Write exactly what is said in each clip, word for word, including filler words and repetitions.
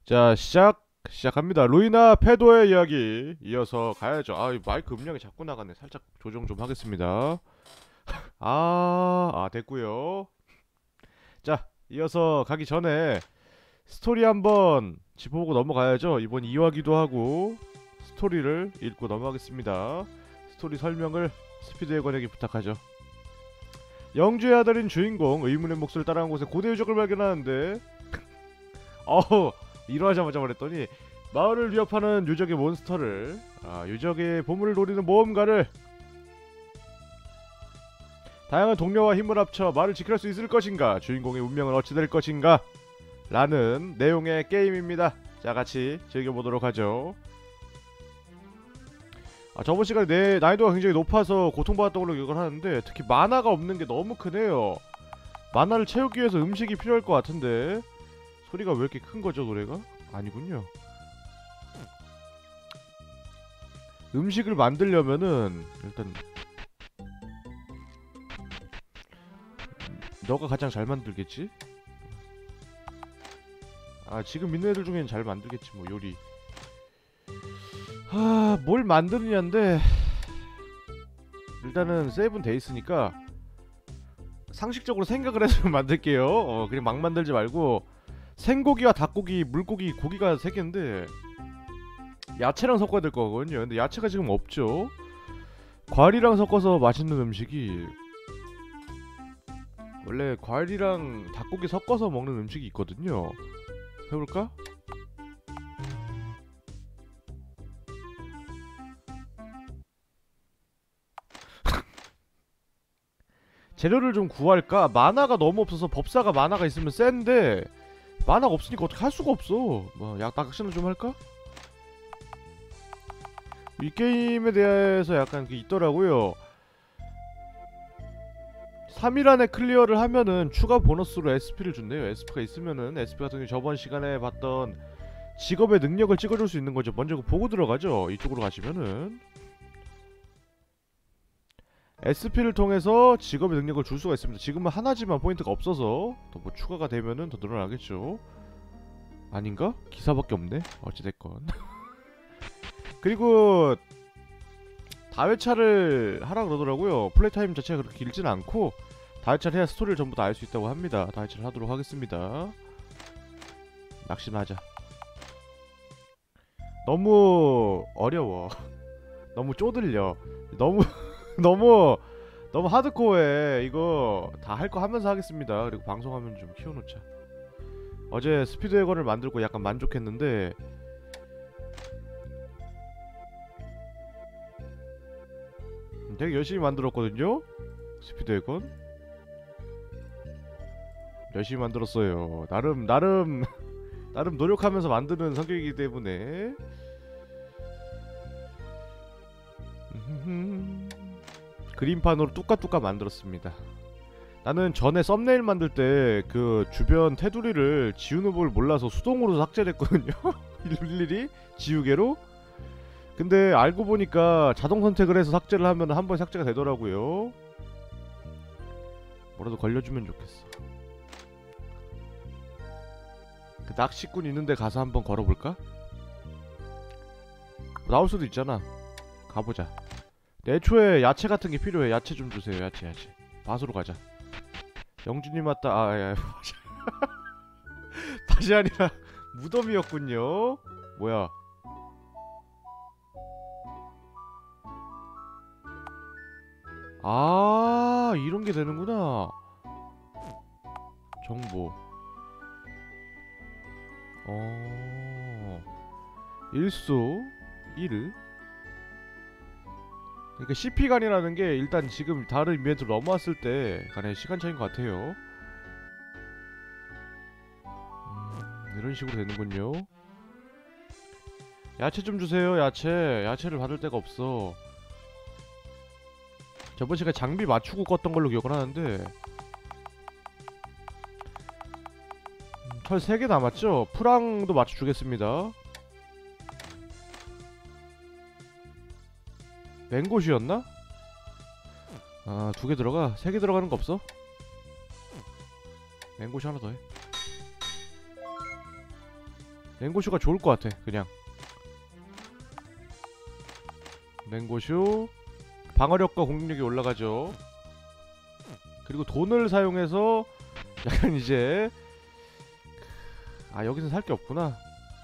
자, 시작 시작합니다. 루이나 페도의 이야기 이어서 가야죠. 아, 이 마이크 음량이 자꾸 나가네. 살짝 조정 좀 하겠습니다. 아, 아 됐고요. 자, 이어서 가기 전에 스토리 한번 짚어보고 넘어가야죠. 이번 이 화기도 하고 스토리를 읽고 넘어가겠습니다. 스토리 설명을 스피드의 권에게 부탁하죠. 영주의 아들인 주인공 의문의 몫을 따라간 곳에 고대 유적을 발견하는데 어우, 일어나자마자 말했더니 마을을 위협하는 유적의 몬스터를, 아, 유적의 보물을 노리는 모험가를 다양한 동료와 힘을 합쳐 마을을 지킬 수 있을 것인가, 주인공의 운명은 어찌 될 것인가 라는 내용의 게임입니다. 자, 같이 즐겨보도록 하죠. 아, 저번 시간에 내 난이도가 굉장히 높아서 고통받았던 걸로 기억을 하는데, 특히 만화가 없는 게 너무 크네요. 만화를 채우기 위해서 음식이 필요할 것 같은데 소리가 왜 이렇게 큰 거죠, 노래가? 아니군요. 음식을 만들려면은 일단 너가 가장 잘 만들겠지? 아, 지금 있는 애들 중엔 잘 만들겠지 뭐, 요리. 하... 뭘 만드느냐인데 일단은 세이브는 돼 있으니까 상식적으로 생각을 해서 만들게요. 어, 그냥 막 만들지 말고. 생고기와 닭고기, 물고기, 고기가 세 개인데 야채랑 섞어야 될 거거든요. 근데 야채가 지금 없죠. 과일이랑 섞어서 맛있는 음식이, 원래 과일이랑 닭고기 섞어서 먹는 음식이 있거든요. 해볼까? 재료를 좀 구할까? 만화가 너무 없어서, 법사가 만화가 있으면 센데 만화가 없으니까 어떻게 할 수가 없어. 뭐 약 낚시나 좀 할까? 이 게임에 대해서 약간 그 있더라고요. 삼 일 안에 클리어를 하면은 추가 보너스로 에스피를 준대요. 에스피가 있으면은, 에스피 같은 경우 저번 시간에 봤던 직업의 능력을 찍어줄 수 있는 거죠. 먼저 그거 보고 들어가죠. 이쪽으로 가시면은 에스피를 통해서 직업의 능력을 줄 수가 있습니다. 지금은 하나지만 포인트가 없어서 더 뭐 추가가 되면은 더 늘어나겠죠. 아닌가? 기사밖에 없네. 어찌됐건. 그리고 다회차를 하라 그러더라고요. 플레이 타임 자체가 그렇게 길진 않고 다회차를 해야 스토리를 전부 다 알 수 있다고 합니다. 다회차를 하도록 하겠습니다. 낚시나 하자. 너무 어려워. 너무 쪼들려. 너무 너무 너무 하드코어해. 이거 다 할 거 하면서 하겠습니다. 그리고 방송하면 좀 키워놓자. 어제 스피드 에건을 만들고 약간 만족했는데 되게 열심히 만들었거든요. 스피드 에건 열심히 만들었어요. 나름 나름 나름 노력하면서 만드는 성격이기 때문에. 그림판으로 뚜까뚜까 만들었습니다. 나는 전에 썸네일 만들 때 그 주변 테두리를 지우는 법을 몰라서 수동으로 삭제를 했거든요. 일일이 지우개로. 근데 알고 보니까 자동 선택을 해서 삭제를 하면 한 번에 삭제가 되더라고요. 뭐라도 걸려주면 좋겠어. 그 낚시꾼 있는데 가서 한번 걸어볼까? 나올 수도 있잖아. 가보자. 애초에 야채 같은 게 필요해. 야채 좀 주세요. 야채 야채. 밭으로 가자. 영준님 왔다. 아, 야, 밭이 아니라 무덤이었군요. 뭐야? 아, 이런 게 되는구나. 정보. 어. 일소 일. 그러니까 씨피간이라는 게 일단 지금 다른 이벤트로 넘어왔을 때 간의 시간 차이인 것 같아요. 음, 이런 식으로 되는군요. 야채 좀 주세요. 야채. 야채를 받을 데가 없어. 저번 시간에 장비 맞추고 껐던 걸로 기억을 하는데 음, 철 세 개 남았죠? 프랑도 맞춰주겠습니다. 맹고시였나? 아, 두 개 들어가? 세 개 들어가는 거 없어? 맹고시 하나 더 해. 랭고슈가 좋을 것 같아. 그냥 랭고슈 방어력과 공격력이 올라가죠. 그리고 돈을 사용해서 약간 이제 아 여기서 살 게 없구나.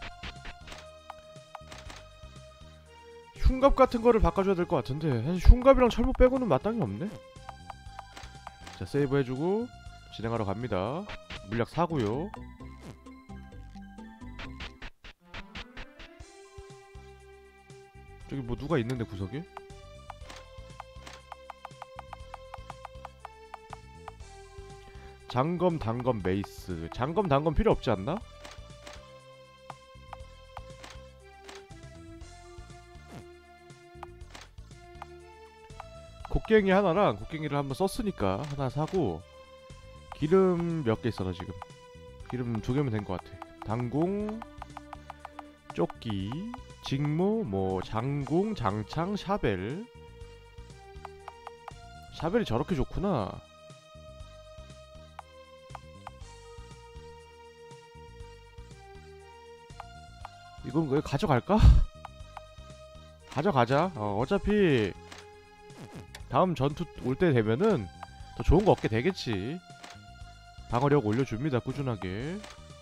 흉갑 같은 거를 바꿔줘야 될 것 같은데 사실 흉갑이랑 철모 빼고는 마땅히 없네. 자 세이브 해주고 진행하러 갑니다. 물약 사고요. 저기 뭐 누가 있는데 구석에? 장검, 단검, 메이스. 장검, 단검 필요 없지 않나? 곡괭이 하나랑 곡괭이를 한번 썼으니까 하나 사고 기름 몇 개 있어 나 지금. 기름 두 개면 된 것 같아. 단궁, 조끼, 직무, 뭐 장궁, 장창, 샤벨. 샤벨이 저렇게 좋구나. 이건 왜 가져갈까? 가져가자. 어, 어차피 다음 전투 올 때 되면은 더 좋은 거 얻게 되겠지. 방어력 올려줍니다. 꾸준하게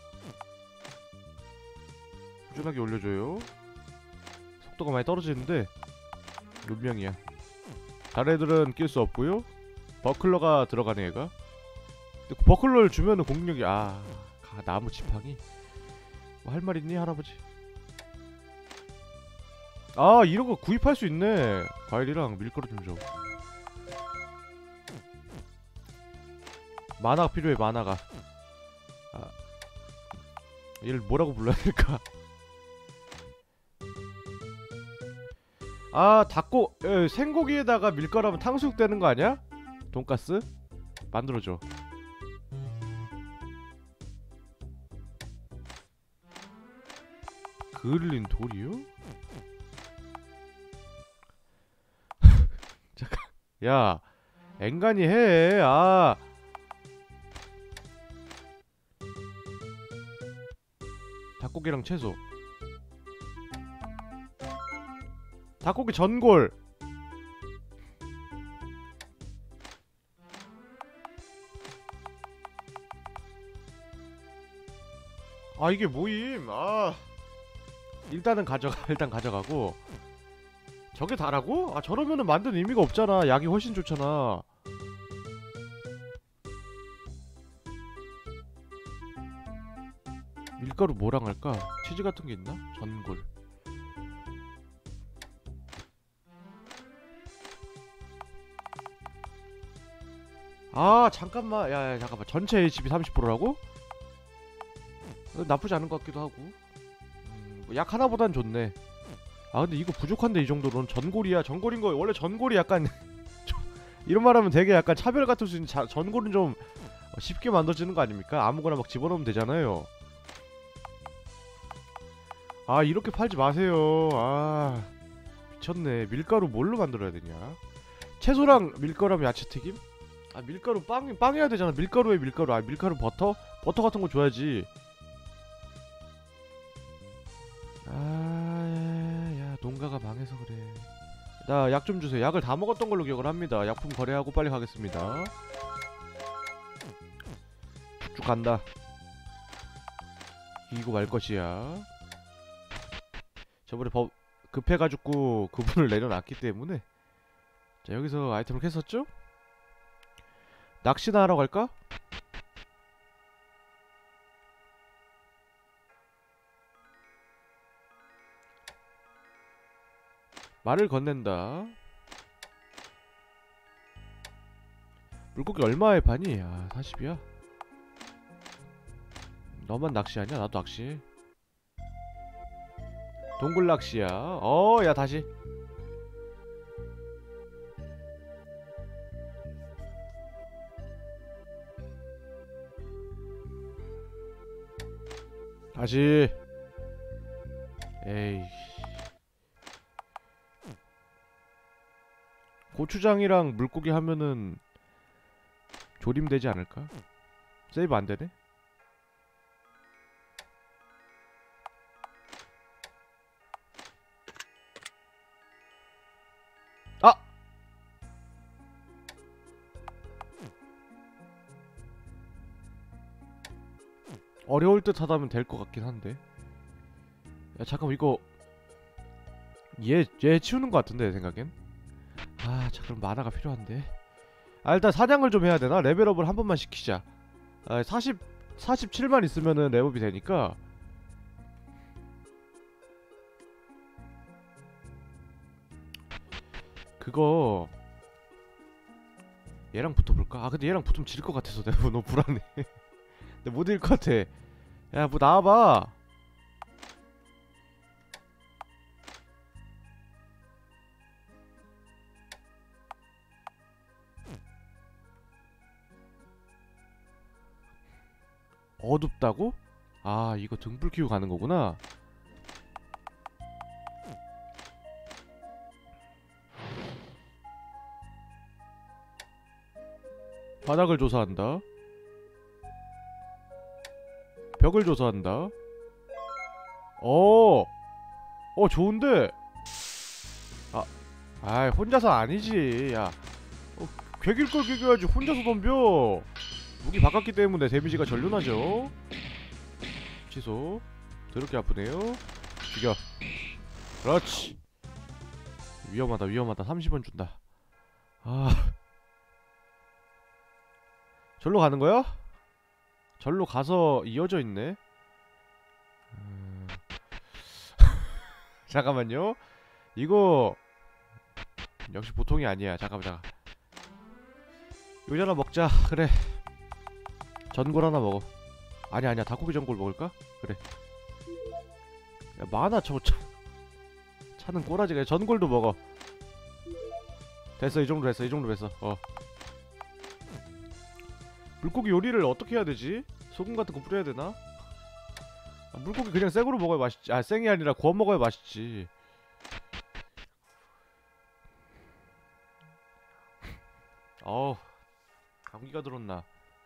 꾸준하게 올려줘요. 속도가 많이 떨어지는데 운명이야. 다른 애들은 낄 수 없고요. 버클러가 들어가네 얘가. 근데 버클러를 주면은 공격력이 아 가, 나무 지팡이 뭐 할 말 있니 할아버지? 아 이런거 구입할 수 있네. 과일이랑 밀가루 좀 줘. 만화가 필요해. 만화가 아 얘를 뭐라고 불러야 될까? 아 닭고 에, 생고기에다가 밀가루 하면 탕수육 되는 거 아니야? 돈가스? 만들어줘. 그을린 돌이요? 잠깐 야 앵간히 해. 아 닭고기랑 채소. 닭고기 전골. 아 이게 뭐임. 아 일단은 가져가. 일단 가져가고 저게 다라고? 아 저러면은 만든 의미가 없잖아. 약이 훨씬 좋잖아. 밀가루 뭐랑 할까? 치즈 같은 게 있나? 전골. 아 잠깐만. 야야 잠깐만. 전체 에이치피 삼십 퍼센트라고? 어, 나쁘지 않은 것 같기도 하고. 음, 뭐 약 하나보단 좋네. 아 근데 이거 부족한데 이 정도로는. 전골이야. 전골인 거 원래 전골이 약간 이런 말하면 되게 약간 차별 같을 수 있는 자, 전골은 좀 쉽게 만들어지는 거 아닙니까? 아무거나 막 집어넣으면 되잖아요. 아 이렇게 팔지 마세요. 아 미쳤네. 밀가루 뭘로 만들어야 되냐? 채소랑 밀가루랑 야채튀김? 아 밀가루 빵, 빵 해야 되잖아. 밀가루에 밀가루. 아 밀가루 버터? 버터 같은 거 줘야지. 아야 농가가 망해서 그래. 나 약 좀 주세요. 약을 다 먹었던 걸로 기억을 합니다. 약품 거래하고 빨리 가겠습니다. 쭉 간다. 이기고 말 것이야. 저번에 법 급해가지고 그분을 내려놨기 때문에. 자 여기서 아이템을 캤었죠? 낚시나 하러 갈까? 말을 건넨다. 물고기 얼마에 파니? 아 사십이야? 너만 낚시하냐? 나도 낚시해. 동굴 낚시야. 어, 야 다시. 다시. 에이. 고추장이랑 물고기 하면은 조림되지 않을까? 세이브 안 되네. 어려울 듯 하다면 될 것 같긴 한데. 야 잠깐만 이거 얘, 얘 치우는 것 같은데 내 생각엔. 아 자 그럼 만화가 필요한데. 아 일단 사냥을 좀 해야 되나? 레벨업을 한 번만 시키자. 아 사십, 사십칠만 있으면은 레벨업이 되니까. 그거 얘랑 붙어볼까? 아 근데 얘랑 붙으면 질 것 같아서 내가 너무 불안해. 근데 못 이길 것 같아. 야 뭐 나와봐. 어둡다고? 아 이거 등불 켜고 가는 거구나. 바닥을 조사한다. 벽을 조사한다. 어, 어 좋은데. 아, 아 혼자서 아니지. 야, 어, 괴길 걸 괴겨야지. 혼자서 덤벼. 무기 바꿨기 때문에 데미지가 전륜하죠. 취소. 더럽게 아프네요. 죽여. 그렇지. 위험하다 위험하다. 삼십 원 준다. 아, 절로 가는 거야? 절로 가서 이어져 있네. 음... 잠깐만요. 이거 역시 보통이 아니야. 잠깐만 잠깐. 요리 하나 먹자. 그래. 전골 하나 먹어. 아니 아니야. 닭고기 전골 먹을까? 그래. 야 많아 저거 차. 차는 꼬라지가. 전골도 먹어. 됐어 이 정도 됐어 이 정도 됐어. 어. 물고기 요리를 어떻게 해야 되지? 소금 같은 거 뿌려야 되나? 아, 물고기 그냥 생으로 먹어야 맛있지. 아 생이 아니라 구워 먹어야 맛있지. 어우 감기가 들었나.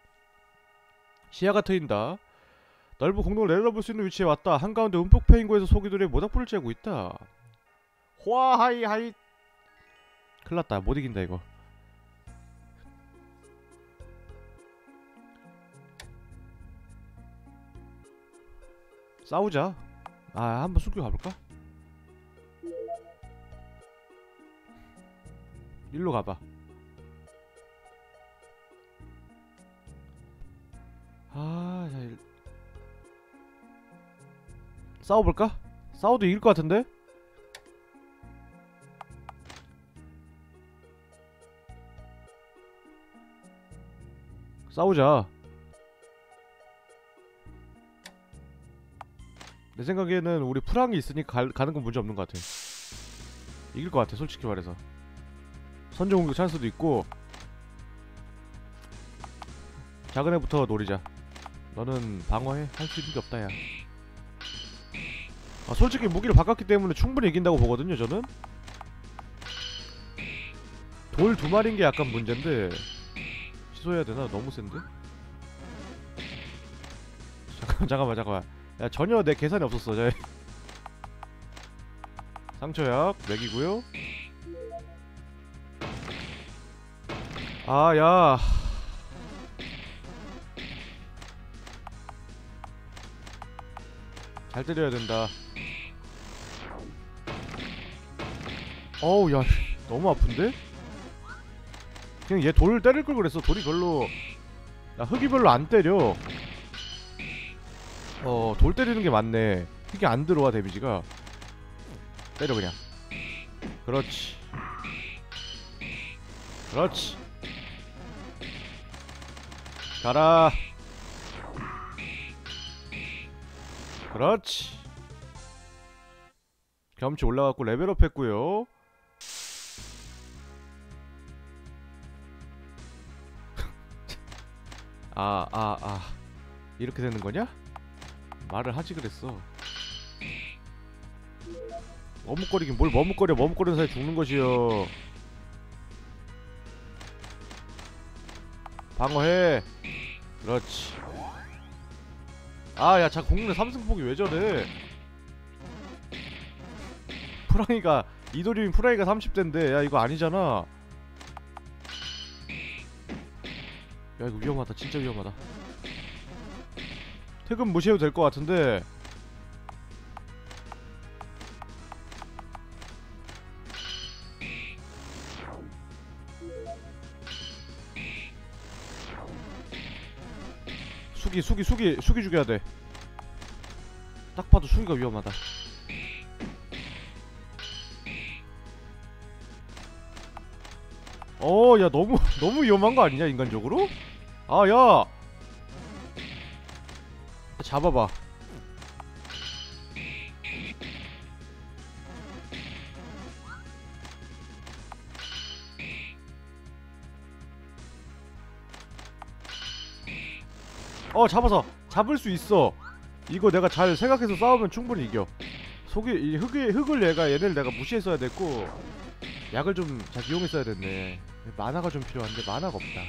시야가 트인다. 넓은 공동을 내려다볼 수 있는 위치에 왔다. 한가운데 움푹 패인 곳에서 소기들이 모닥불을 쬐고 있다. 호아하이 하이. 큰일났다. 못 이긴다 이거. 싸우자. 아 한번 숙여 가볼까? 일로 가봐. 아, 야, 일... 싸워볼까? 싸워도 이길 것 같은데? 싸우자. 내 생각에는 우리 프랑이 있으니까 가, 가는 건 문제 없는 것 같아. 이길 것 같아 솔직히 말해서. 선제 공격 찬스도 있고. 작은 애부터 노리자. 너는 방어해? 할 수 있는 게 없다 야. 아, 솔직히 무기를 바꿨기 때문에 충분히 이긴다고 보거든요 저는. 돌 두 마리인 게 약간 문제인데 취소해야 되나? 너무 센데? 잠깐만 잠깐만 잠깐만. 야 전혀 내 계산이 없었어. 저 상처약 맥이고요. 아 야. 잘 때려야 된다. 어우 야 너무 아픈데? 그냥 얘 돌을 때릴 걸 그랬어. 돌이 별로. 야 흙이 별로 안 때려. 어 돌 때리는 게 맞네. 흙이 안 들어와 데미지가. 때려 그냥. 그렇지 그렇지. 가라. 그렇지. 경험치 올라갔고 레벨업 했고요. 아, 아, 아. 이렇게 되는 거냐? 말을 하지 그랬어. 머뭇거리긴 뭘 머뭇거려. 머뭇거리는 사이에 죽는 것이요. 방어해. 그렇지. 아, 야, 자, 공룡의 삼승폭이 왜 저래? 프라이가, 이도리인 프라이가 삼십 대인데, 야, 이거 아니잖아. 야, 이거 위험하다. 진짜 위험하다. 흙은 무시해도 될 것 같은데. 수기 수기 수기 수기 죽여야 돼. 딱 봐도 수기가 위험하다. 어, 야 너무 너무 위험한 거 아니냐 인간적으로? 아, 야 잡아봐. 어, 잡아서 잡을 수 있어. 이거 내가 잘 생각해서 싸우면 충분히 이겨. 속이 이 흙이 흙을 얘가 얘네를 내가 무시했어야 됐고 약을 좀 잘 이용했어야 됐네. 만화가 좀 필요한데 만화가 없다.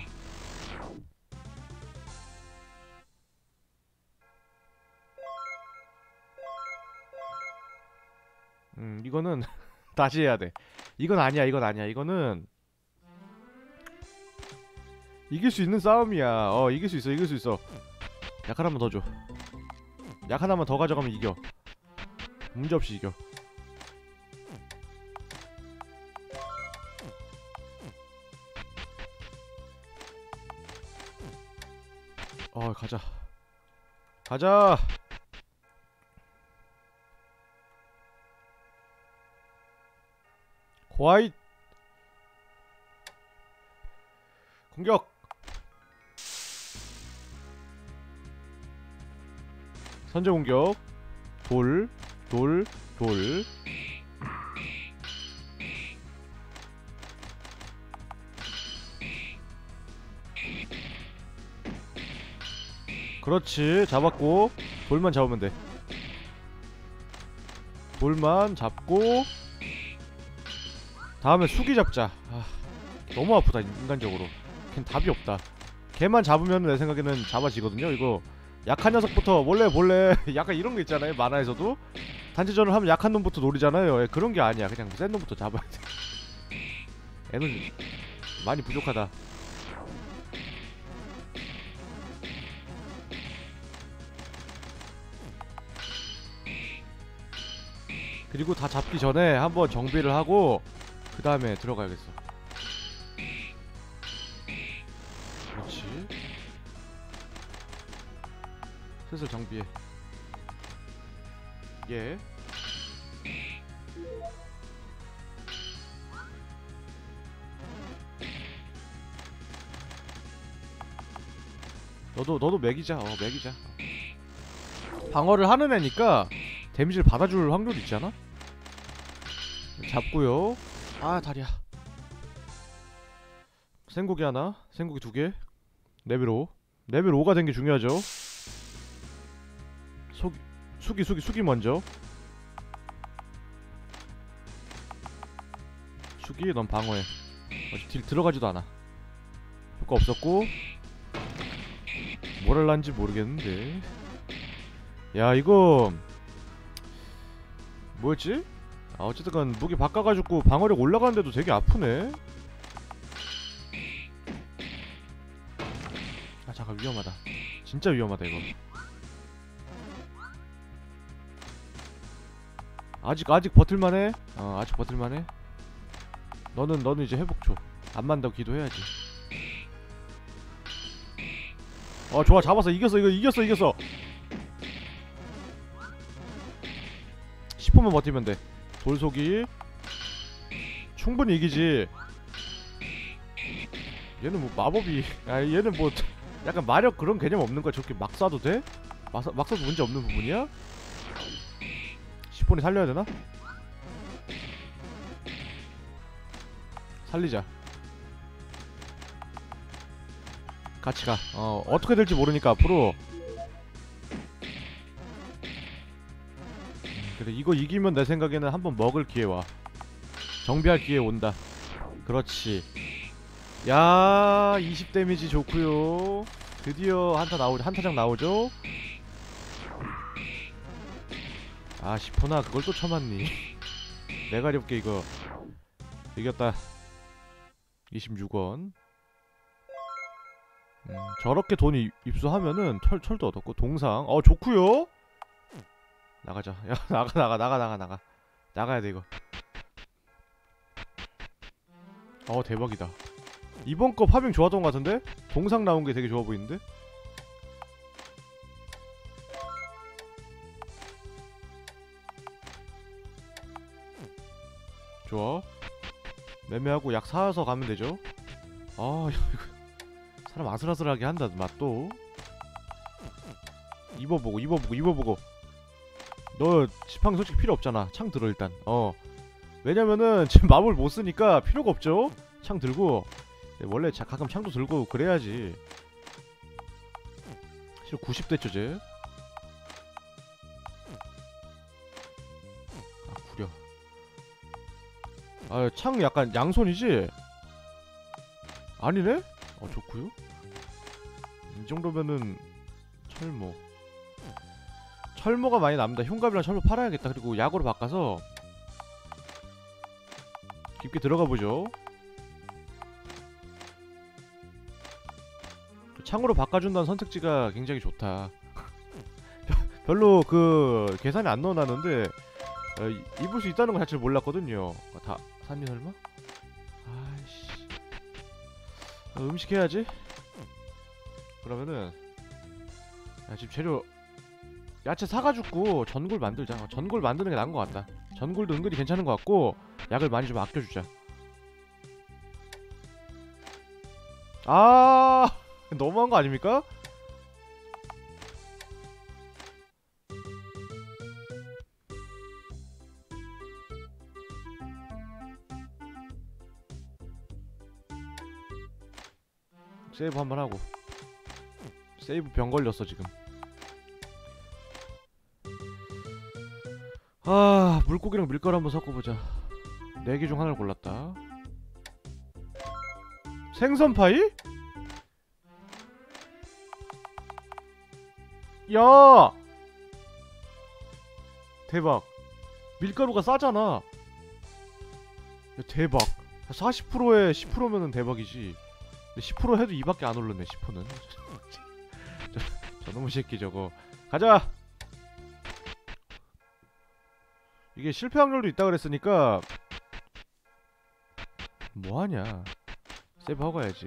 음 이거는 다시 해야 돼. 이건 아니야 이건 아니야 이거는 이길 수 있는 싸움이야. 어 이길 수 있어 이길 수 있어. 약 하나만 더 줘. 약 하나만 더 가져가면 이겨. 문제없이 이겨. 어 가자 가자. 호아잇 공격. 선제 공격. 돌 돌 돌. 그렇지 잡았고 돌만 잡으면 돼. 돌만 잡고 다음에 수기 잡자. 아, 너무 아프다 인간적으로. 걘 답이 없다. 걔만 잡으면 내 생각에는 잡아지거든요. 이거 약한 녀석부터 몰래 몰래 약간 이런 거 있잖아요 만화에서도. 단체전을 하면 약한 놈부터 노리잖아요. 예, 그런 게 아니야. 그냥 센 놈부터 잡아야 돼. 애는 많이 부족하다. 그리고 다 잡기 전에 한번 정비를 하고 그 다음에 들어가야겠어. 그렇지. 슬슬 정비해. 예. 너도 너도 맥이자. 어 맥이자. 방어를 하는 애니까 데미지를 받아줄 확률이 있잖아. 잡고요. 아 다리야. 생고기 하나, 생고기 두 개. 레벨 오. 레벨 오가 된 게 중요하죠. 속 수기 수기 수기 먼저. 수기 넌 방어해. 어차피 딜 들어가지도 않아. 효과 없었고 뭘 할란지 모르겠는데. 야 이거 뭐였지? 아 어쨌든 무기 바꿔가지고 방어력 올라가는데도 되게 아프네. 아 잠깐 위험하다. 진짜 위험하다 이거. 아직 아직 버틸만해. 어 아직 버틸만해. 너는 너는 이제 회복 줘. 안 만다고 기도해야지. 어 좋아 잡았어. 이겼어 이거 이겼어 이겼어. 십 분만 버티면 돼. 돌속이 충분히 이기지. 얘는 뭐 마법이 아 얘는 뭐 약간 마력 그런 개념 없는 거야. 저렇게 막 쏴도 돼? 막, 막 쏴도 문제 없는 부분이야? 십 분이 살려야 되나? 살리자. 같이 가. 어 어떻게 될지 모르니까 앞으로. 그래 이거 이기면 내 생각에는 한번 먹을 기회 와. 정비할 기회 온다. 그렇지. 야 이십 데미지 좋구요. 드디어 한타 나오죠. 한타장 나오죠. 아 시포나 그걸 또 쳐맞니. 내가리 없게 이거 이겼다. 이십육 원. 음, 저렇게 돈이 입수하면은 철, 철도 얻었고 동상 어 좋구요. 나가자. 야 나가 나가 나가 나가 나가 나가야 돼 이거. 어 대박이다. 이번 거 파밍 좋았던 것 같은데? 동상 나온 게 되게 좋아 보이는데? 좋아. 매매하고 약 사서 가면 되죠. 아 이거 사람 아슬아슬하게 한다 맛도. 입어보고 입어보고 입어보고. 너 지팡이 솔직히 필요 없잖아. 창 들어 일단. 어 왜냐면은 지금 마법을 못 쓰니까 필요가 없죠. 창 들고 원래 자, 가끔 창도 들고 그래야지. 실은 구십 대죠 쟤. 아 구려. 아 창 약간 양손이지? 아니네? 어 좋구요. 이 정도면은 철모. 철모가 많이 남는다. 흉갑이랑 철모 팔아야겠다. 그리고 약으로 바꿔서 깊게 들어가보죠. 창으로 바꿔준다는 선택지가 굉장히 좋다. 별로 그 계산이 안 넣어놨는데 어, 입을 수 있다는 거 자체를 몰랐거든요. 다 샀니 설마? 아이씨. 어, 음식 해야지. 그러면은 야 지금 재료 야채 사가지고 전골 만들자. 전골 만드는 게 나은 것 같다. 전골도 은근히 괜찮은 것 같고 약을 많이 좀 아껴주자. 아 너무한 거 아닙니까? 세이브 한번 하고. 세이브 병 걸렸어 지금. 아 물고기랑 밀가루 한번 섞어보자. 네 개 중 하나를 골랐다. 생선파이? 야 대박. 밀가루가 싸잖아. 야, 대박. 사십 퍼센트에 십 퍼센트면은 대박이지. 근데 십 퍼센트 해도 이밖에 안 오르네. 십 퍼센트는 저, 저놈의 새끼 저거. 가자. 이게 실패 확률도 있다 그랬으니까 뭐하냐. 세이브 하고 가야지.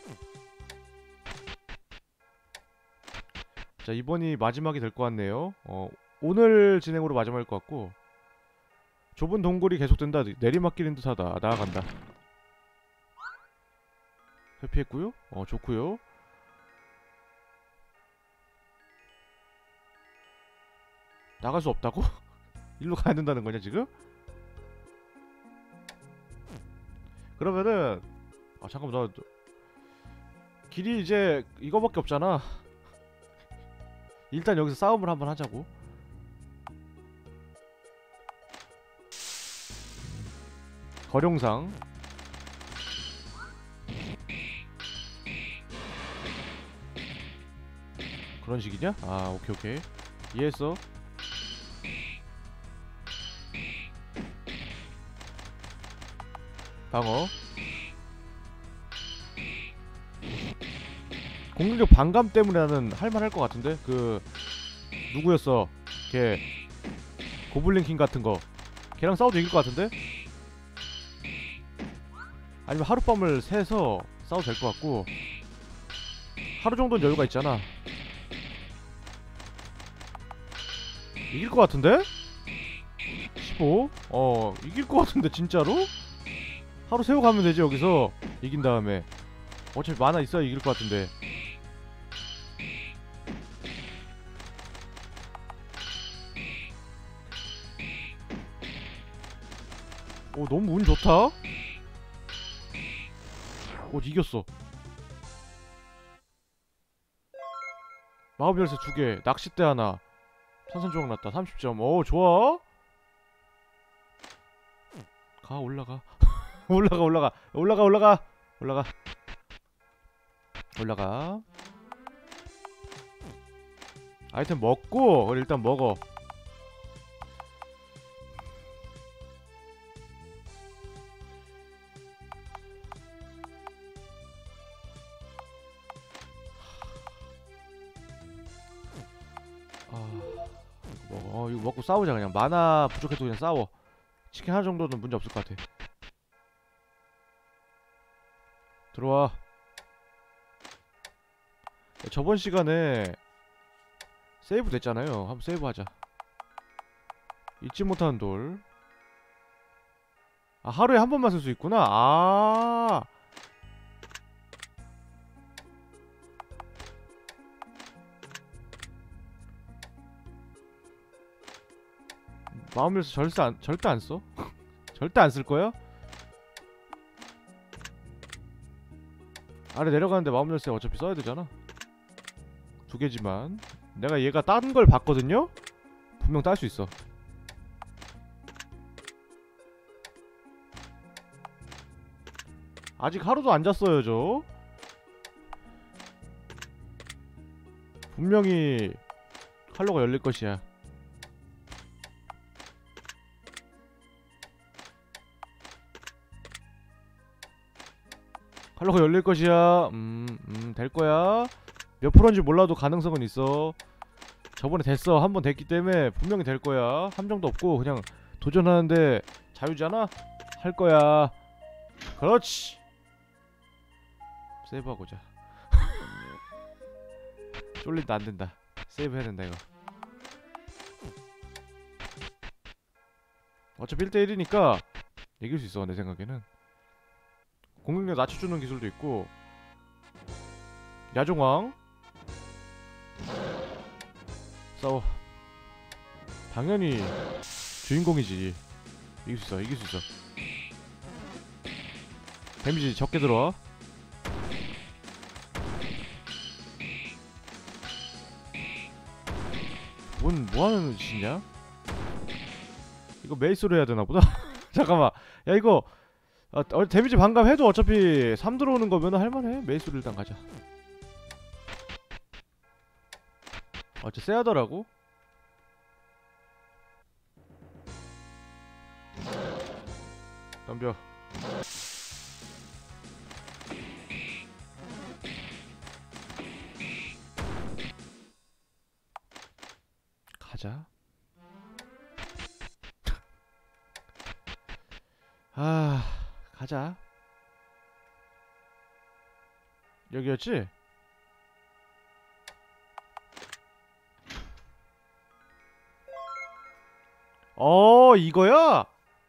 자 이번이 마지막이 될 것 같네요. 어 오늘 진행으로 마지막일 것 같고. 좁은 동굴이 계속된다. 내리막길인 듯하다. 아, 나아간다. 회피했구요. 어 좋구요. 나갈 수 없다고? 일로 가야 된다는 거냐 지금? 그러면은 아 잠깐만 나 길이 이제 이거밖에 없잖아. 일단 여기서 싸움을 한번 하자고. 거룡상 그런 식이냐? 아 오케이 오케이 이해했어. 방어 공격력 반감 때문에 나는 할만할 것 같은데. 그 누구였어 걔 고블린킹 같은거 걔랑 싸워도 이길 것 같은데? 아니면 하룻밤을 새서 싸워도 될 것 같고. 하루 정도는 여유가 있잖아. 이길 것 같은데? 십오? 어 이길 것 같은데 진짜로? 하루 세고 가면 되지 여기서. 이긴 다음에 어차피 만화 있어야 이길 것 같은데. 오 너무 운 좋다. 오 이겼어. 마법 열쇠 두 개, 낚싯대 하나, 산산조각 났다. 삼십 점. 오 좋아. 가 올라가. 올라가 올라가 올라가 올라가 올라가 올라가. 아이템 먹고 그래 일단 먹어. 어 이거 먹고 싸우자. 그냥 마나 부족해도 그냥 싸워. 치킨 하나 정도는 문제 없을 것 같아. 들어와. 저번 시간에 세이브 됐잖아요. 한번 세이브 하자. 잊지 못하는 돌. 아, 하루에 한 번만 쓸 수 있구나. 아. 마음에서 절대 안 절대 안 써? 절대 안 쓸 거야? 아래 내려가는데 마음 열쇠 어차피 써야 되잖아. 두 개지만 내가 얘가 딴 걸 봤거든요. 분명 딸 수 있어. 아직 하루도 안 잤어요 저. 분명히 칼로가 열릴 것이야. 칼로가 열릴 것이야. 음, 음, 될 거야. 몇 프로인지 몰라도 가능성은 있어. 저번에 됐어. 한 번 됐기 때문에 분명히 될 거야. 함정도 없고 그냥 도전하는데 자유잖아? 할 거야. 그렇지. 세이브하고자. 쫄린다 안 된다. 세이브 해야 된다 이거. 어차피 일 대 일이니까 이길 수 있어 내 생각에는. 공격력 낮춰주는 기술도 있고. 야종왕 싸워. 당연히 주인공이지. 이길 수 있어 이길 수 있어. 데미지 적게 들어와. 뭔 뭐하는 짓이냐? 이거 메이스로 해야 되나 보다. 잠깐만. 야 이거 아, 어, 데미지 반감해도 어차피 삼 들어오는 거면 할만해. 메이스로 일단 가자. 어째 쎄하더라고. 덤벼. 가자. 아, 가자. 여기였지? 어, 이거야?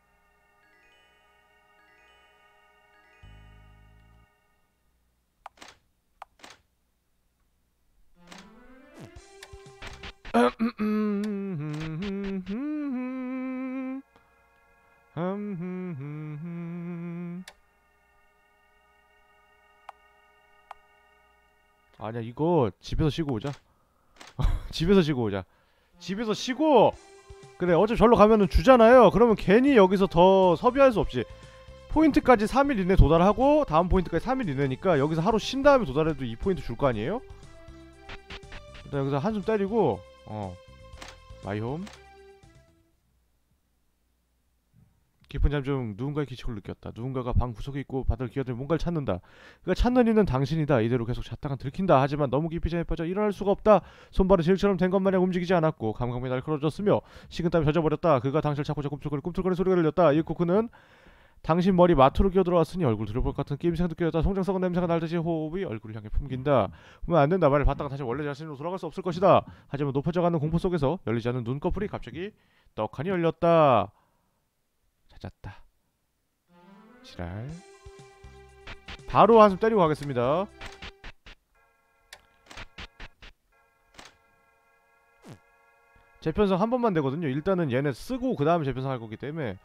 아니야 이거 집에서 쉬고 오자. 집에서 쉬고 오자. 집에서 쉬고. 그래 어차피 절로 가면은 주잖아요. 그러면 괜히 여기서 더 섭외할 수 없지. 포인트까지 삼 일 이내 도달하고 다음 포인트까지 삼 일 이내니까 여기서 하루 쉰 다음에 도달해도 이 포인트 줄 거 아니에요? 일단 여기서 한숨 때리고 어 마이홈. 깊은 잠 중 누군가의 기척을 느꼈다. 누군가가 방 구석에 있고 바닥을 기어들며 뭔가를 찾는다. 그가 찾는 이는 당신이다. 이대로 계속 잤다간 들킨다. 하지만 너무 깊이 잠에 빠져 일어날 수가 없다. 손발은 실처럼 된 것마냥 움직이지 않았고 감각이 날카로워졌으며 식은땀이 젖어버렸다. 그가 당신을 찾고자 꿈틀거리 꿈틀거리는 소리가 들렸다. 이윽고 그는 당신 머리 마트로 기어들어왔으니 얼굴 들어볼 것 같은 끼임새가 느껴졌다. 송장 썩은 냄새가 날듯이 호흡이 얼굴을 향해 품긴다. 보면 안된다. 말을 받다가 다시 원래 자신으로 돌아갈 수 없을 것이다. 하지만 높아져가는 공포 속에서 열리지 않는 눈꺼풀이 갑자기 떡하니 열렸다. 찾았다. 지랄. 바로 한숨 때리고 가겠습니다. 재편성 한 번만 되거든요. 일단은 얘네 쓰고 그 다음에 재편성 할 거기 때문에.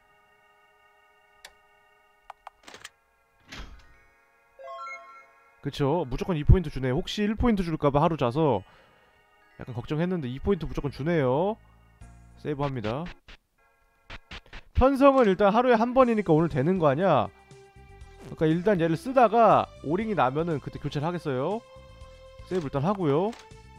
그쵸. 무조건 이 포인트 주네. 혹시 일 포인트 줄까봐 하루 자서 약간 걱정했는데 이 포인트 무조건 주네요. 세이브 합니다. 편성은 일단 하루에 한 번이니까 오늘 되는 거 아니야? 그러니까 일단 얘를 쓰다가 오링이 나면은 그때 교체를 하겠어요. 세이브 일단 하고요.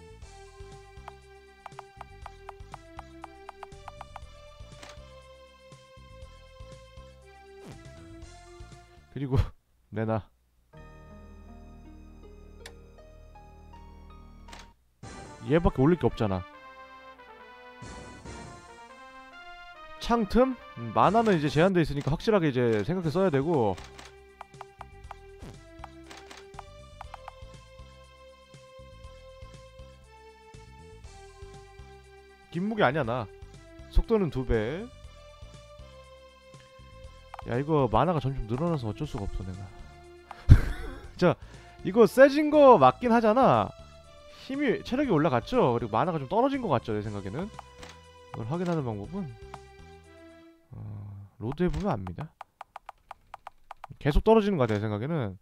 그리고 내놔. 얘밖에 올릴 게 없잖아. 창틈? 음, 만화는 이제 제한돼 있으니까 확실하게 이제 생각해 써야 되고. 긴무기 아니야 나. 속도는 두 배. 야 이거 만화가 점점 늘어나서 어쩔 수가 없어 내가. 자 이거 세진 거 맞긴 하잖아. 힘이 체력이 올라갔죠. 그리고 만화가 좀 떨어진 것 같죠 내 생각에는. 이걸 확인하는 방법은 어, 로드 해보면 압니다. 계속 떨어지는 것 같아 내 생각에는.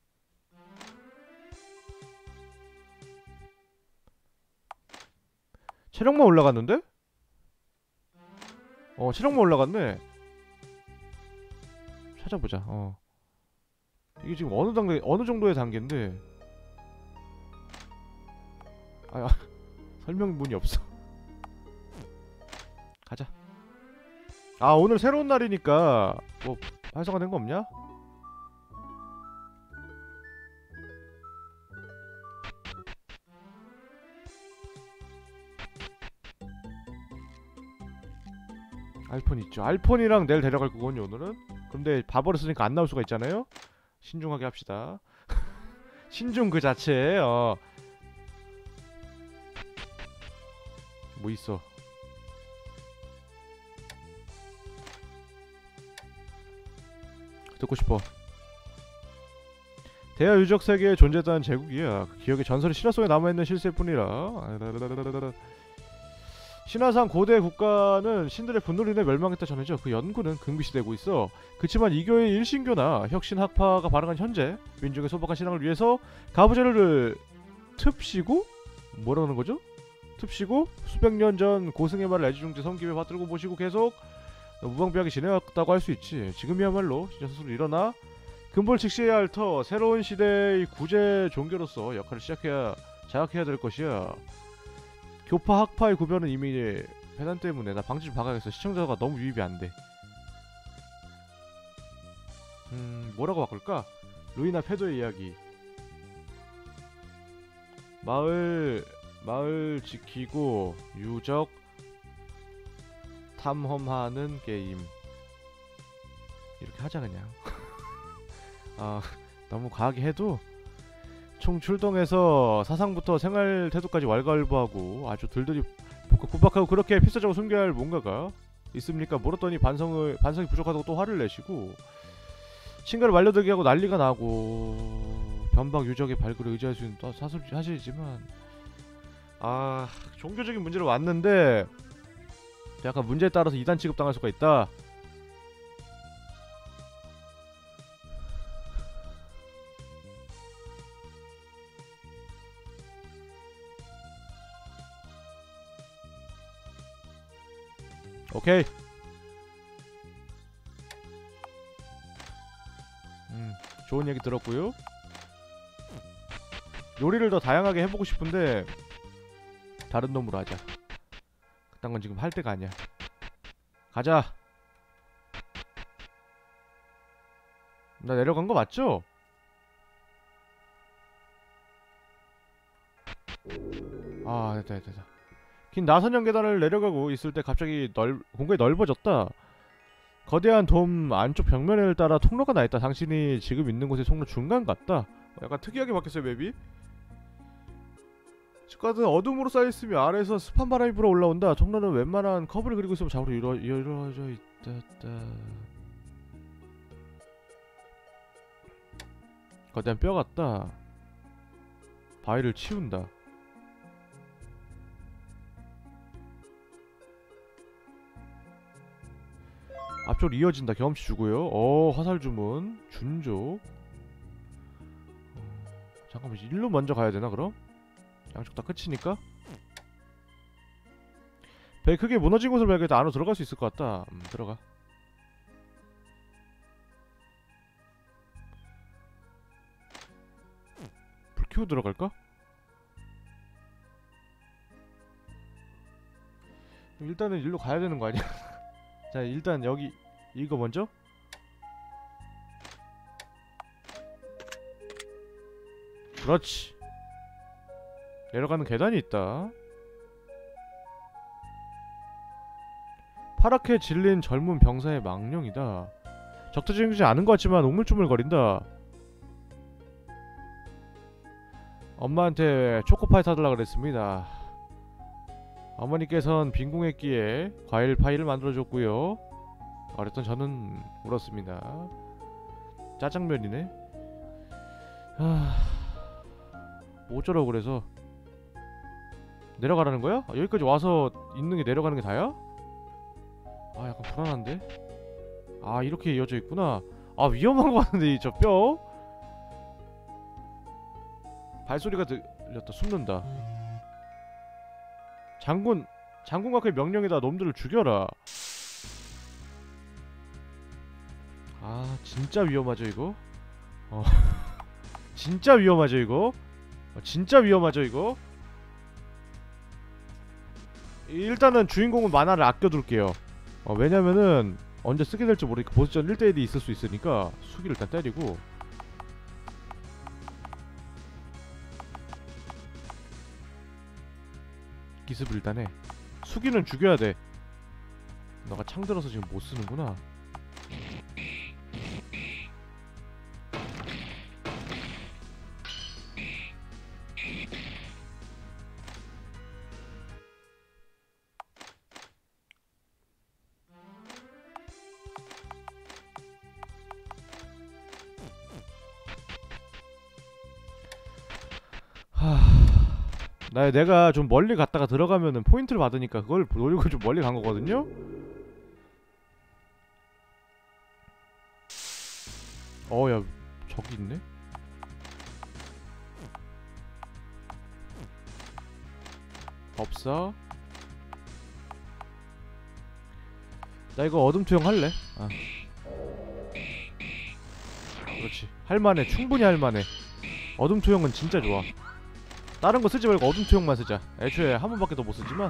체력만 올라갔는데? 어 체력만 올라갔네. 찾아보자. 어 이게 지금 어느 단계 어느 정도의 단계인데. 아 설명문이 없어. 가자. 아 오늘 새로운 날이니까 뭐 활성화된 거 없냐? 알폰 있죠. 알폰이랑 내일 데려갈 거거든요 오늘은. 근데 바버렸으니까 안 나올 수가 있잖아요. 신중하게 합시다. 신중 그 자체에 어. 뭐 있어? 듣고 싶어. 대하 유적 세계에 존재했다는 제국이야. 그 기억의 전설이 신화 속에 남아있는 실세일 뿐이라. 신화상 고대 국가는 신들의 분노로 인해 멸망했다 전해져. 그 연구는 금기시되고 있어. 그치만 이교의 일신교나 혁신학파가 발행한 현재 민족의 소박한 신앙을 위해서 가부제를 틉시고 뭐라는 거죠? 틉시고 수백 년 전 고승의 말을 애지중지 섬김에 받들고 모시고 계속 무방비하게 지내왔다고 할 수 있지. 지금이야말로 진짜 스스로 일어나 근본 직시해야 할 터 새로운 시대의 구제 종교로서 역할을 시작해야 자각해야 될 것이야. 교파 학파의 구별은 이미 배단 때문에 나 방지 좀 박아야겠어. 시청자가 너무 유입이 안 돼. 음 뭐라고 바꿀까? 루이나 페도의 이야기. 마을 마을 지키고 유적 탐험하는 게임. 이렇게 하자 그냥. 아 너무 과하게 해도 총 출동해서 사상부터 생활 태도까지 왈가왈부하고 아주 들들이 구박하고 그렇게 필사적으로 숨겨야 할 뭔가가 있습니까? 물었더니 반성을 반성이 부족하다고 또 화를 내시고 친가를 말려들게 하고 난리가 나고 변방 유적의 발굴에 의지할 수 있는 또 사실, 사실이지만 아 종교적인 문제로 왔는데 약간 문제에 따라서 이단 취급당할 수가 있다. 오케이. 음, 좋은 얘기 들었고요. 요리를 더 다양하게 해보고 싶은데 다른 놈으로 하자. 그딴 건 지금 할 때가 아니야. 가자. 나 내려간 거 맞죠? 아 됐다 됐다. 긴 나선형 계단을 내려가고 있을 때 갑자기 넓 공간이 넓어졌다. 거대한 돔 안쪽 벽면을 따라 통로가 나있다. 당신이 지금 있는 곳의 통로 중간 같다. 약간 특이하게 바뀌었어요 맵이. 집가는 어둠으로 쌓여있으며 아래에서 습한 바람이 불어 올라온다. 통로는 웬만한 커브를 그리고 있으면 좌우로 이루, 이루어져 있다. 거대한 뼈 같다. 바위를 치운다. 앞쪽으로 이어진다. 경험치 주고요. 어 화살 주문 준족. 어, 잠깐만 일로 먼저 가야되나 그럼? 양쪽 다 끝이니까? 배 크게 무너진 곳을 발견했다. 안으로 들어갈 수 있을 것 같다. 음 들어가. 불 켜고 들어갈까? 일단은 일로 가야 되는 거 아니야? 자 일단 여기 이거 먼저 그렇지. 내려가는 계단이 있다. 파랗게 질린 젊은 병사의 망령이다. 적대적이지 않은 것 같지만 우물쭈물거린다. 엄마한테 초코파이 사달라 그랬습니다. 어머니께선 빈궁했기에 과일 파이를 만들어줬고요. 어렸던 저는 울었습니다. 짜장면이네. 하... 뭐 어쩌라고 그래서 내려가라는 거야? 아, 여기까지 와서 있는 게 내려가는 게 다야? 아 약간 불안한데? 아 이렇게 이어져 있구나. 아 위험한 거 같은데 이 저 뼈? 발소리가 들렸다. 숨는다. 장군 장군각의 명령이다. 놈들을 죽여라. 아 진짜 위험하죠 이거? 어 진짜 위험하죠 이거? 어, 진짜 위험하죠 이거? 일단은 주인공은 만화를 아껴둘게요. 어, 왜냐면은 언제 쓰게 될지 모르니까 보스전 일 대 일이 있을 수 있으니까 수기를 일단 때리고. 기습을 일단 해. 수기는 죽여야 돼. 너가 창 들어서 지금 못 쓰는구나. 하... 나 내가 좀 멀리 갔다가 들어가면은 포인트를 받으니까 그걸 노리고 좀 멀리 간 거거든요? 어, 야, 저기 있네? 없어. 나 이거 어둠투영 할래. 아. 그렇지. 할만해. 충분히 할만해. 어둠투영은 진짜 좋아. 다른 거 쓰지 말고 어둠투영만 쓰자. 애초에 한 번밖에 더 못 쓰지만.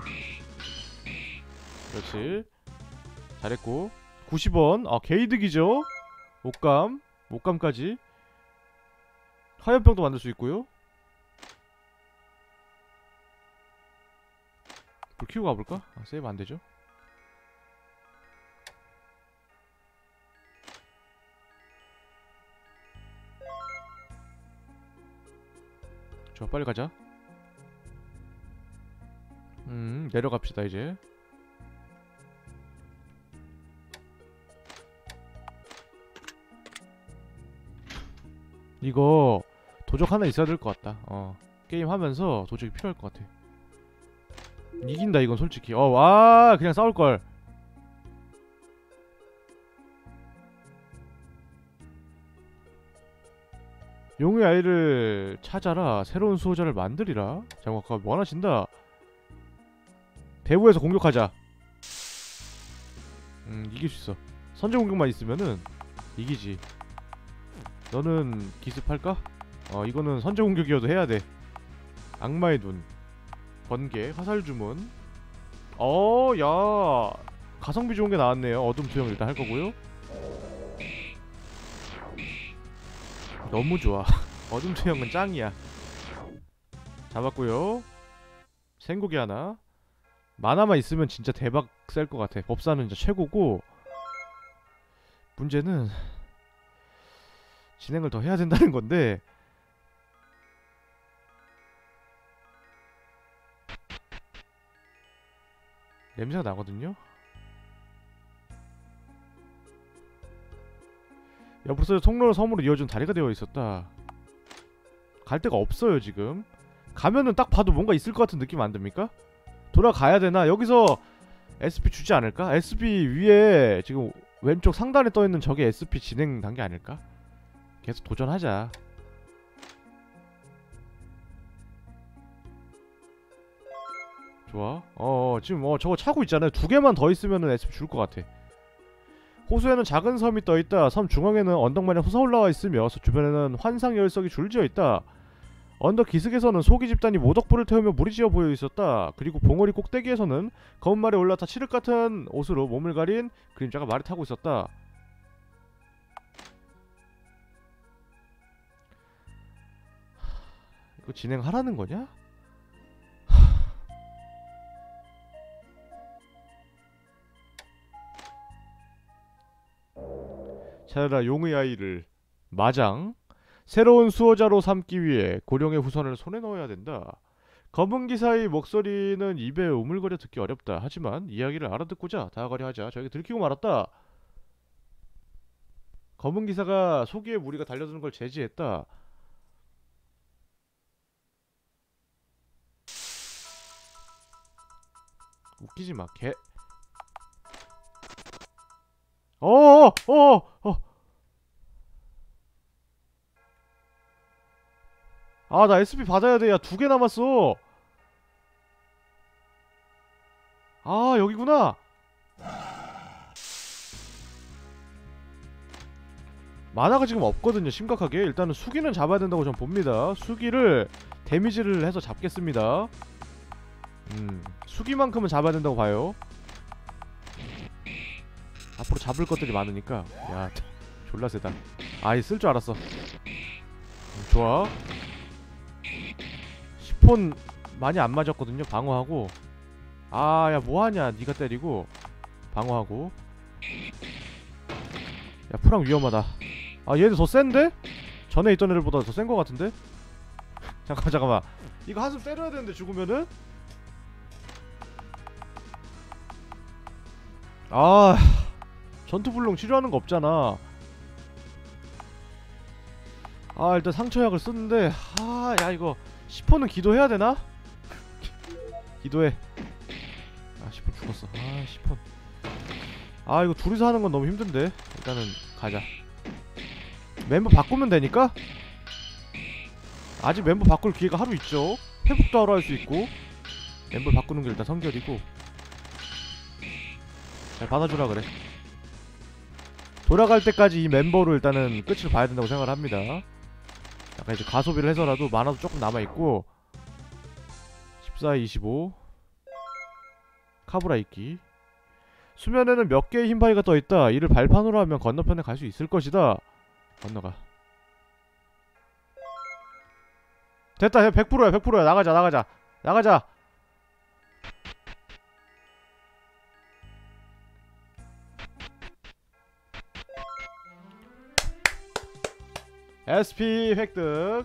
그렇지. 잘했고. 구십 원. 아, 게이득이죠? 옷감. 옷감까지. 화염병도 만들 수 있고요. 불 켜고 가볼까? 아, 세이브 안되죠? 좋아, 빨리 가자. 음, 내려갑시다 이제. 이거 도적 하나 있어야 될 것 같다. 어, 게임 하면서 도적이 필요할 것 같아. 이긴다 이건 솔직히. 어, 와, 그냥 싸울걸. 용의 아이를 찾아라. 새로운 수호자를 만들이라. 장관가 원하신다. 대부에서 공격하자. 음, 이길 수 있어. 선제 공격만 있으면은 이기지. 너는 기습할까? 어, 이거는 선제 공격이어도 해야 돼. 악마의 눈, 번개, 화살 주문. 어, 야, 가성비 좋은 게 나왔네요. 어둠 투영 일단 할 거고요. 너무 좋아. 어둠 투영은 짱이야. 잡았고요. 생고기 하나. 만화만 있으면 진짜 대박 셀 것 같아. 법사는 진짜 최고고. 문제는 진행을 더 해야 된다는 건데. 냄새가 나거든요? 야, 벌써 통로를 섬으로 이어준 다리가 되어 있었다. 갈 데가 없어요 지금. 가면은 딱 봐도 뭔가 있을 것 같은 느낌 안 듭니까? 돌아가야 되나? 여기서 에스피 주지 않을까? 에스피 위에 지금 왼쪽 상단에 떠있는 저게 에스피 진행 단계 아닐까? 계속 도전하자. 좋아. 어, 지금 어 저거 차고 있잖아요. 두 개만 더 있으면은 에스피 줄 것 같아. 호수에는 작은 섬이 떠있다. 섬 중앙에는 언덕마냥 솟아올라와 있으며 주변에는 환상 열석이 줄지어 있다. 언덕 기슭에서는 소기 집단이 모덕불을 태우며 무리지어 보여 있었다. 그리고 봉우리 꼭대기에서는 검은 말에 올라타 칠흑 같은 옷으로 몸을 가린 그림자가 말을 타고 있었다. 이거 진행하라는 거냐? 찾아라 용의 아이를. 마장. 새로운 수호자로 삼기 위해 고령의 후손을 손에 넣어야 된다. 검은 기사의 목소리는 입에 우물거려 듣기 어렵다. 하지만 이야기를 알아듣고자 다가가려 하자 저에게 들키고 말았다. 검은 기사가 소기에 무리가 달려드는 걸 제지했다. 웃기지마 개. 어어어 어, 어. 아 나 에스피 받아야 돼. 야 두 개 남았어. 아 여기구나. 만화가 지금 없거든요. 심각하게. 일단은 수기는 잡아야 된다고 전 봅니다. 수기를 데미지를 해서 잡겠습니다. 음 수기만큼은 잡아야 된다고 봐요. 앞으로 잡을 것들이 많으니까. 야 졸라 세다. 아이 쓸 줄 알았어. 음, 좋아. 시폰 많이 안 맞았거든요. 방어하고. 아 야 뭐하냐. 니가 때리고 방어하고. 야 프랑 위험하다. 아 얘들 더 센데? 전에 있던 애들보다 더 센 거 같은데? 잠깐만 잠깐만. 이거 한숨 때려야 되는데 죽으면은? 아 전투불능 치료하는 거 없잖아. 아 일단 상처약을 쓰는데 아 야 이거 시폰은 기도해야 되나? 기도해. 아 시폰 죽었어. 아 시폰. 아 이거 둘이서 하는 건 너무 힘든데. 일단은 가자. 멤버 바꾸면 되니까? 아직 멤버 바꿀 기회가 하루 있죠. 회복도 하러 할 수 있고. 멤버 바꾸는 게 일단 성결이고. 잘 받아주라 그래. 돌아갈 때까지 이 멤버로 일단은 끝을 봐야 된다고 생각을 합니다. 약간 이제 가소비를 해서라도 만화도 조금 남아있고. 십사, 이십오 카브라 있기. 수면에는 몇 개의 흰바위가 떠있다. 이를 발판으로 하면 건너편에 갈 수 있을 것이다. 건너가. 됐다. 백 퍼센트야 백 퍼센트야. 나가자 나가자 나가자. 에스피 획득.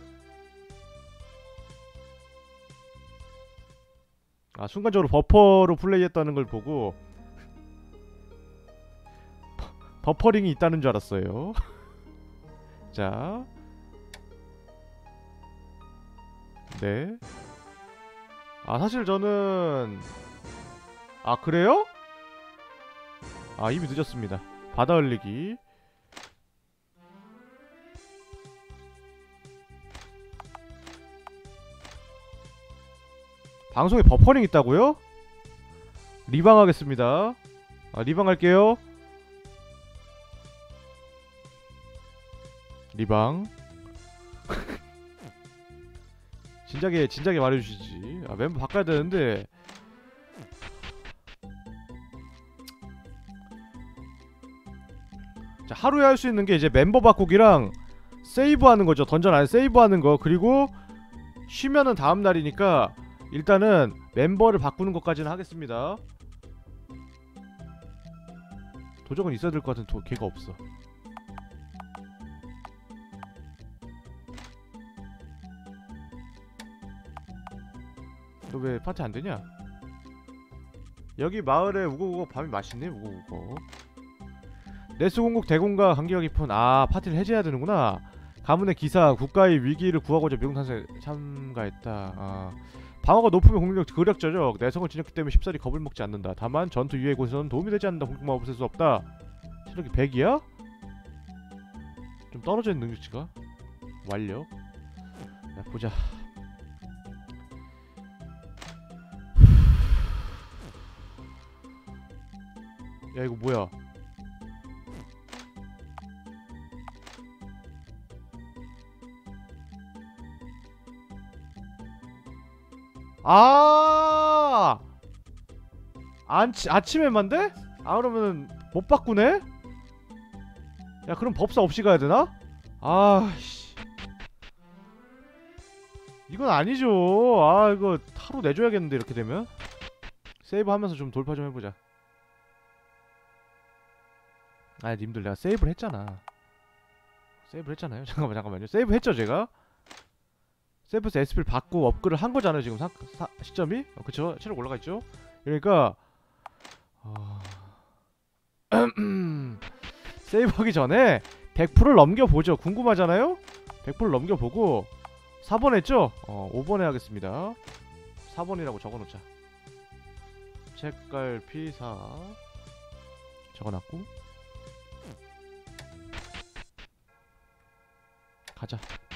아 순간적으로 버퍼로 플레이했다는 걸 보고 버퍼링이 있다는 줄 알았어요. 자 네. 아 사실 저는 아 그래요? 아 이미 늦었습니다. 바다 흘리기. 방송에 버퍼링 있다고요? 리방 하겠습니다. 아 리방 할게요. 리방. 진작에 진작에 말해주시지. 아 멤버 바꿔야 되는데. 자 하루에 할 수 있는 게 이제 멤버 바꾸기랑 세이브하는 거죠. 던전 안에 세이브하는 거. 그리고 쉬면은 다음 날이니까 일단은 멤버를 바꾸는 것까지는 하겠습니다. 도적은 있어야 될 것 같은 도, 걔가 없어. 너 왜 파티 안 되냐? 여기 마을에 우거우거 밤이 맛있네. 우거우거. 내수공국 대공과 관계가 깊은. 아 파티를 해제해야 되는구나. 가문의 기사 국가의 위기를 구하고자 미궁탄에 참가했다. 아 방어가 높으면 공격력 그력저적. 내성을 지녔기 때문에 쉽사리 겁을 먹지 않는다. 다만 전투 이후의 곳에서는 도움이 되지 않는다. 공격만 없앨 수 없다. 체력이 백이야? 좀 떨어져 있는 능력치가. 완력. 야 보자. 야 이거 뭐야? 아 안치, 아침에만데? 아 그러면은 못 바꾸네? 야 그럼 법사 없이 가야 되나? 아씨 이건 아니죠. 아 이거 하루 내줘야겠는데 이렇게 되면. 세이브 하면서 좀 돌파 좀 해보자. 아 님들 내가 세이브를 했잖아. 세이브를 했잖아요. 잠깐만 잠깐만요. 세이브 했죠 제가? 세이브에서 에스피를 받고 업글을 한 거잖아요 지금 사, 사, 시점이? 어, 그쵸? 체력 올라가 있죠? 그러니까 어... 세이브하기 전에 백 퍼센트를 넘겨보죠. 궁금하잖아요? 백 퍼센트를 넘겨보고 사 번 했죠? 어, 오 번에 하겠습니다. 사 번이라고 적어놓자. 책갈피 사 적어놨고 가자.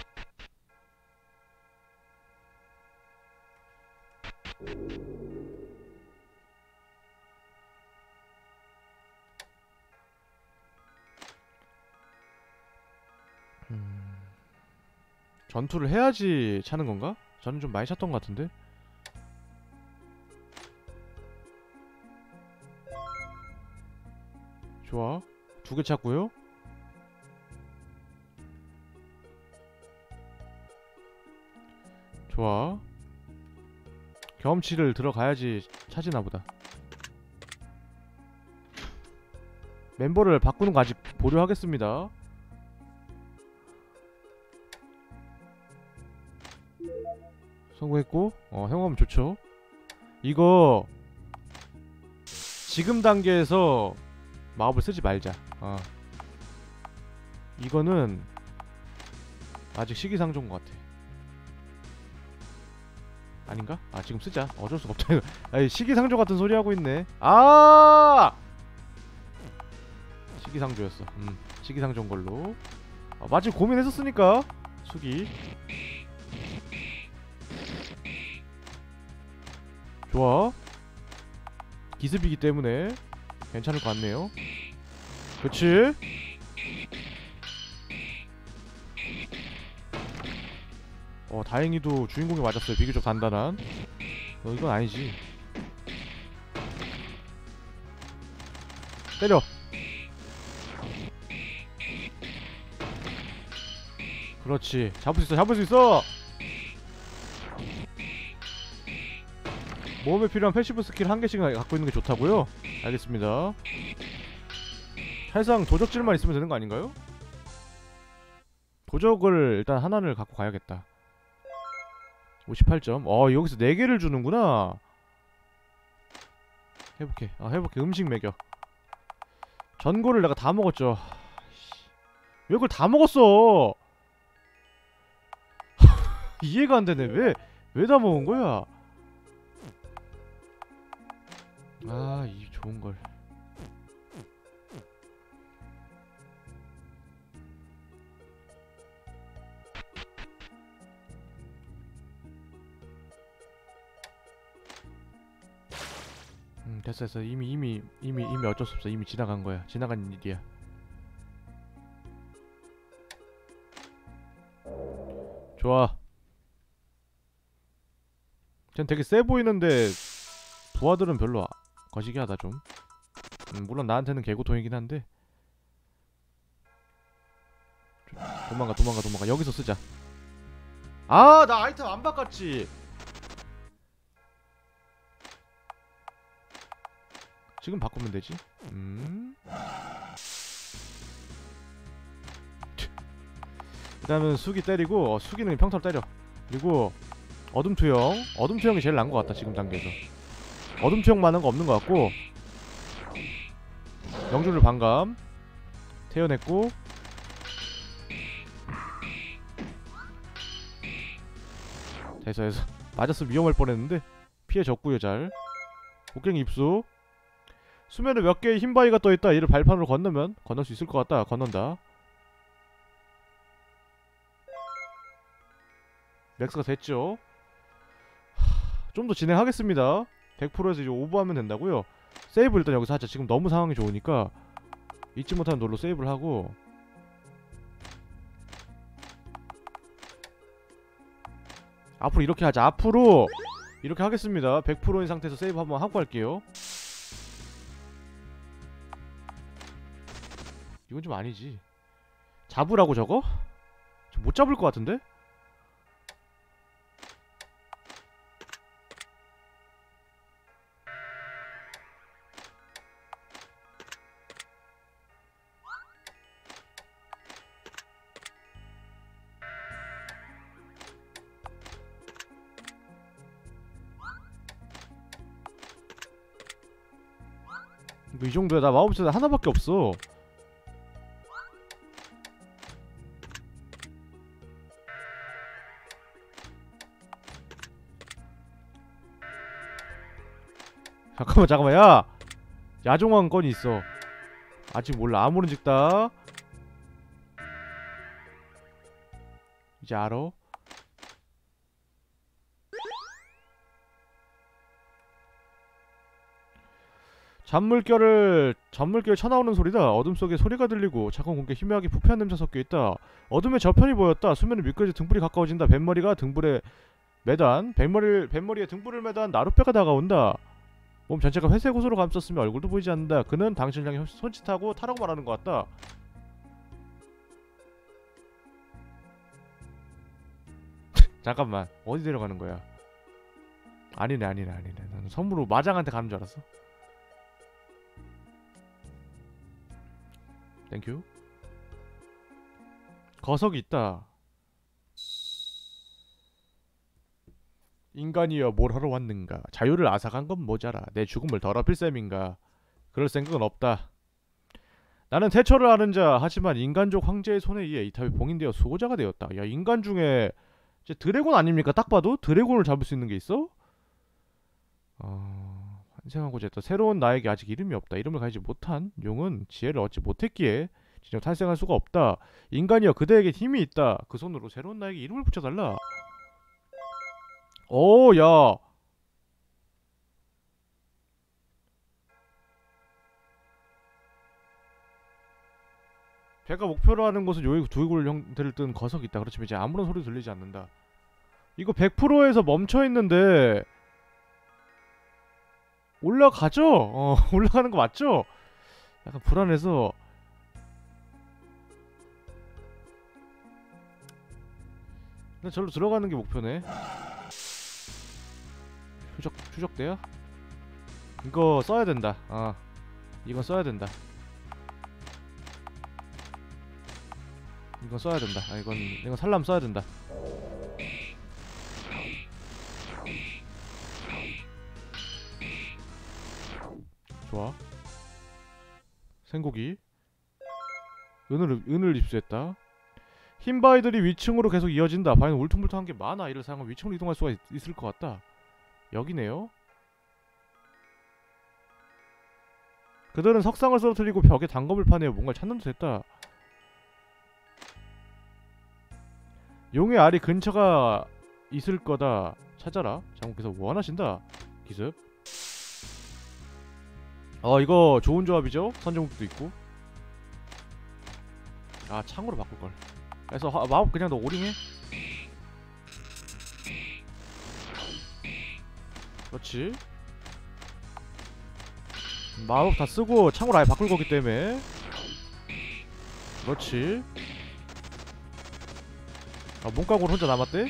음... 전투를 해야지 차는 건가? 저는 좀 많이 찼던 것 같은데. 좋아. 두 개 찼고요. 좋아. 경험치를 들어가야지 차지나 보다. 멤버를 바꾸는 거 아직 보류하겠습니다. 성공했고 어 성공하면 좋죠. 이거 지금 단계에서 마법을 쓰지 말자. 어 이거는 아직 시기상조인 것 같아. 아닌가? 아 지금 쓰자. 어쩔 수가 없다. 아이 시기상조 같은 소리 하고 있네. 아 시기상조였어. 음 시기상조인 걸로. 아, 마침 고민했었으니까 수기. 좋아. 기습이기 때문에 괜찮을 것 같네요. 그치? 어 다행히도 주인공이 맞았어요. 비교적 단단한. 어 이건 아니지. 때려. 그렇지. 잡을 수 있어. 잡을 수 있어. 모험에 필요한 패시브 스킬 한 개씩 갖고 있는 게 좋다고요? 알겠습니다. 사실상 도적질만 있으면 되는 거 아닌가요? 도적을 일단 하나를 갖고 가야겠다. 오십팔 점. 어 여기서 네 개를 주는구나. 해볼게. 아 해볼게. 음식 먹여. 전골을 내가 다 먹었죠. 왜 그걸 다 먹었어? 이해가 안 되네. 왜 왜 다 먹은 거야? 아, 이 좋은 걸. 음, 됐어, 됐어. 이미, 이미, 이미, 이미 어쩔 수 없어. 이미 지나간 거야. 지나간 일이야. 좋아. 쟨 되게 세 보이는데 부하들은 별로 아, 거시기 하다 좀. 음, 물론 나한테는 개고통이긴 한데. 도망가, 도망가, 도망가. 여기서 쓰자. 아, 나 아이템 안 바꿨지. 지금 바꾸면 되지. 음. 일단은 수기 때리고 어, 수기는 평타로 때려. 그리고 어둠투영. 어둠투영이 제일 나은 것 같다 지금 단계에서. 어둠투영 많은 거 없는 것 같고. 영주를 반감. 태어냈고. 됐어 됐어. 맞았으면 위험할 뻔했는데 피해졌구요. 잘. 곡괭이 입수. 수면에 몇 개의 흰바위가 떠있다. 이를 발판으로 건너면 건널 수 있을 것 같다. 건넌다. 맥스가 됐죠. 좀 더 진행하겠습니다. 백 퍼센트에서 이제 오버하면 된다고요. 세이브 일단 여기서 하자. 지금 너무 상황이 좋으니까 잊지 못하는 놀로 세이브를 하고. 앞으로 이렇게 하자. 앞으로 이렇게 하겠습니다. 백 퍼센트인 상태에서 세이브 한번 하고 갈게요. 이건 좀 아니지. 잡으라고 저거? 저 못 잡을 것 같은데? 이 정도야. 나 마법사 하나밖에 없어. 잠깐만 잠깐만 야! 야종한 건이 있어. 아직 몰라. 아무런 즉다. 이제 알아. 잔물결을 잔물결 쳐나오는 소리다. 어둠 속에 소리가 들리고 차가운 공기에 희미하게 부패한 냄새 섞여있다. 어둠의 저편이 보였다. 수면에 미끄러져 등불이 가까워진다. 뱃머리가 등불에 매단 뱃머리, 뱃머리에 등불을 매단 나룻배가 다가온다. 몸 전체가 회색 옷으로 감쌌으며 얼굴도 보이지 않는다. 그는 당신을 향해 손짓하고 타라고 말하는 것 같다. 잠깐만 어디 데려가는 거야? 아니네 아니네 아니네. 나는 선물로 마장한테 가는 줄 알았어. 땡큐. 거석이 있다. 인간이여 뭘 하러 왔는가. 자유를 앗아간 건 모자라 내 죽음을 더럽힐 셈인가. 그럴 생각은 없다. 나는 태초를 아는 자. 하지만 인간족 황제의 손에 의해 이 탑이 봉인되어 수호자가 되었다. 야 인간 중에 이제 드래곤 아닙니까? 딱 봐도 드래곤을 잡을 수 있는 게 있어? 어... 환생하고자 했다. 새로운 나에게 아직 이름이 없다. 이름을 가지지 못한 용은 지혜를 얻지 못했기에 진정 탄생할 수가 없다. 인간이여 그대에게 힘이 있다. 그 손으로 새로운 나에게 이름을 붙여달라. 오, 야. 배가 목표로 하는 곳은 요의 두개골 형태를 띨 거석이 있다. 그렇지만 이제 아무런 소리도 들리지 않는다. 이거 백 퍼센트에서 멈춰있는데 올라가죠? 어 올라가는 거 맞죠? 약간 불안해서 일단 절로 들어가는 게 목표네. 추적, 추적대야? 이거 써야 된다. 아 이건 써야 된다. 이건 써야 된다. 아 이건 이건 살람 써야 된다. 좋아. 생고기. 은을 은을 입수했다. 흰 바위들이 위층으로 계속 이어진다. 바위는 울퉁불퉁한 게 많아. 이를 사용하면 위층으로 이동할 수가 있, 있을 것 같다. 여기네요. 그들은 석상을 쓰러뜨리고 벽에 단검을 파내어 뭔가를 찾는 듯 했다. 용의 알이 근처가 있을 거다. 찾아라. 장군께서 원하신다. 기습. 어 이거 좋은 조합이죠? 선정국도 있고. 아 창으로 바꿀걸. 그래서 하, 마법 그냥 너 오링해. 그렇지. 마법 다 쓰고 창으로 아예 바꿀 거기 때문에. 그렇지. 아 몸깡으로 혼자 남았대?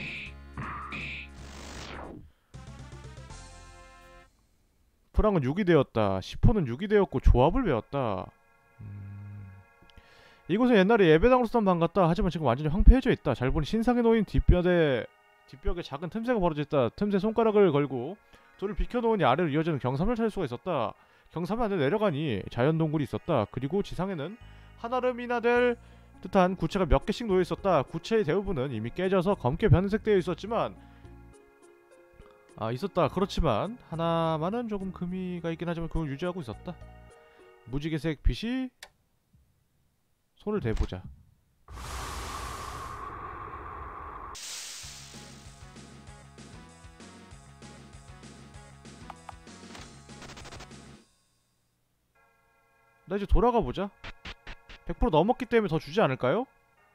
프랑은 육이 되었다. 시포는 육이 되었고 조합을 배웠다. 음... 이곳은 옛날에 예배당으로 쓰던 방 같다. 하지만 지금 완전히 황폐해져 있다. 잘 보니 신상에 놓인 뒷벽에 뒷벽에 작은 틈새가 벌어져 있다. 틈새 손가락을 걸고 돌을 비켜놓으니 아래로 이어지는 경사면을 찾을 수가 있었다. 경사면 안에 내려가니 자연동굴이 있었다. 그리고 지상에는 한아름이나 될 듯한 구체가 몇 개씩 놓여 있었다. 구체의 대부분은 이미 깨져서 검게 변색되어 있었지만 아 있었다. 그렇지만 하나만은 조금 금이가 있긴 하지만 그걸 유지하고 있었다. 무지개색 빛이 손을 대보자. 나 이제 돌아가 보자. 백 퍼센트 넘었기 때문에 더 주지 않을까요?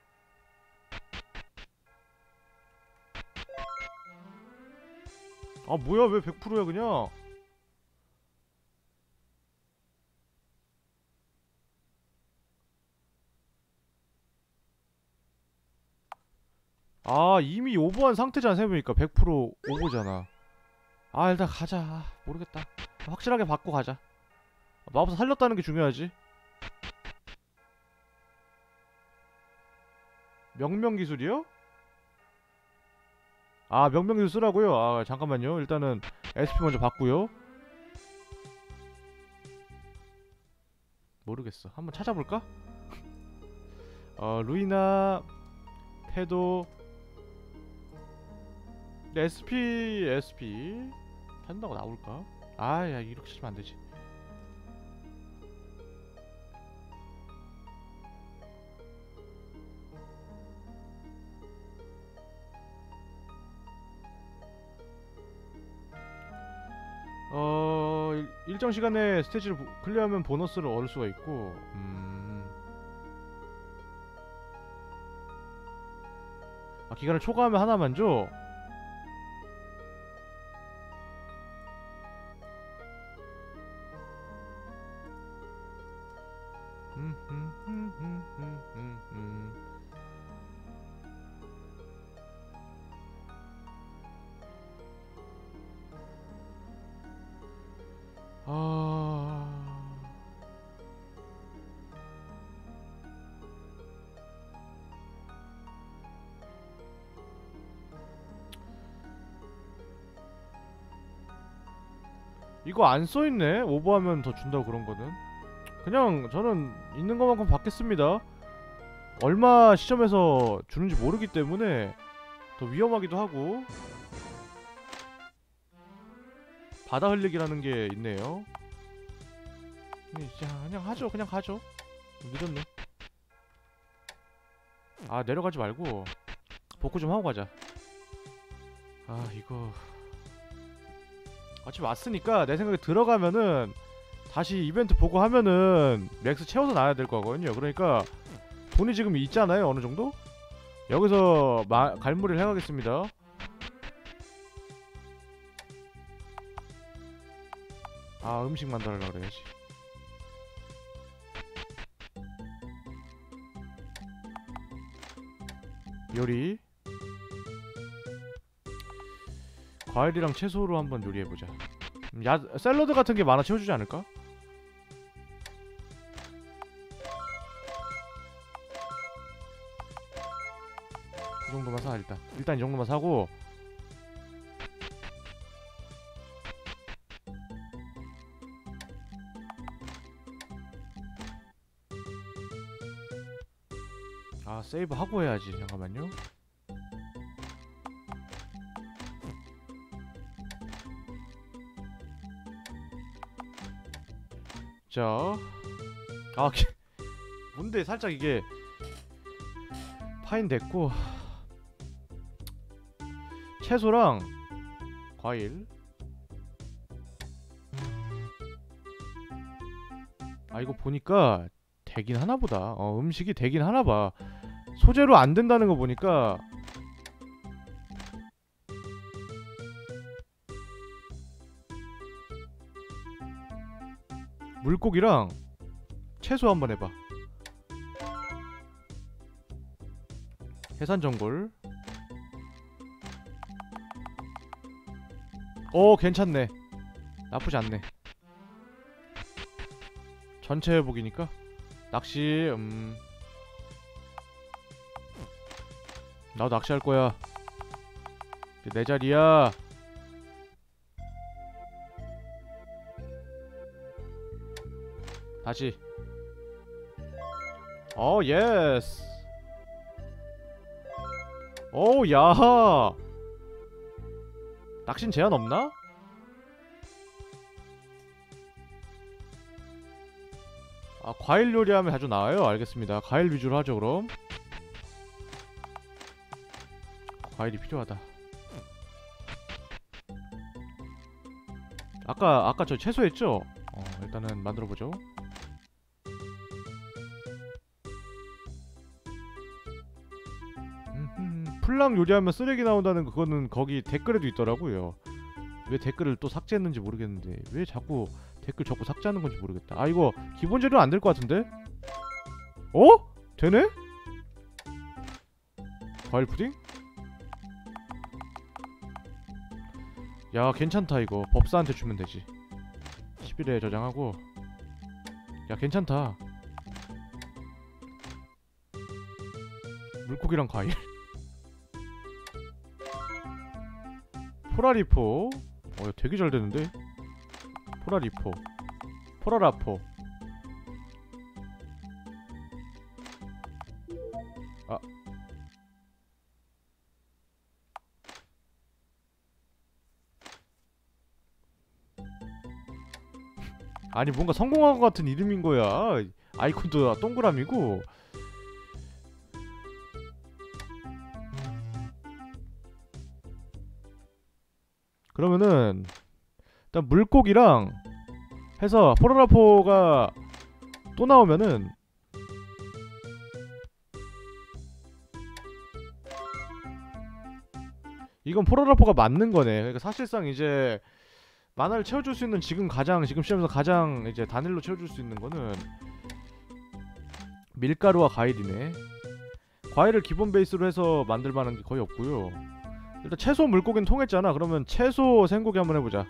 아 뭐야 왜 백 퍼센트야 그냥. 아 이미 오버한 상태잖아. 생각해보니까 백 퍼센트 오버잖아. 아 일단 가자. 아, 모르겠다. 확실하게 받고 가자. 마법사 살렸다는 게 중요하지. 명명기술이요? 아 명명기술 쓰라고요? 아 잠깐만요. 일단은 에스피 먼저 받고요. 모르겠어. 한번 찾아볼까? 어 루이나 패도 에스피 에스피 한다고 나올까? 아야 이렇게 치면 안되지. 어 일, 일정 시간에 스테이지를 부, 클리어하면 보너스를 얻을 수가 있고 음... 아 기간을 초과하면 하나만 줘? 음, 음, 음, 음, 음, 음, 음. 아... 이거 안 써있네? 오버하면 더 준다고 그런거는. 그냥 저는 있는 것만큼 받겠습니다. 얼마 시점에서 주는지 모르기 때문에 더 위험하기도 하고. 바다 흘리기라는 게 있네요. 그냥, 그냥 하죠. 그냥 가죠. 늦었네. 아 내려가지 말고 복구 좀 하고 가자. 아 이거 어차피 왔으니까 내 생각에 들어가면은 다시 이벤트 보고 하면은 맥스 채워서 나와야 될 거거든요. 그러니까 돈이 지금 있잖아요 어느정도? 여기서 마, 갈무리를 해가겠습니다. 아 음식 만들려고 그래야지. 요리 과일이랑 채소로 한번 요리해보자. 야 샐러드 같은 게 많아 채워주지 않을까? 이 정도만 사. 일단 일단 이 정도만 사고. 아 세이브 하고 해야지. 잠깐만요. 자, 아 뭔데 살짝 이게 파인 됐고 채소랑 과일. 아 이거 보니까 되긴 하나보다. 어 음식이 되긴 하나봐. 소재로 안 된다는 거 보니까 물고기랑 채소 한번 해봐. 해산전골. 오 괜찮네. 나쁘지 않네. 전체 회복이니까. 낚시. 음 나도 낚시할 거야. 내 자리야. 다시. 어 예스. 오 야. 낚신 제한 없나? 아 과일 요리하면 자주 나와요? 알겠습니다. 과일 위주로 하죠 그럼. 과일이 필요하다. 아까 아까 저 채소 했죠? 어 일단은 만들어보죠. 풀랑 요리하면 쓰레기 나온다는 거, 그거는 거기 댓글에도 있더라고요. 왜 댓글을 또 삭제했는지 모르겠는데 왜 자꾸 댓글 적고 삭제하는 건지 모르겠다. 아 이거 기본 재료는 안 될 것 같은데? 어? 되네? 과일 푸딩? 야 괜찮다. 이거 법사한테 주면 되지. 십 일에 저장하고. 야 괜찮다. 물고기랑 과일. 포라리포. 어 이거 되게 잘 되는데? 포라리포 포라라포. 아, 아니 뭔가 성공한 것 같은 이름인 거야. 아이콘도 동그라미고. 그러면은 일단 물고기랑 해서 포로라포가 또 나오면은 이건 포로라포가 맞는 거네. 그러니까 사실상 이제 만화를 채워줄 수 있는 지금 가장 지금 시점에서 가장 이제 단일로 채워줄 수 있는 거는 밀가루와 과일이네. 과일을 기본 베이스로 해서 만들 만한 게 거의 없고요. 일단 채소 물고기는 통했잖아. 그러면 채소 생고기 한번 해보자.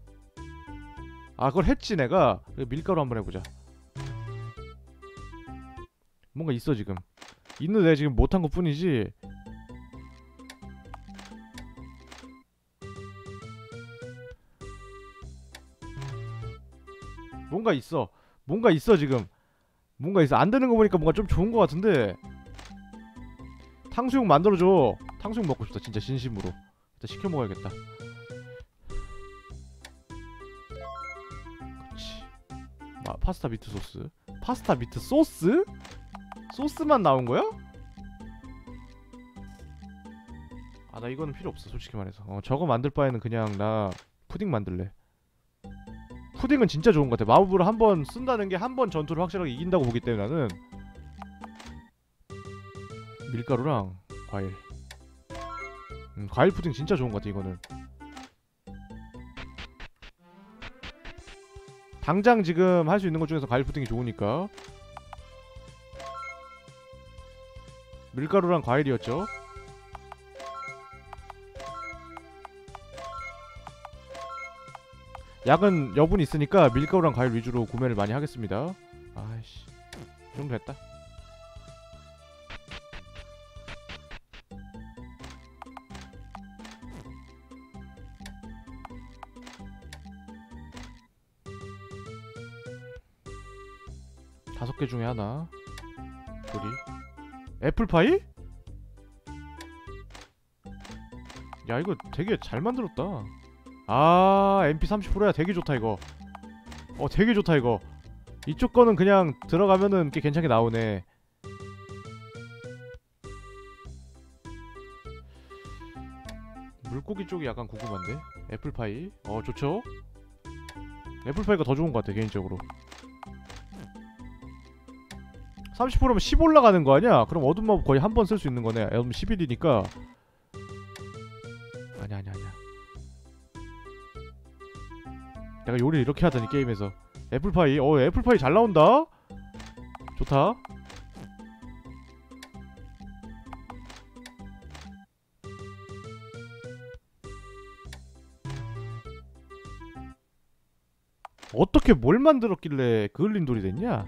아 그걸 했지 내가. 밀가루 한번 해보자. 뭔가 있어 지금. 있는데 내가 지금 못한 것 뿐이지. 뭔가 있어. 뭔가 있어 지금. 뭔가 있어. 안 되는 거 보니까 뭔가 좀 좋은 거 같은데. 탕수육 만들어줘. 탕수육 먹고 싶다 진짜 진심으로. 일단 시켜 먹어야겠다. 그렇지. 아, 파스타 미트 소스. 파스타 미트 소스? 소스만 나온 거야? 아 나 이거는 필요 없어 솔직히 말해서. 어 저거 만들 바에는 그냥 나 푸딩 만들래. 푸딩은 진짜 좋은 것 같아. 마법을 한 번 쓴다는 게 한 번 전투를 확실하게 이긴다고 보기 때문에 나는 밀가루랑 과일. 음, 과일 푸딩 진짜 좋은 것 같아 이거는. 당장 지금 할 수 있는 것 중에서 과일 푸딩이 좋으니까. 밀가루랑 과일이었죠. 약은 여분이 있으니까 밀가루랑 과일 위주로 구매를 많이 하겠습니다. 아이씨 이 정도 됐다. 다섯 개 중에 하나 조리. 애플파이? 야 이거 되게 잘 만들었다. 아 엠피 삼십 퍼센트야. 되게 좋다 이거. 어 되게 좋다 이거. 이쪽 거는 그냥 들어가면은 꽤 괜찮게 나오네. 물고기 쪽이 약간 궁금한데. 애플파이 어 좋죠. 애플파이가 더 좋은 것 같아 개인적으로. 삼십 퍼센트면 십 올라가는 거 아니야? 그럼 어둠 마법 거의 한 번 쓸 수 있는 거네. 어둠 십일이니까. 아니야 아니야 아니야. 내가 요리를 이렇게 하다니 게임에서. 애플파이 어 애플파이 잘 나온다. 좋다. 어떻게 뭘 만들었길래 그을린 돌이 됐냐?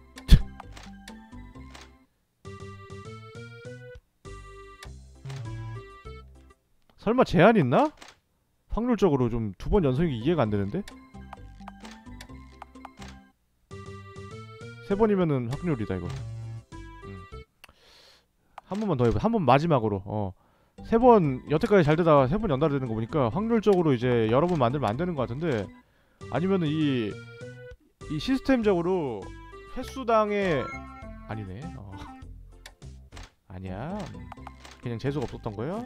설마 제한 있나? 확률적으로 좀 두 번 연속이 이해가 안 되는데? 세 번이면은 확률이다 이거. 음. 한 번만 더 해봐. 한 번 마지막으로. 어. 세 번 여태까지 잘 되다가 세 번 연달아 되는 거 보니까 확률적으로 이제 여러 번 만들면 안 되는 거 같은데. 아니면은 이 이 시스템적으로 횟수당에 아니네. 어. 아니야. 그냥 재수가 없었던 거야?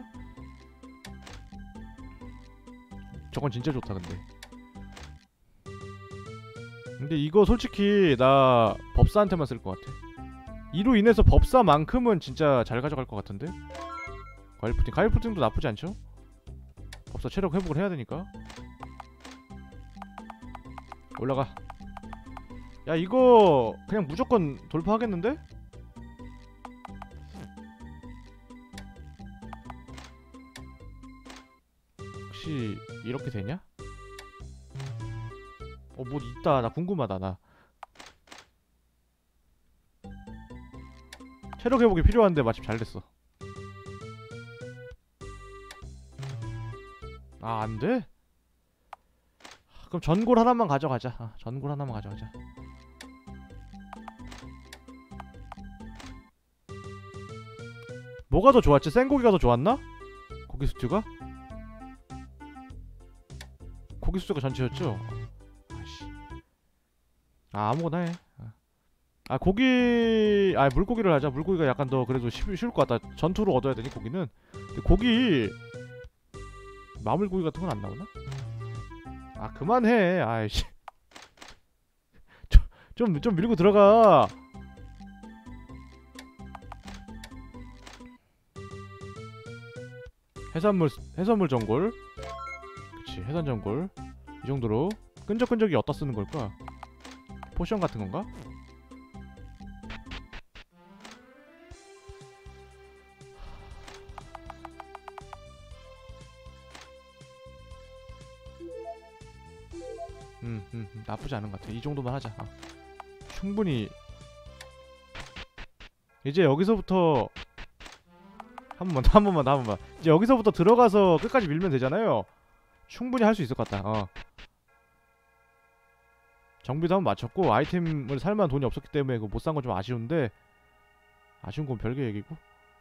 저건 진짜 좋다 근데. 근데 이거 솔직히 나 법사한테만 쓸 것 같아. 이로 인해서 법사만큼은 진짜 잘 가져갈 것 같은데? 과일푸딩 과일푸딩도 나쁘지 않죠? 법사 체력 회복을 해야 되니까. 올라가. 야 이거 그냥 무조건 돌파하겠는데? 혹시 이렇게 되냐? 어 뭐 있다. 나 궁금하다 나. 체력 회복이 필요한데 마침 잘 됐어. 아 안돼? 그럼 전골 하나만 가져가자. 아, 전골 하나만 가져가자. 뭐가 더 좋았지? 생고기가 더 좋았나? 고기 스튜가? 고기 스튜가 전체였죠? 아씨. 아 아무거나 해. 아 고기... 아 물고기를 하자. 물고기가 약간 더 그래도 쉬, 쉬울 것 같다. 전투로 얻어야 되니 고기는. 근데 고기... 마물고기 같은 건 안 나오나? 아 그만해. 아이씨. 좀, 좀 밀고 들어가. 해산물, 해산물 전골. 그치, 해산 전골. 이 정도로. 끈적끈적이 어디다 쓰는 걸까? 포션 같은 건가? 음, 음, 음, 나쁘지 않은 것 같아. 이 정도만 하자. 아, 충분히. 이제 여기서부터 한 번만 더, 한 번만 더, 한 번만. 이제 여기서부터 들어가서 끝까지 밀면 되잖아요. 충분히 할 수 있을 것 같다. 어. 정비도 한번 마쳤고 아이템을 살 만한 돈이 없었기 때문에 못 산 건 좀 아쉬운데, 아쉬운 건 별개 얘기고.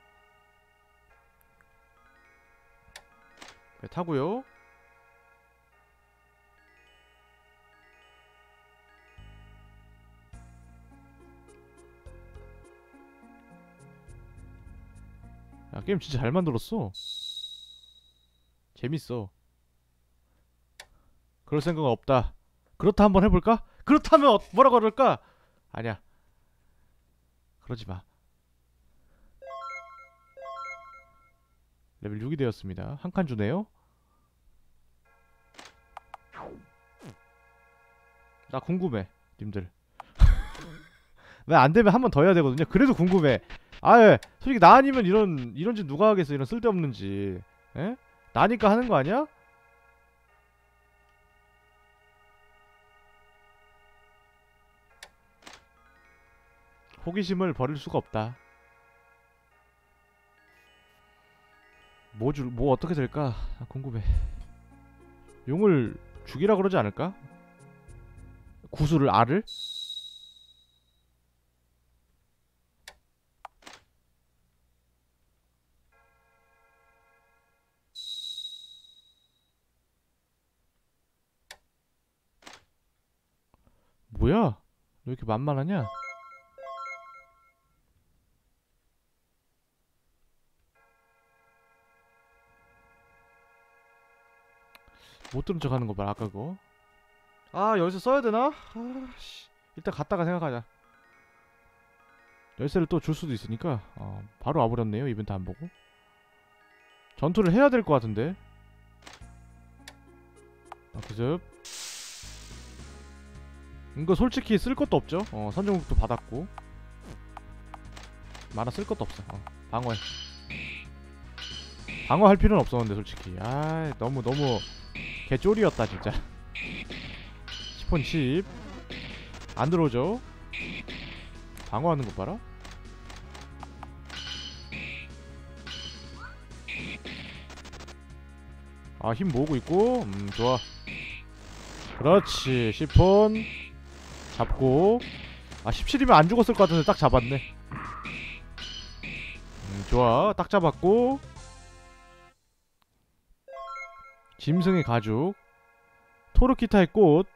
배 타고요. 야 게임 진짜 잘 만들었어. 재밌어. 그럴 생각은 없다. 그렇다 한번 해볼까? 그렇다면 어, 뭐라고 그럴까? 아니야. 그러지마. 레벨 육이 되었습니다. 한 칸 주네요. 나 궁금해 님들. 왜 안되면 한 번 더 해야 되거든요. 그래도 궁금해. 아예 솔직히 나 아니면 이런 이런 짓 누가 하겠어. 이런 쓸데없는지. 에? 나니까 하는 거 아니야? 호기심을 버릴 수가 없다. 뭐 줄, 뭐 어떻게 될까? 아, 궁금해. 용을 죽이라 그러지 않을까? 구슬을 알을? 뭐야? 왜 이렇게 만만하냐? 못 들은 척 하는 거 봐라. 아까 그거. 아 여기서 써야 되나? 아씨. 일단 갔다가 생각하자. 열쇠를 또 줄 수도 있으니까. 어, 바로 와버렸네요. 이벤트 안 보고. 전투를 해야 될 것 같은데. 아, 기습. 이거 솔직히 쓸 것도 없죠. 어, 선정국도 받았고. 만화 쓸 것도 없어. 어, 방어해. 방어할 필요는 없었는데 솔직히. 아 너무 너무 개쫄이었다 진짜. 십 원 십. 안 들어오죠? 방어하는 거 봐라. 아 힘 모으고 있고. 음 좋아. 그렇지. 십 원 잡고. 아 십칠이면 안 죽었을 것 같은데 딱 잡았네. 음 좋아. 딱 잡았고. 짐승의 가죽. 토르키타의 꽃.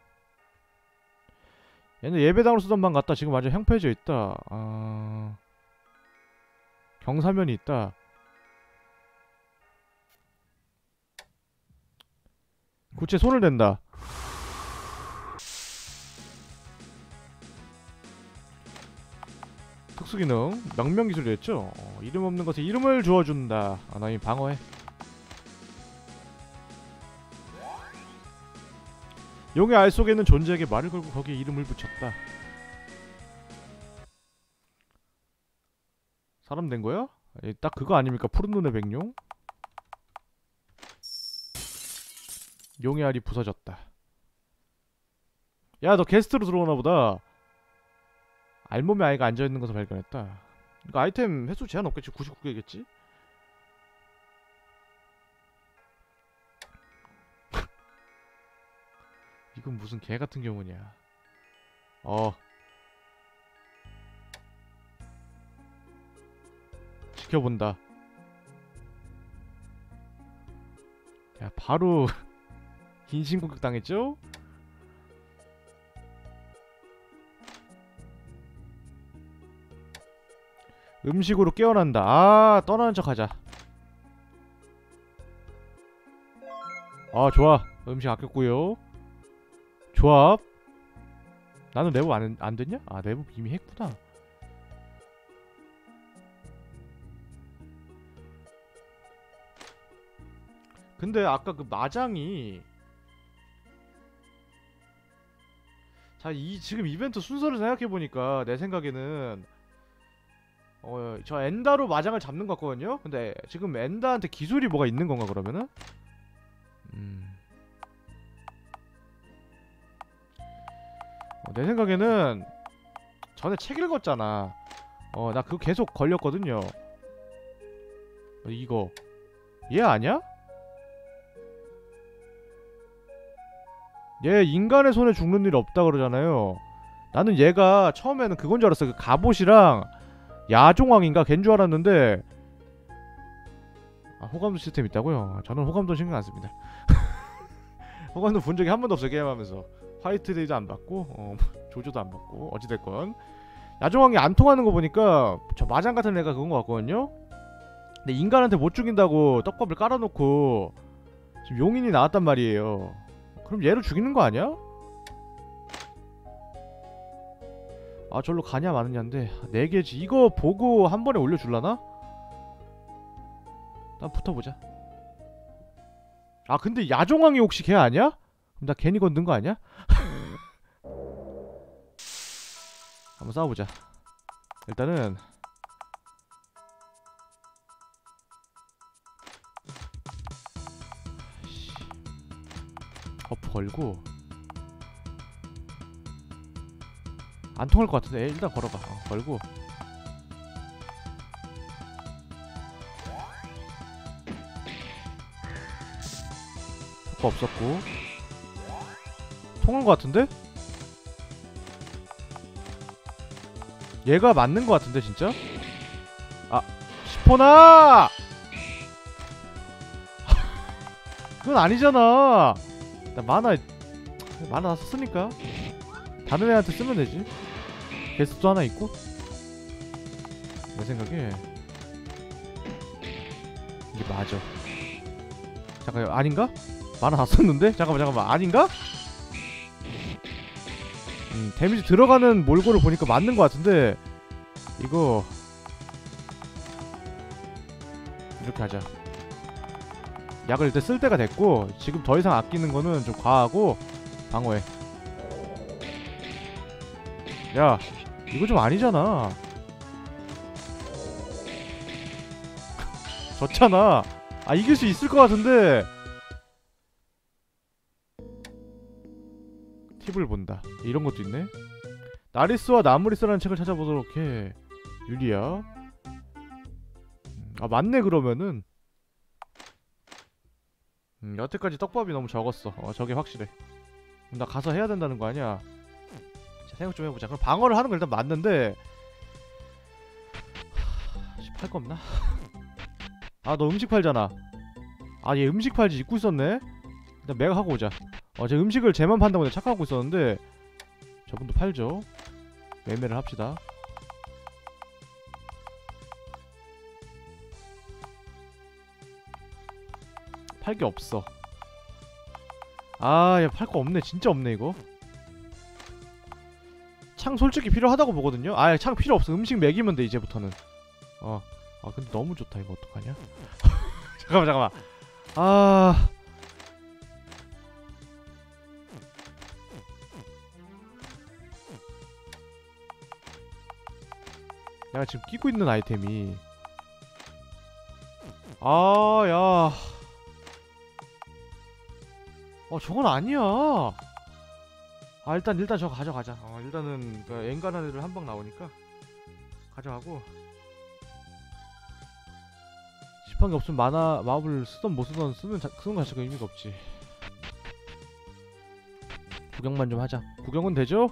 얘는 예배당으로 쓰던 방 같다. 지금 완전 형편해져 있다. 아... 경사면이 있다. 구체 손을 댄다. 특수기능 명명기술이었죠. 어, 이름 없는 것에 이름을 주어준다. 아, 나 이 방어해. 용의 알 속에 있는 존재에게 말을 걸고 거기에 이름을 붙였다. 사람 된 거야? 에, 딱 그거 아닙니까? 푸른 눈의 백룡? 용의 알이 부서졌다. 야, 너 게스트로 들어오나 보다. 알몸의 아이가 앉아있는 것을 발견했다. 이거 아이템 횟수 제한 없겠지? 구십구 개겠지? 이건 무슨 개같은 경우냐. 어 지켜본다. 야, 바로 인신공격 당했죠? 음식으로 깨어난다. 아, 떠나는 척 하자. 아, 좋아. 음식 아꼈고요. 조합. 나는 내부 안, 안 됐냐? 아, 내부 이미 했구나. 근데 아까 그 마장이, 자, 이 지금 이벤트 순서를 생각해보니까 내 생각에는 어, 저 엔다로 마장을 잡는 것 같거든요? 근데 지금 엔다한테 기술이 뭐가 있는 건가 그러면은? 음. 어, 내 생각에는 전에 책 읽었잖아. 어, 나 그거 계속 걸렸거든요. 어, 이거 얘 아냐? 얘 인간의 손에 죽는 일이 없다 그러잖아요. 나는 얘가 처음에는 그건 줄 알았어. 그 갑옷이랑 야종왕인가 걘 줄 알았는데, 아, 호감도 시스템 있다고요? 저는 호감도 신경 안 씁니다. 호감도 본 적이 한 번도 없어요, 게임하면서. 화이트데이도 안 받고, 어, 조조도 안 받고, 어찌됐건 야종왕이 안 통하는 거 보니까 저 마장 같은 애가 그건 거 같거든요? 근데 인간한테 못 죽인다고 떡밥을 깔아놓고 지금 용인이 나왔단 말이에요. 그럼 얘를 죽이는 거 아니야? 아, 절로 가냐 마느냐인데 네 개지. 이거 보고 한 번에 올려줄라나? 난 붙어보자. 아, 근데 야종왕이 혹시 걔 아니야? 그럼 나 괜히 건든 거 아니야? 한번 싸워보자. 일단은 버프 걸고. 안 통할 것 같은데 일단 걸어봐. 어, 걸고. 효과 없었고. 통한 것 같은데? 얘가 맞는 것 같은데 진짜? 아, 시포나! 그건 아니잖아. 나 만화 만화 다 썼으니까 다른 애한테 쓰면 되지. 게스트도 하나 있고. 내 생각에 이게 맞아. 잠깐, 아닌가? 만화 다 썼는데? 잠깐만 잠깐만, 아닌가? 음, 데미지 들어가는 몰골을 보니까 맞는 것 같은데, 이거 이렇게 하자. 약을 일단 쓸 때가 됐고, 지금 더 이상 아끼는 거는 좀 과하고 방어해. 야, 이거 좀 아니잖아. 졌잖아. 아, 이길 수 있을 것 같은데. 팁을 본다. 이런 것도 있네. 나리스와 나무리스라는 책을 찾아보도록 해. 유리야. 음, 아, 맞네 그러면은. 음, 여태까지 떡밥이 너무 적었어. 어, 저게 확실해. 그럼 나 가서 해야 된다는 거 아니야? 자, 생각 좀 해보자. 그럼 방어를 하는 거 일단 맞는데, 팔 거 없나? 아, 너 음식 팔잖아. 아, 얘 음식 팔지. 잊고 있었네. 일단 매각 하고 오자. 어, 제 음식을 쟤만 판다고 내가 착각하고 있었는데 저분도 팔죠. 매매를 합시다. 팔 게 없어. 아, 야, 팔 거 없네. 진짜 없네 이거. 창 솔직히 필요하다고 보거든요. 아, 창 필요 없어. 음식 먹이면 돼 이제부터는. 어. 아, 근데 너무 좋다. 이거 어떡하냐? 잠깐만 잠깐만. 아, 내가 지금 끼고 있는 아이템이, 아, 야, 어, 저건 아니야. 아, 일단 일단 저거 가져가자. 어, 일단은 그 엔간한 애들 한 방 나오니까 가져가고. 시판이 없으면 만화 마법을 쓰던 못 쓰던 쓰는 자, 쓰는 거 자체가 의미가 없지. 구경만 좀 하자. 구경은 되죠?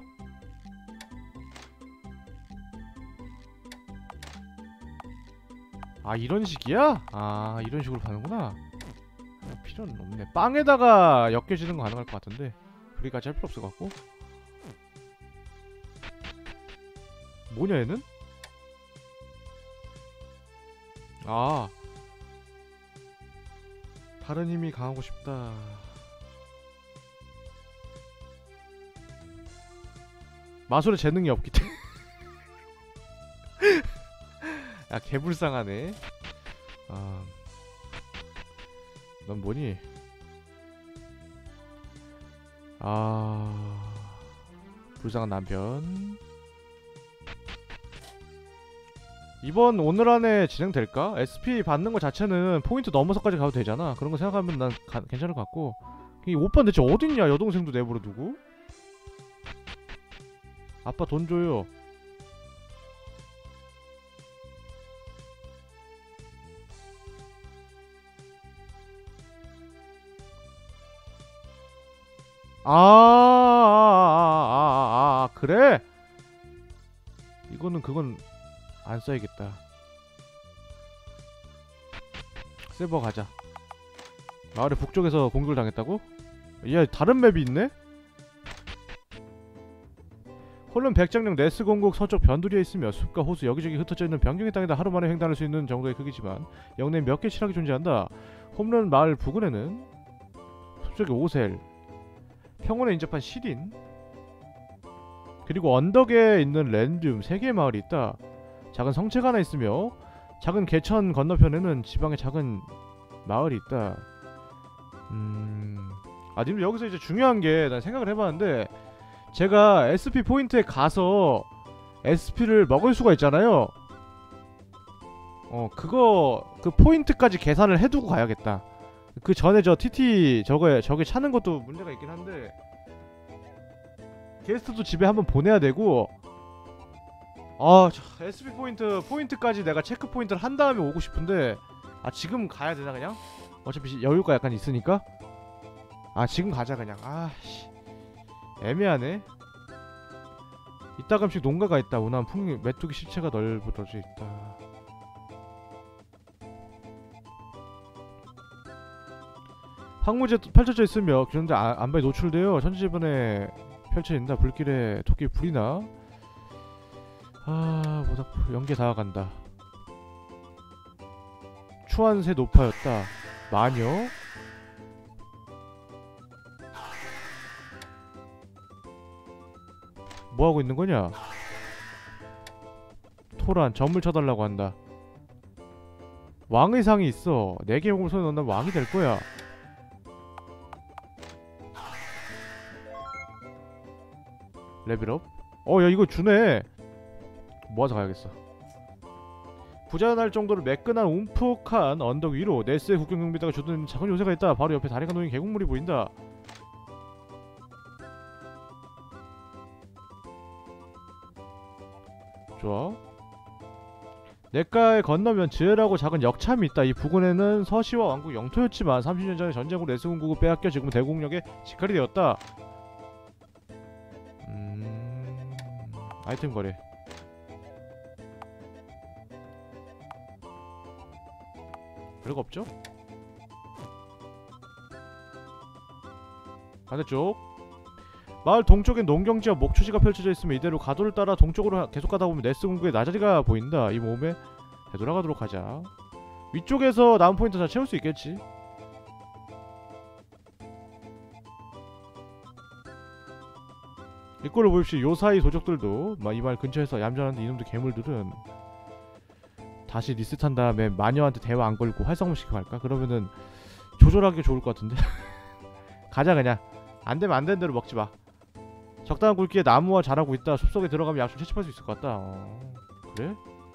아 이런 식이야? 아 이런 식으로 파는구나. 아, 필요는 없네. 빵에다가 엮여지는 거 가능할 것 같은데 그리까지 할 필요 없을 것 같고. 뭐냐 얘는? 아 다른 힘이 강하고 싶다. 마술에 재능이 없기 때문에. 야 개불쌍하네. 아, 넌 뭐니? 아, 불쌍한 남편. 이번 오늘 안에 진행될까? 에스피 받는 거 자체는 포인트 넘어서까지 가도 되잖아. 그런 거 생각하면 난 가, 괜찮을 것 같고. 이 오빠는 대체 어딨냐? 여동생도 내버려 두고. 아빠 돈 줘요. 아, 아, 아, 아, 아, 그래? 이거는 그건 안 써야겠다. 세버 가자. 마을의 북쪽에서 공격을 당했다고? 야, 다른 맵이 있네? 홀른 백장령 네스 공국 서쪽 변두리에 있으며 숲과 호수 여기저기 흩어져 있는 변경의 땅에다 하루 만에 횡단할 수 있는 정도의 크기지만 영내 몇 개 칠학이 존재한다. 홈런 마을 부근에는 서쪽에 오셀, 평원에 인접한 시린, 그리고 언덕에 있는 랜듐 세 개의 마을이 있다. 작은 성체가 하나 있으며 작은 개천 건너편에는 지방의 작은 마을이 있다. 음... 아 님들 여기서 이제 중요한 게 난 생각을 해봤는데 제가 에스피 포인트에 가서 에스피를 먹을 수가 있잖아요. 어 그거 그 포인트까지 계산을 해두고 가야겠다. 그 전에 저 티티 저거에 저게 차는 것도 문제가 있긴 한데 게스트도 집에 한번 보내야 되고. 아 저 에스피 포인트 포인트까지 내가 체크 포인트를 한 다음에 오고 싶은데 아 지금 가야 되나 그냥? 어차피 여유가 약간 있으니까. 아 지금 가자 그냥. 아씨 애매하네. 이따금씩 농가가 있다. 우난 풍 메뚜기 실체가 널브러져 있다. 황무지에 펼쳐져 있으며 그런데 아, 안방에 노출되어 천지지변에 펼쳐진다. 불길에 토끼 불이 나. 아 모닥불 연기에 다가간다. 추한새 높아였다. 마녀? 뭐하고 있는 거냐? 토란 점을 쳐달라고 한다. 왕의 상이 있어. 네 개 용을 손에 넣는다면 왕이 될 거야. 레벨업? 어 야 이거 주네. 모아서 가야겠어. 부자연할 정도로 매끈한 움푹한 언덕 위로 네스의 국경 경비대가 주둔 작은 요새가 있다. 바로 옆에 다리가 놓인 계곡물이 보인다. 좋아. 냇가에 건너면 지혜라고 작은 역참이 있다. 이 부근에는 서시와 왕국 영토였지만 삼십 년 전에 전쟁으로 네스 공국을 빼앗겨 지금은 대공력의 직할이 되었다. 음... 아이템 거래. 별거 없죠? 반대쪽 마을 동쪽엔 농경지와 목초지가 펼쳐져 있으며 이대로 가도를 따라 동쪽으로 계속 가다 보면 네스 공국의 나자리가 보인다. 이 몸에 되돌아가도록 하자. 위쪽에서 남은 포인트 다 채울 수 있겠지. 이꼴을 보십시오. 요사이 도적들도 이 말 근처에서 얌전한데 이놈들 괴물들은 다시 리셋한 다음에 마녀한테 대화 안 걸고 활성화 시키고 갈까? 그러면은 조절하기 좋을 것 같은데. 가자 그냥. 안되면 안되는 대로 먹지마. 적당한 굵기에 나무와 자라고 있다. 숲속에 들어가면 약속 채집할 수 있을 것 같다. 어... 그래?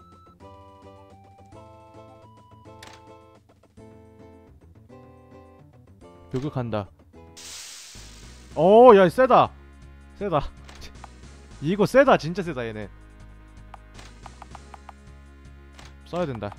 교육한다. 어, 야, 세다. 세다. 이거 세다. 진짜 세다 얘네. 써야 된다.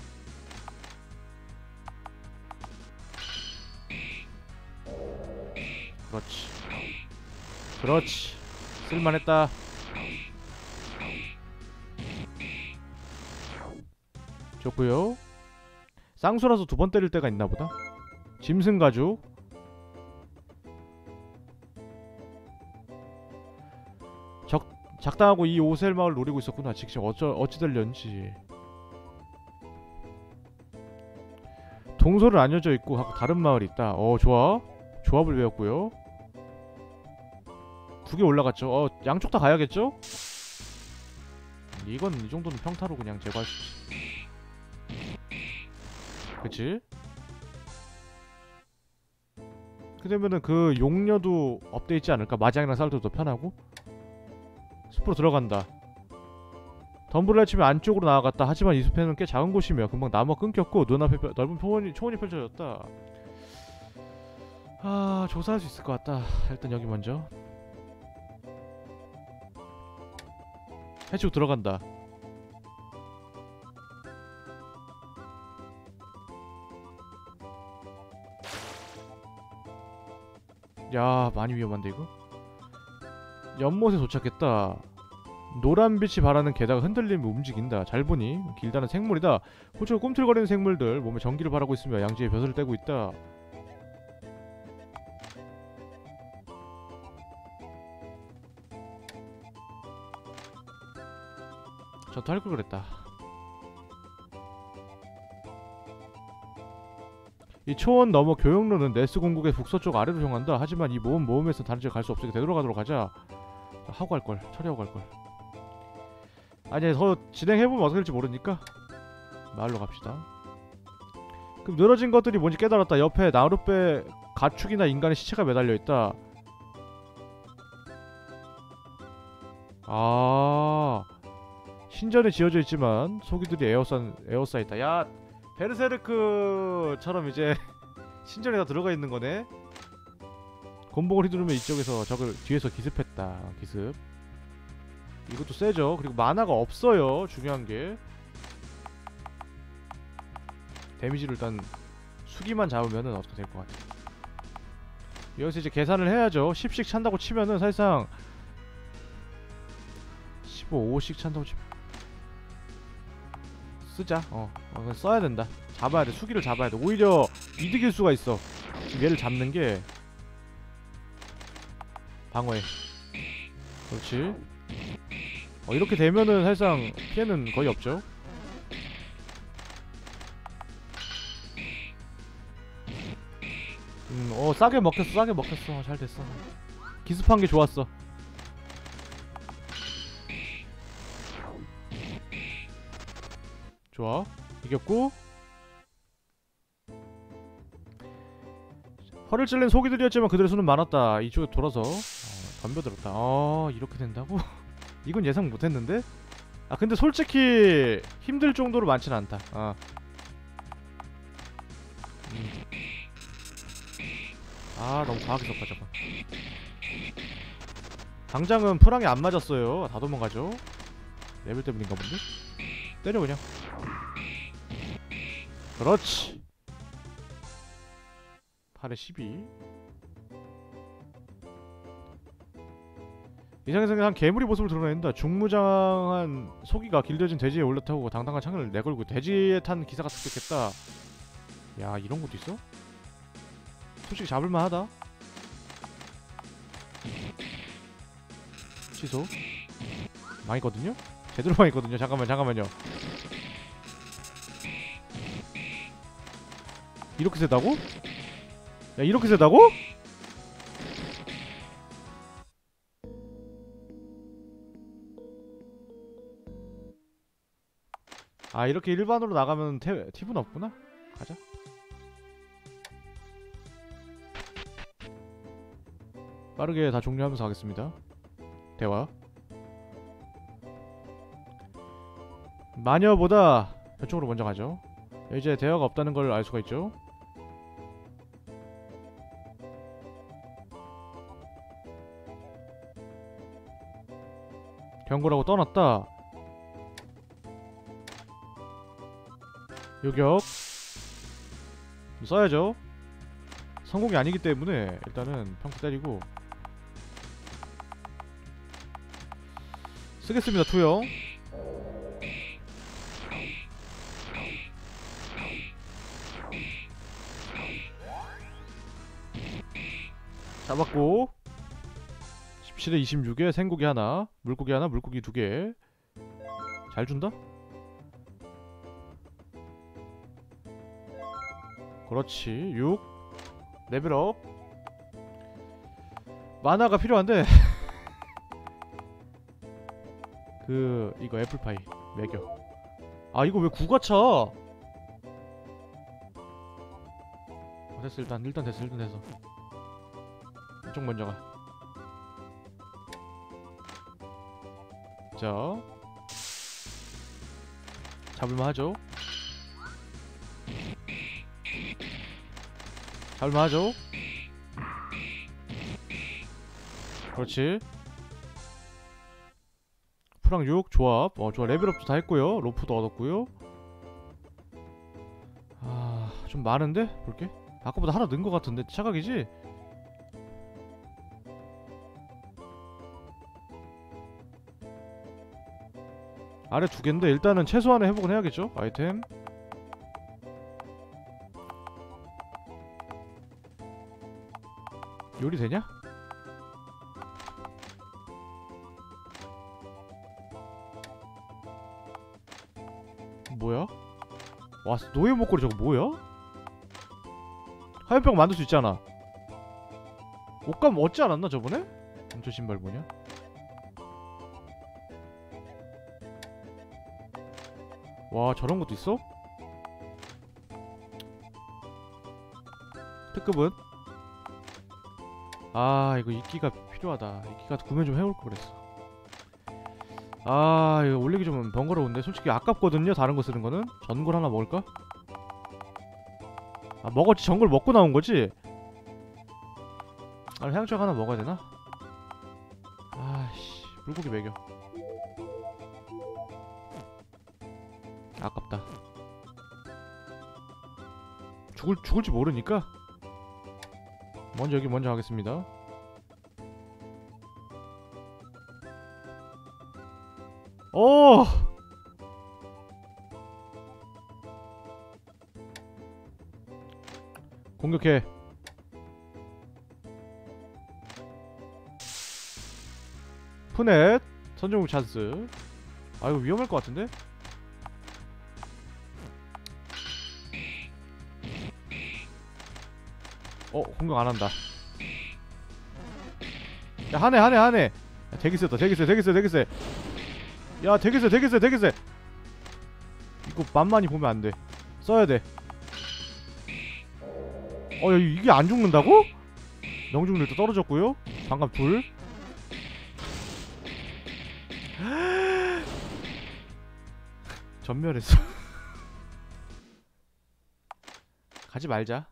그렇지. 그렇지. 쓸만했다. 좋구요. 쌍수라서 두 번 때릴 때가 있나보다. 짐승 가죽. 적, 작당하고 이 오셀 마을 노리고 있었구나. 직접 어쩌, 어찌 될련지. 동솔은 알려져 있고 다른 마을이 있다. 어 좋아. 조합을 외웠고요. 두 개 올라갔죠. 어 양쪽 다 가야겠죠? 이건 이 정도는 평타로 그냥 제거할 수 있지. 그치? 그러면은 그 용녀도 업돼 있지 않을까? 마장이랑 싸울 때도 더 편하고. 숲으로 들어간다. 덤불을 치면 안쪽으로 나아갔다. 하지만 이 숲에는 꽤 작은 곳이며 금방 나무가 끊겼고 눈앞에 펴, 넓은 초원이, 초원이 펼쳐졌다. 아 조사할 수 있을 것 같다. 일단 여기 먼저 해치고 들어간다. 야 많이 위험한데 이거? 연못에 도착했다. 노란빛이 바라는 게다가 흔들리며 움직인다. 잘 보니 길다는 생물이다. 호주가 꿈틀거리는 생물들 몸에 전기를 바라고 있으며 양지에 벼슬을 떼고 있다. 저도 할 걸 그랬다. 이 초원 너머 교역로는 네스 공국의 북서쪽 아래로 향한다. 하지만 이 모험 모험에서 다른 지역 갈 수 없으니까 되돌아가도록 하자. 하고 갈걸. 처리하고 갈걸. 아니 더 진행해보면 어떻게 될지 모르니까 마을로 갑시다. 그럼 늘어진 것들이 뭔지 깨달았다. 옆에 나룻배 가축이나 인간의 시체가 매달려있다. 아 신전에 지어져 있지만 소기들이 에어싼, 에어싸있다. 야 베르세르크처럼 이제 신전에 다 들어가 있는 거네. 곤봉을 휘두르며 이쪽에서 적을 뒤에서 기습했다. 기습. 이것도 세죠. 그리고 만화가 없어요. 중요한 게 데미지를 일단 수기만 잡으면은 어떻게 될 것 같아. 여기서 이제 계산을 해야죠. 십씩 찬다고 치면은 사실상 십오, 오씩 찬다고 치면 쓰자. 어, 어 써야 된다. 잡아야 돼. 수기를 잡아야 돼. 오히려 이득일 수가 있어. 지금 얘를 잡는 게 방어해. 그렇지. 어, 이렇게 되면은 사실상 피해는 거의 없죠. 음, 어 싸게 먹혔어. 싸게 먹혔어. 잘 됐어. 기습한 게 좋았어. 좋아. 이겼고 허를 찔린 소기들이었지만 그들의 수는 많았다. 이쪽에 돌아서 어, 덤벼들었다. 어 이렇게 된다고? 이건 예상 못했는데? 아 근데 솔직히 힘들 정도로 많진 않다. 아, 음. 아 너무 과하게 섞어 잠깐. 당장은 프랑이 안 맞았어요. 다 도망가죠. 레벨 때문인가 본데? 때려 그냥. 그렇지. 팔에 십이. 이상의 한 괴물이 모습을 드러낸다. 중무장한 소기가 길들여진 돼지에 올라타고 당당한 창을 내걸고 돼지에 탄 기사가 습득했다. 야 이런 것도 있어? 솔직히 잡을만하다. 취소. 망했거든요? 제대로 망했거든요. 잠깐만 잠깐만요. 이렇게 세다고? 야 이렇게 세다고? 아 이렇게 일반으로 나가면 태, 팁은 없구나. 가자. 빠르게 다 종료하면서 가겠습니다. 대화. 마녀보다 저쪽으로 먼저 가죠. 이제 대화가 없다는 걸 알 수가 있죠. 경고라고 떠났다. 요격 써야죠. 성공이 아니기 때문에 일단은 평타 때리고 쓰겠습니다. 투영. 잡았고 십칠에 이십육에 생고기 하나, 물고기 하나, 물고기 두개. 잘 준다? 그렇지. 육. 레벨업. 만화가 필요한데 그 이거 애플파이 매겨. 아 이거 왜 구가 차? 어, 됐어. 일단 일단 됐어. 일단 됐어. 이쪽 먼저 가. 자, 잡을만 하죠. 잡을만 하죠. 그렇지. 프랑 육 조합. 어 좋아. 레벨업도 다 했고요. 로프도 얻었고요. 아 좀 많은데? 볼게. 아까보다 하나 는 것 같은데. 착각이지? 아래 두 개인데 일단은 최소한의 회복은 해야겠죠? 아이템. 요리 되냐? 뭐야? 와 노예 목걸이 저거 뭐야? 화염병 만들 수 있잖아. 옷감 얻지 않았나 저번에? 엄청 신발 뭐냐? 와 저런 것도 있어? 특급은? 아 이거 이끼가 필요하다. 이끼가 구매 좀 해올 걸 그랬어. 아 이거 올리기 좀 번거로운데 솔직히 아깝거든요. 다른 거 쓰는 거는. 전골 하나 먹을까? 아 먹었지. 전골 먹고 나온 거지? 아 향초약 하나 먹어야 되나? 아씨 물고기 먹여. 아깝다. 죽을, 죽을지 모르니까 먼저 여기 먼저 하겠습니다. 오! 공격해. 푸넷 선정국 찬스. 아 이거 위험할 것 같은데? 어 공격 안한다. 야 하네 하네 하네. 야, 되게 세다 되게 세 되게 세 되게 세. 야 되게 세 되게 세 되게 세. 이거 만만히 보면 안돼. 써야돼. 어 야, 이게 안 죽는다고? 명중률도 떨어졌고요. 방금 둘. 전멸했어. 가지 말자.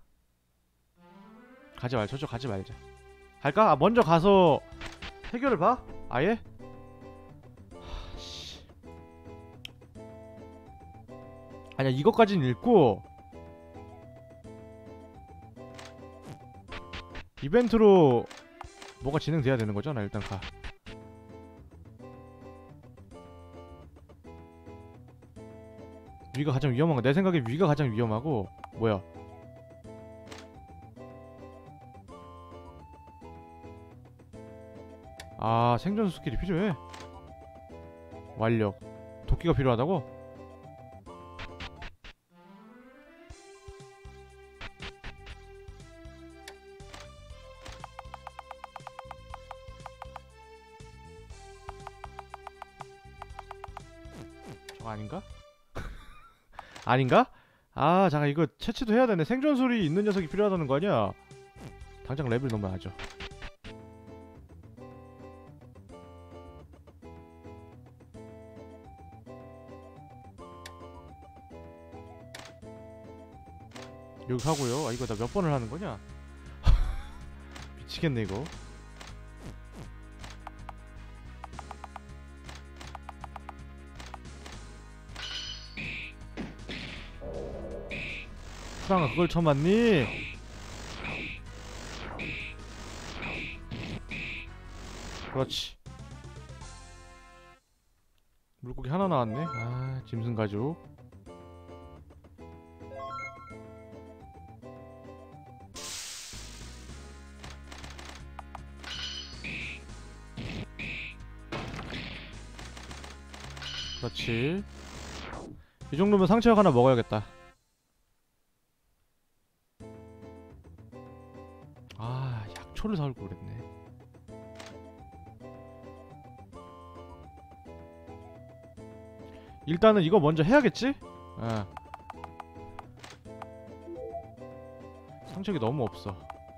가지 말자. 저쪽 가지 말자. 갈까? 아, 먼저 가서 해결을 봐? 아예? 하씨. 아니야 이것까지는 읽고 이벤트로 뭐가 진행돼야 되는 거잖아. 일단 가. 위가 가장 위험한 거. 내 생각에 위가 가장 위험하고. 뭐야? 아 생존 스킬이 필요해. 완력. 도끼가 필요하다고? 저거 아닌가? 아닌가? 아 잠깐 이거 채취도 해야 되네. 생존술이 있는 녀석이 필요하다는 거 아니야? 당장 레벨 넘어야죠. 여기 하고요. 아 이거 나 몇 번을 하는 거냐? 미치겠네 이거. 프랑아 그걸 쳐맞니? 그렇지. 물고기 하나 나왔네. 아 짐승 가죽. 그렇지. 이 정도면 상체약 하나 먹어야겠다. 아, 약초를 사올 걸 그랬네. 일단은 이거 먼저 해야겠지? 아. 상책이 너무 없어.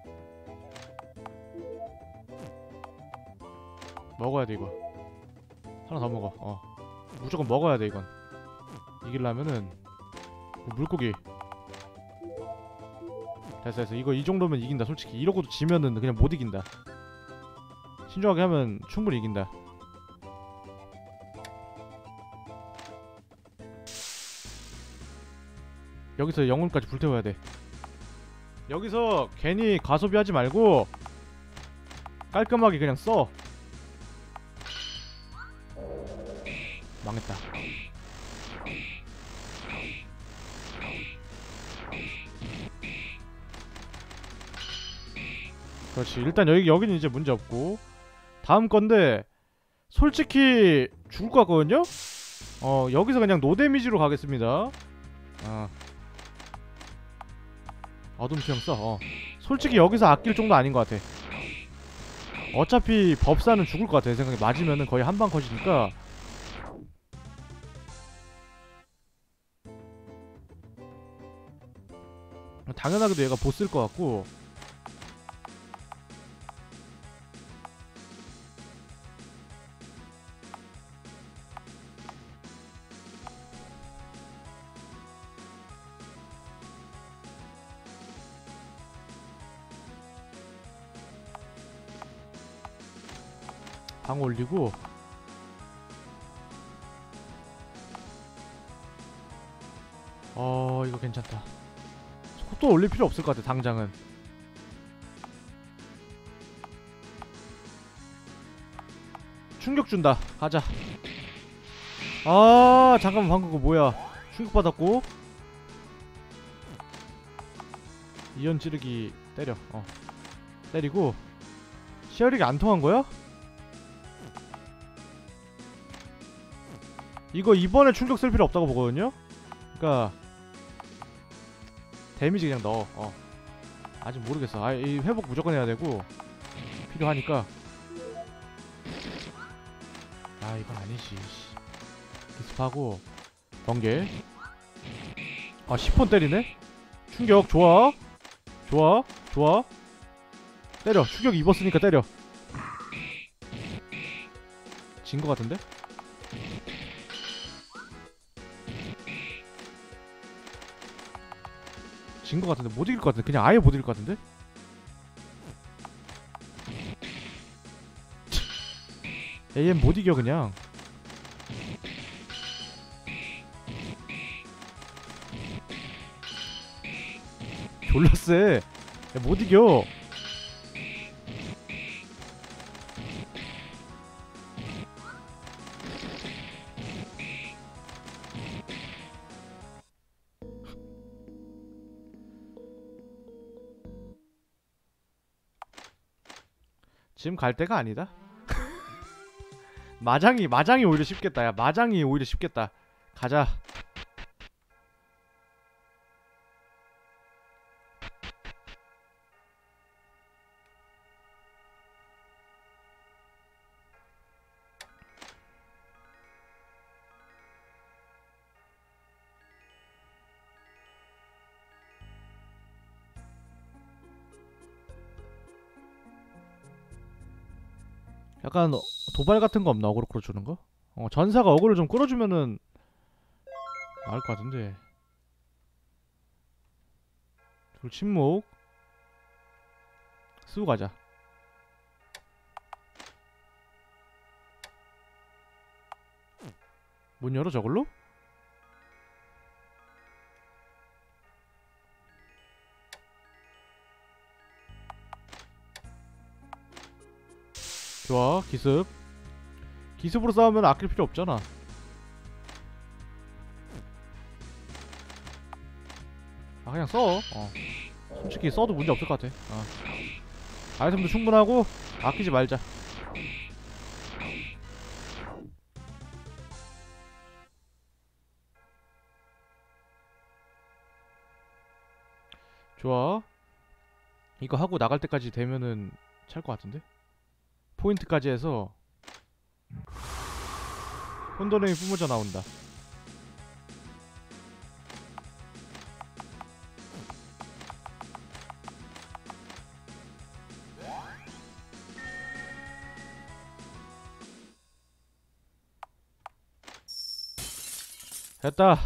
먹어야 돼 이거. 하나 더 먹어. 어, 무조건 먹어야 돼 이건. 이기려면은 물고기. 됐어 됐어. 이거 이 정도면 이긴다. 솔직히 이러고도 지면은 그냥 못 이긴다. 신중하게 하면 충분히 이긴다. 여기서 영혼까지 불태워야 돼. 여기서 괜히 과소비하지 말고 깔끔하게 그냥 써. 망했다. 그렇지. 일단 여기, 여기는 이제 문제 없고. 다음 건데 솔직히 죽을 것 같거든요? 어, 여기서 그냥 노데미지로 가겠습니다. 어. 어둠 수영 써. 어. 솔직히 여기서 아낄 정도 아닌 것 같아. 어차피 법사는 죽을 것 같아. 내 생각에 맞으면은 거의 한방 컷이니까. 당연하게도 얘가 보스일 것 같고. 방 올리고. 어, 이거 괜찮다. 또 올릴 필요 없을 것 같아 당장은. 충격 준다. 가자. 아, 잠깐만. 방금 그거 뭐야. 충격 받았고. 이연 찌르기 때려. 어, 때리고. 시어링이 안 통한 거야? 이거 이번에 충격 쓸 필요 없다고 보거든요? 그니까 데미지 그냥 넣어. 어, 아직 모르겠어. 아, 이 회복 무조건 해야 되고 필요하니까. 아, 이건 아니지. 기습하고 번개. 아, 십 번 때리네? 충격 좋아. 좋아 좋아. 때려. 충격 입었으니까 때려. 진 거 같은데? 진 거 같은데? 못 이길 거 같은데? 그냥 아예 못 이길 거 같은데? 에이엠 못 이겨 그냥. 졸라 쎄. 야, 못 이겨. 지금 갈 때가 아니다. 마장이 마장이 오히려 쉽겠다. 야, 마장이 오히려 쉽겠다. 가자. 약간 도발 같은 거 없나? 어그로 끌어주는 거? 어, 전사가 어그로 좀 끌어주면은 나을 것 같은데. 둘 침묵 쓰고 가자. 문 열어 저걸로? 좋아. 기습. 기습으로 싸우면 아낄 필요 없잖아. 아, 그냥 써. 어, 솔직히 써도 문제 없을 것 같아. 어. 아이템도 충분하고 아끼지 말자. 좋아. 이거 하고 나갈 때까지 되면은 찰 것 같은데? 포인트까지 해서 혼돈의 뿜어져 나온다. 됐다.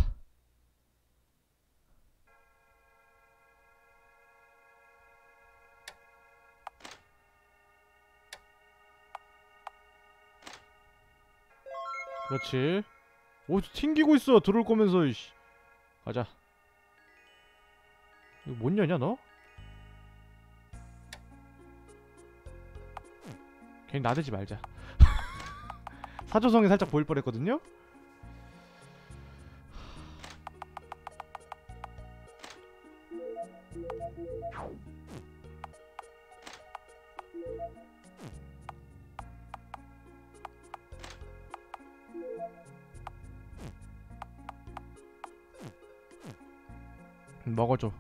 그렇지. 오, 튕기고 있어. 들어올 거면서. 이씨. 가자. 이거 못 여냐 너? 괜히 나대지 말자. 사조성이 살짝 보일 뻔했거든요. 먹어줘.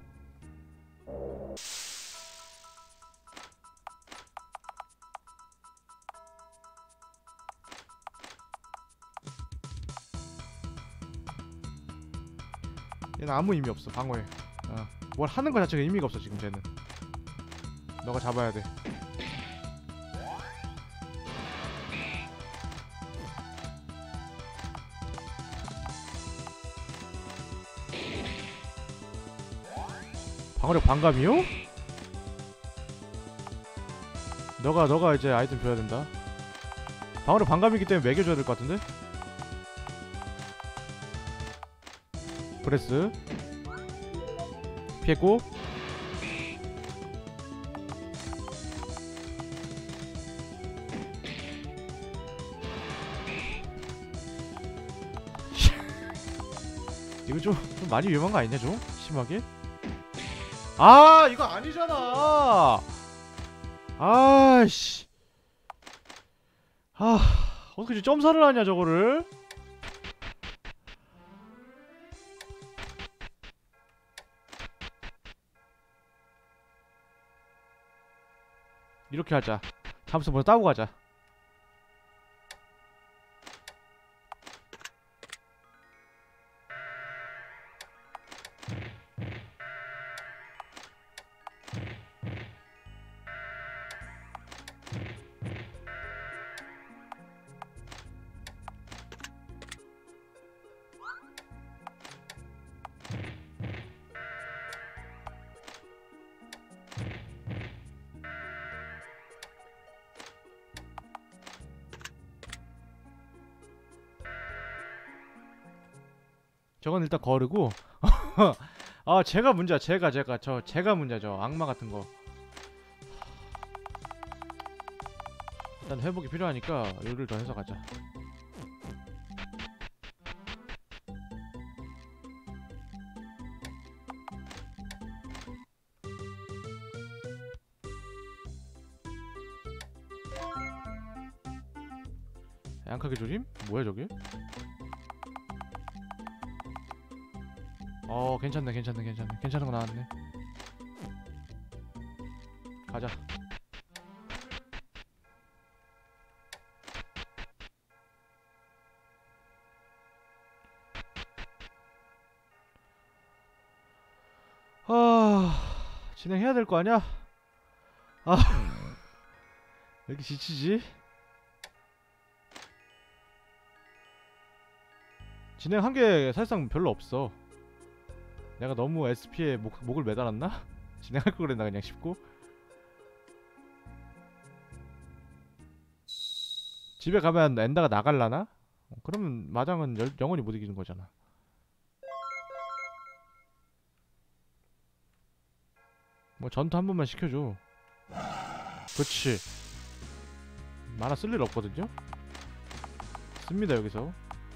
얘는 아무 의미 없어. 방어해. 어. 뭘 하는 거 자체가 의미가 없어 지금 쟤는. 너가 잡아야 돼. 방어력 반감이요? 너가 너가 이제 아이템 줘야 된다. 방어력 반감이기 때문에 매겨줘야 될 것 같은데? 브레스 피했고. 이거 좀, 좀 많이 위험한 거 아니냐 좀? 심하게? 아 이거 아니잖아. 아씨. 아 어떻게 점사를 하냐 저거를. 이렇게 하자. 잠수 먼저 따고 가자. 저건 일단 거르고. 아 제가 문제야. 제가 제가 저 제가 문제죠. 악마 같은 거. 일단 회복이 필요하니까 요리를 더 해서 가자. 양카게 조림? 뭐야 저게? 어 괜찮네 괜찮네 괜찮네 괜찮은 거 나왔네. 가자. 아 진행해야 될 거 아니야? 아 왜 이렇게 지치지? 진행한 게 사실상 별로 없어. 내가 너무 에스피에 목, 목을 매달았나? 진행할 거 그랬나 그냥 싶고. 집에 가면 엔다가 나갈라나? 어, 그러면 마장은 열, 영원히 못 이기는 거잖아. 뭐 전투 한 번만 시켜줘. 그렇지. 만화 쓸 일 없거든요? 씁니다 여기서.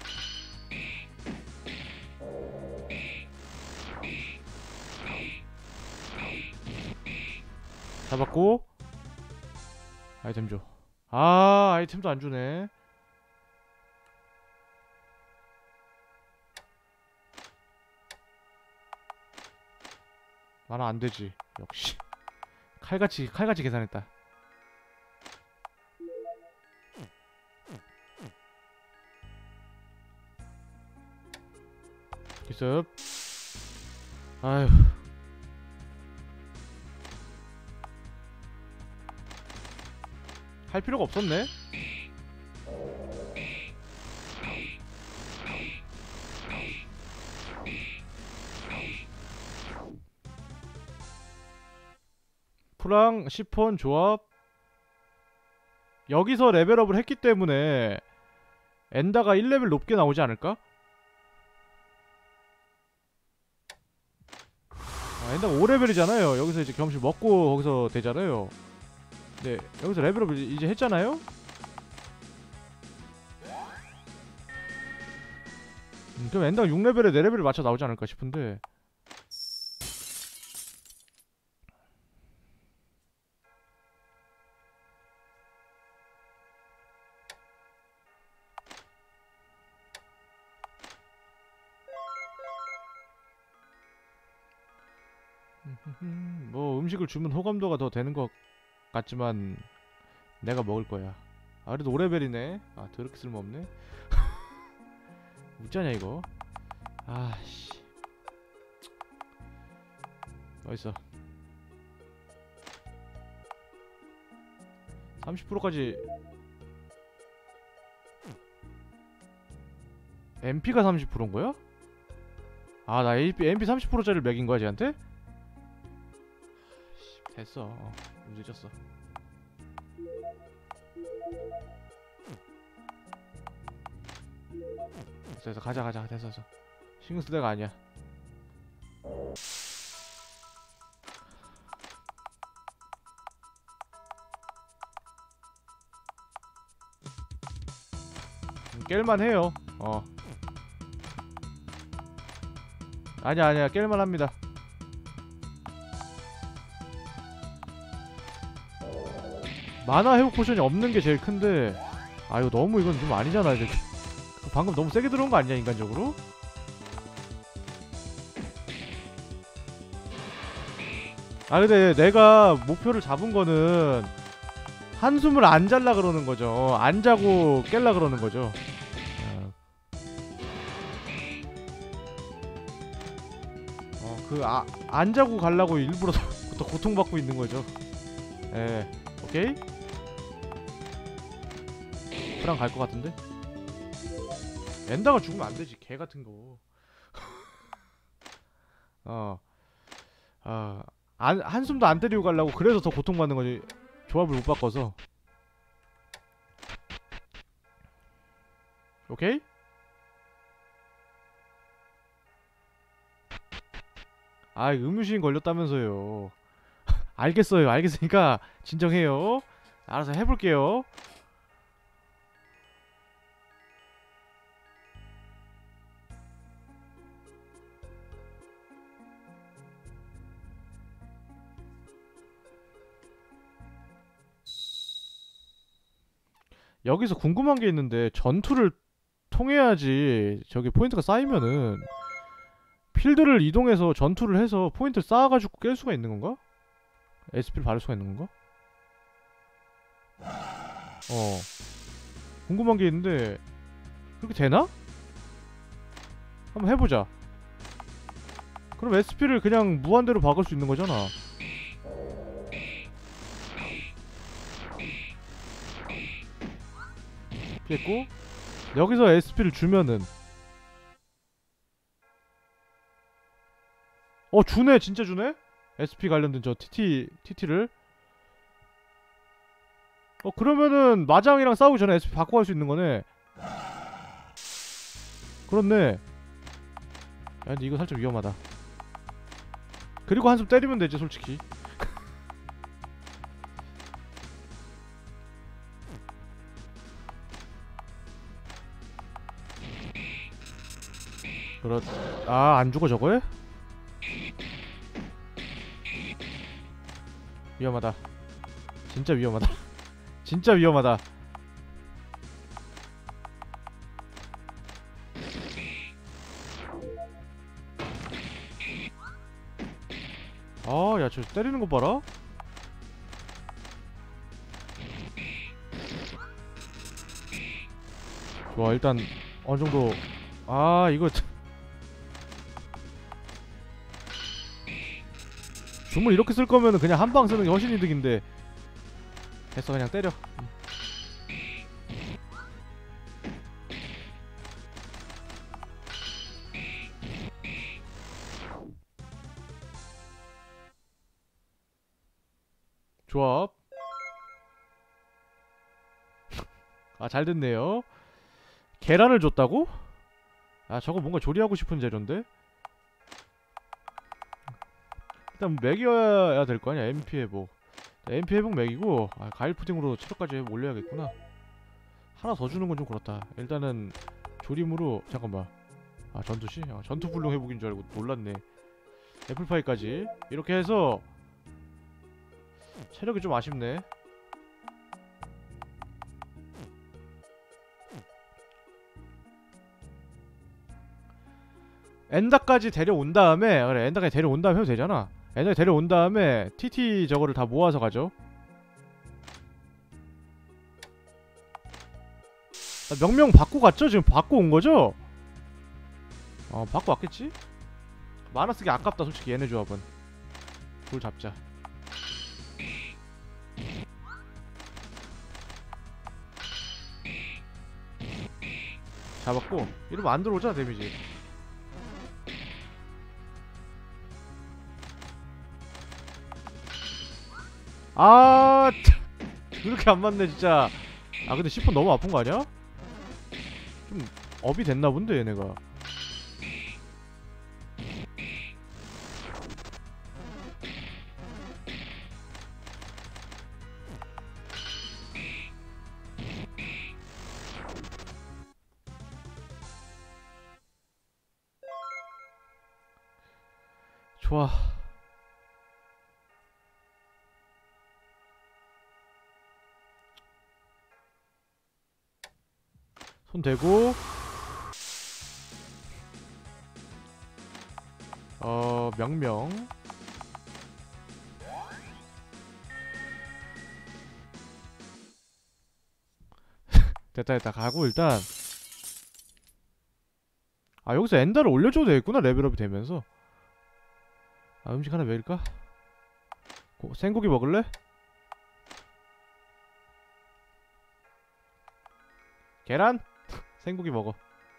잡았고. 아이템 줘. 아 아이템도 안 주네. 나는 안되지. 역시 칼같이 칼같이 계산했다. 기습. 아휴. 할 필요가 없었네. 프랑 시폰 조합. 여기서 레벨업을 했기 때문에 엔다가 일 레벨 높게 나오지 않을까? 아, 엔다가 오 레벨이잖아요. 여기서 이제 경험치 먹고 거기서 되잖아요. 네, 여기서 레벨업 이제 했잖아요? 음, 그럼 엔다가 육 레벨에 네 레벨을 맞춰 나오지 않을까 싶은데. 뭐 음식을 주면 호감도가 더 되는 것 같지만 내가 먹을 거야. 아 그래도 오 레벨이네. 아 더럽게 쓸모없네. 웃자냐 이거. 아씨 어딨어. 삼십 퍼센트까지. 엠피가 삼십 퍼센트인 거야? 아 나 엠피 삼십 퍼센트짜리를 매긴 거야 쟤한테? 됐어. 어, 늦었어. 됐어 됐어 가자 가자 됐어 됐어. 신경 쓸 데가 아니야. 깰만 해요. 어 아니야 아니야 깰만 합니다. 만화 회복 포션이 없는 게 제일 큰데. 아 이거 너무 이건 좀 아니잖아. 이제 방금 너무 세게 들어온 거 아니냐 인간적으로? 아 근데 내가 목표를 잡은 거는 한숨을 안 잘라 그러는 거죠. 안 자고 깰라 그러는 거죠. 어 그 아 안 자고 가려고 일부러 더 고통받고 있는 거죠. 예. 오케이? 프랑 갈 것 같은데? 엔다가 죽으면 안 되지, 개 같은 거. 어. 아, 안, 한숨도 안 때리고 가려고 그래서 더 고통받는 거지. 조합을 못 바꿔서. 오케이? 아, 음유시인 걸렸다면서요. 알겠어요. 알겠으니까 진정해요. 알아서 해볼게요. 여기서 궁금한 게 있는데 전투를 통해야지 저기 포인트가 쌓이면은 필드를 이동해서 전투를 해서 포인트를 쌓아가지고 깰 수가 있는 건가? 에스피를 받을 수가 있는 건가? 어 궁금한 게 있는데 그렇게 되나? 한번 해보자. 그럼 에스피를 그냥 무한대로 박을 수 있는 거잖아. 피했고 여기서 에스피를 주면은 어 주네. 진짜 주네? 에스피 관련된 저 티티 티티를. 어 그러면은 마장이랑 싸우기 전에 에스피 바꿔 갈 수 있는 거네. 그렇네. 야 근데 이거 살짝 위험하다. 그리고 한숨 때리면 되지 솔직히. 그렇.. 아 안죽어 저거에? 위험하다. 진짜 위험하다. 진짜 위험하다. 아, 야, 저 때리는 거 봐라. 좋아, 일단 어느 정도. 아, 이거 줌을 이렇게 쓸 거면은 그냥 한 방 쓰는 게 훨씬 이득인데. 됐어, 그냥 때려. 음. 조합. 아, 잘 됐네요. 계란을 줬다고? 아, 저거 뭔가 조리하고 싶은 재료인데? 일단 먹여야 될 거 아니야. 엠피 회복. 엠피 회복 먹이고, 아, 과일 푸딩으로 체력까지 올려야겠구나. 하나 더 주는 건 좀 그렇다. 일단은 조림으로. 잠깐만. 아, 전투시? 아, 전투 불능 회복인 줄 알고 몰랐네. 애플파이까지 이렇게 해서 체력이 좀 아쉽네. 엔다까지 데려온 다음에, 그래, 엔다까지 데려온 다음에 해도 되잖아. 엔다까지 데려온 다음에 티티 저거를 다 모아서 가죠. 명명 받고 갔죠? 지금 받고 온 거죠? 어, 받고 왔겠지? 만화 쓰기 아깝다, 솔직히 얘네 조합은. 돌 잡자. 잡았고, 이러면 안 들어오잖아, 데미지. 아, 그렇게 안 맞네, 진짜. 아, 근데 십 분 너무 아픈 거 아니야? 좀 업이 됐나 본데, 얘네가. 좋아. 손 대고. 어, 명명. 됐다 됐다. 가고 일단. 아, 여기서 엔더를 올려줘도 되겠구나, 레벨업이 되면서. 아, 음식 하나 먹일까? 고, 생고기 먹을래? 계란? 생고기 먹어.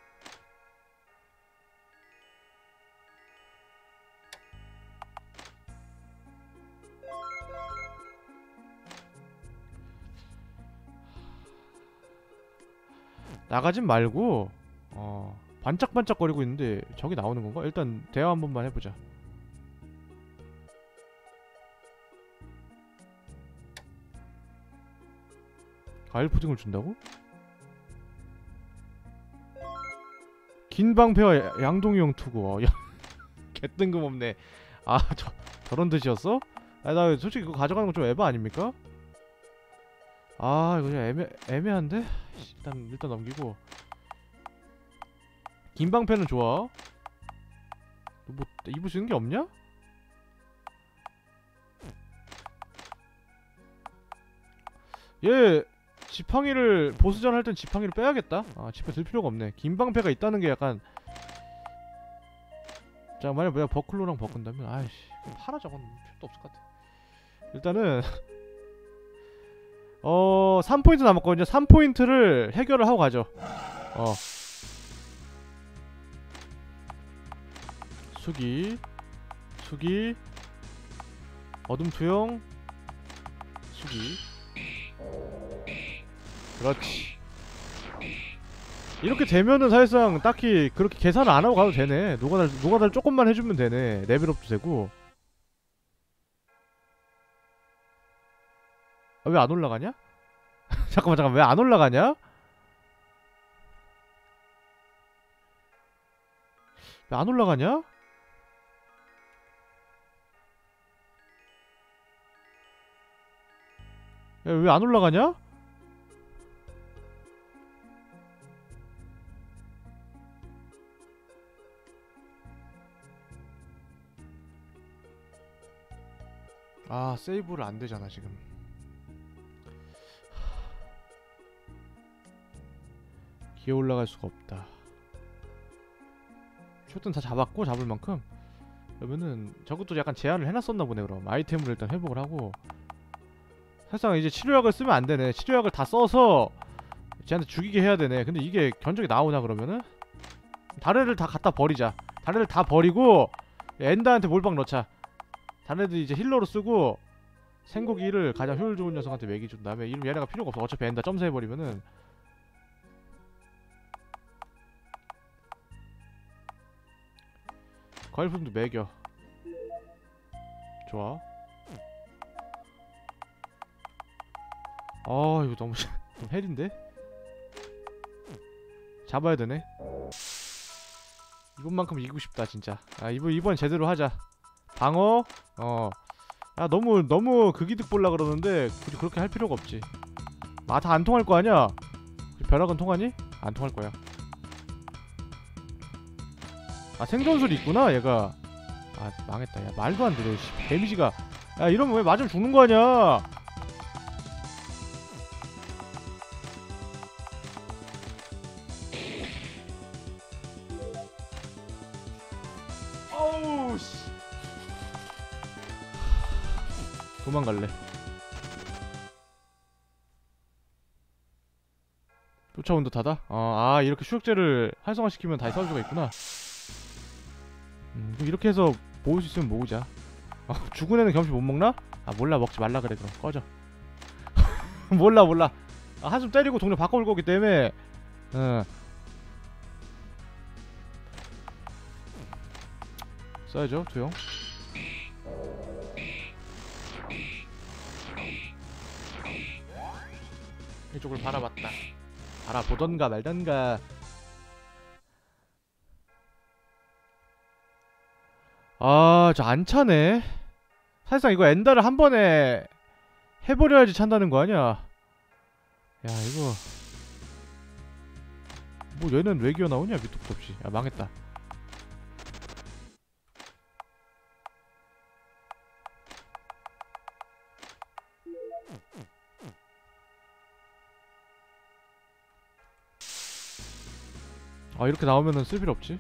나가진 말고, 어, 반짝반짝거리고 있는데 저기 나오는 건가? 일단 대화 한 번만 해보자. 과일 푸딩을 준다고? 긴 방패와 양동이형 투구. 어, 야, 개 뜬금없네. 아, 저, 저런 뜻이었어? 아, 나 솔직히 그거 가져가는 건 좀 에바 아닙니까? 아, 이거 좀 애매, 애매한데? 일단, 일단 넘기고. 긴 방패는 좋아. 너 뭐, 입을 수 있는 게 없냐? 얘, 지팡이를, 보스전 할 땐 지팡이를 빼야겠다. 아, 지팡이 들 필요가 없네. 긴 방패가 있다는 게 약간. 자, 만약 내가 버클로랑 바꾼다면, 아이씨, 팔아 저건 필요도 없을 것 같아. 일단은 어, 삼 포인트 남았거든요. 삼 포인트를 해결을 하고 가죠. 어, 수기, 수기, 어둠 투영, 수기. 그렇지. 이렇게 되면은 사실상 딱히 그렇게 계산을 안 하고 가도 되네. 노가다를, 노가다를 조금만 해주면 되네. 레벨업도 되고. 아, 왜 안 올라가냐? 잠깐만, 잠깐만, 왜 안 올라가냐? 왜 안 올라가냐? 야, 왜 안 올라가냐? 아 세이브를 안 되잖아 지금. 기어 올라갈 수가 없다. 숏은 다 잡았고 잡을 만큼. 그러면은 저것도 약간 제한을 해놨었나 보네. 그럼 아이템을 일단 회복을 하고. 사실상 이제 치료약을 쓰면 안 되네. 치료약을 다 써서 쟤한테 죽이게 해야 되네. 근데 이게 견적이 나오나 그러면은? 다른 애들 다 갖다 버리자. 다른 애들 다 버리고 엔다한테 몰빵 넣자. 다른 애들 이제 힐러로 쓰고 생고기를 가장 효율 좋은 녀석한테 매기 준 다음에 이름 얘네가 필요가 없어. 어차피 엔다 점사 해버리면은. 과일품도 매겨. 좋아. 아 이거 너무 좀 헬인데? 잡아야 되네. 이번만큼 이기고 싶다 진짜. 아 이번 이번 제대로 하자. 방어. 어. 야 너무 너무 극이득 볼라 그러는데 굳이 그렇게 할 필요가 없지. 아 다 안 통할 거 아니야? 벼락은 통하니? 안 통할 거야. 아 생존술이 있구나 얘가. 아 망했다. 야 말도 안 돼. 데미지가. 야 이러면 왜 맞으면 죽는 거 아니야? 어우 씨. 도망갈래. 쫓아온 듯하다? 어, 아 이렇게 추적제를 활성화시키면 다시 싸울 수가 있구나. 음, 그럼 이렇게 해서 모을 수 있으면 모으자. 어, 죽은 애는 경험치 못 먹나? 아 몰라 먹지 말라 그래. 그럼 꺼져. 몰라 몰라. 아, 한숨 때리고 동네 바꿔올 거기 때문에. 어. 써야죠 조용. 이쪽을 바라봤다. 바라보던가 말던가. 아, 저 안 차네. 사실상 이거 엔다를 한 번에 해버려야지 찬다는 거 아니야? 야, 이거 뭐 얘는 왜 기어 나오냐? 밑도 없이. 야, 망했다. 아, 이렇게 나오면은 쓸 필요 없지.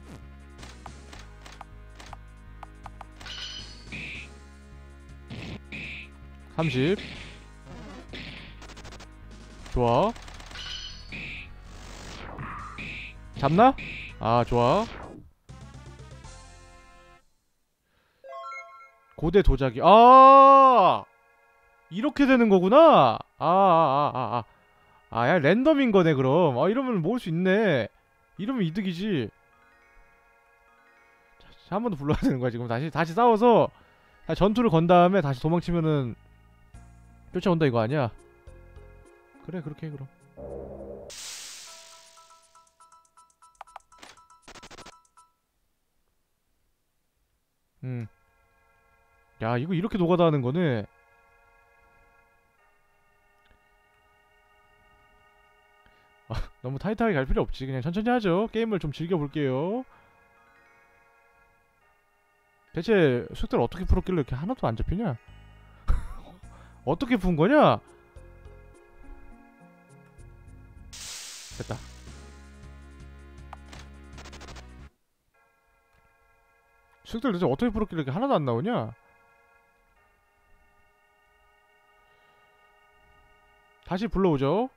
삼십. 좋아. 잡나? 아 좋아. 고대 도자기. 아 이렇게 되는 거구나. 아 아 아 아 아 야 랜덤인 거네 그럼. 아 이러면 모을 수 있네. 이러면 이득이지. 한 번 더 불러야 되는 거야 지금. 다시 다시 싸워서 다시 전투를 건 다음에 다시 도망치면은 쫓아온다 이거 아니야? 그래 그렇게 해 그럼. 음. 야 이거 이렇게 노가다 하는 거네. 아, 너무 타이트하게 갈 필요 없지. 그냥 천천히 하죠. 게임을 좀 즐겨볼게요. 대체 숙제를 어떻게 풀었길래 이렇게 하나도 안 잡히냐? 어떻게 푼 거냐? 됐다. 숙제를 대체 어떻게 풀었길래 이렇게 하나도 안 나오냐? 다시 불러오죠.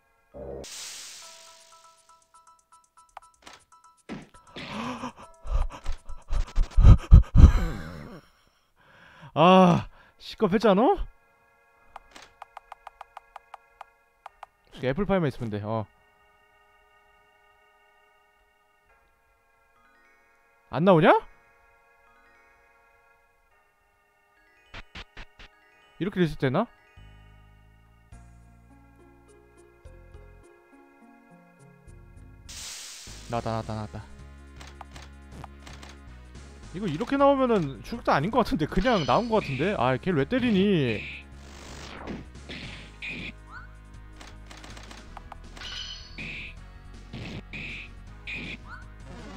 아 시겁했잖아? 애플파이만 있으면 돼. 어. 안 나오냐? 이렇게 됐을 때나? 나다 나다 나다. 이거 이렇게 나오면은 출국도 아닌 것 같은데 그냥 나온 것 같은데. 아 걔를 왜 때리니?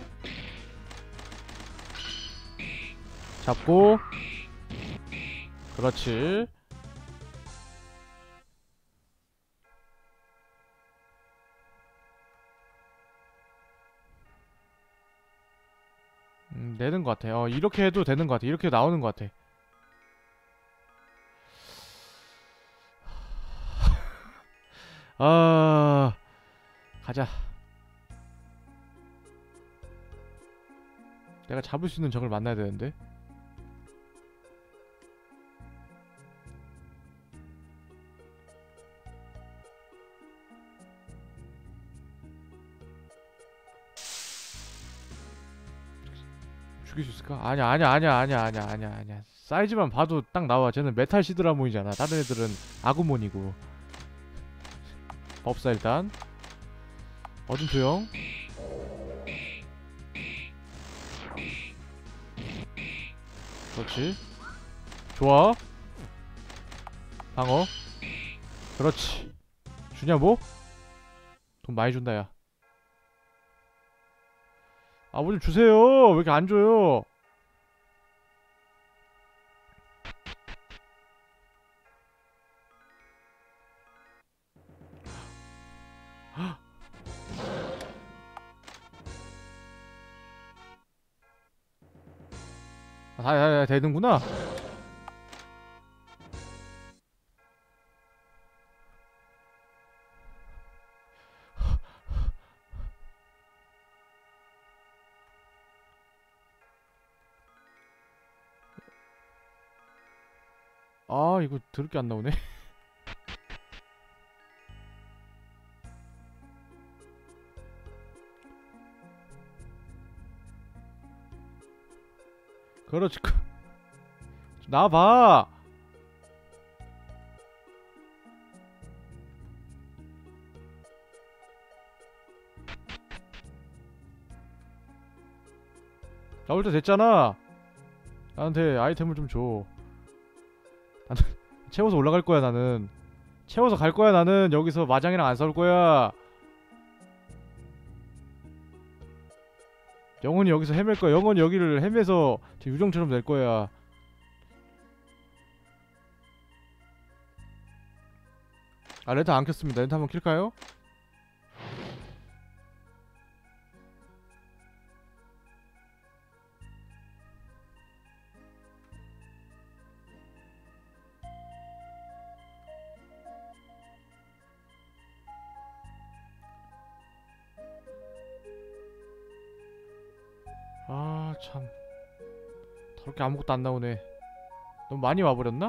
잡고 그렇지. 음, 내는 것 같아. 어, 이렇게 해도 되는 것 같아. 이렇게 나오는 것 같아. 아, 가자. 내가 잡을 수 있는 적을 만나야 되는데. 죽일 수 있을까? 아니야, 아니야, 아니야, 아니야, 아니야, 아니야, 아니야. 사이즈만 봐도 딱 나와. 쟤는 메탈 시드라몬이잖아. 다른 애들은 아구몬이고. 법사 일단. 어둠 투영. 그렇지. 좋아. 방어. 그렇지. 주냐 뭐? 돈 많이 준다 야. 아 뭐 좀 주세요. 왜 이렇게 안 줘요? 아, 다, 다, 다 되는구나. 아 이거 더럽게 안 나오네. 그렇지. 나와봐. 나올 때 됐잖아. 나한테 아이템을 좀 줘. 나는 채워서 올라갈 거야 나는. 채워서 갈 거야 나는. 여기서 마장이랑 안 싸울 거야. 영원히 여기서 헤맬 거야. 영원히 여기를 헤매서 저 유령처럼 될 거야. 아 렌트 안 켰습니다. 렌트 한번 킬까요? 아 참 더럽게 아무것도 안 나오네. 너무 많이 와버렸나?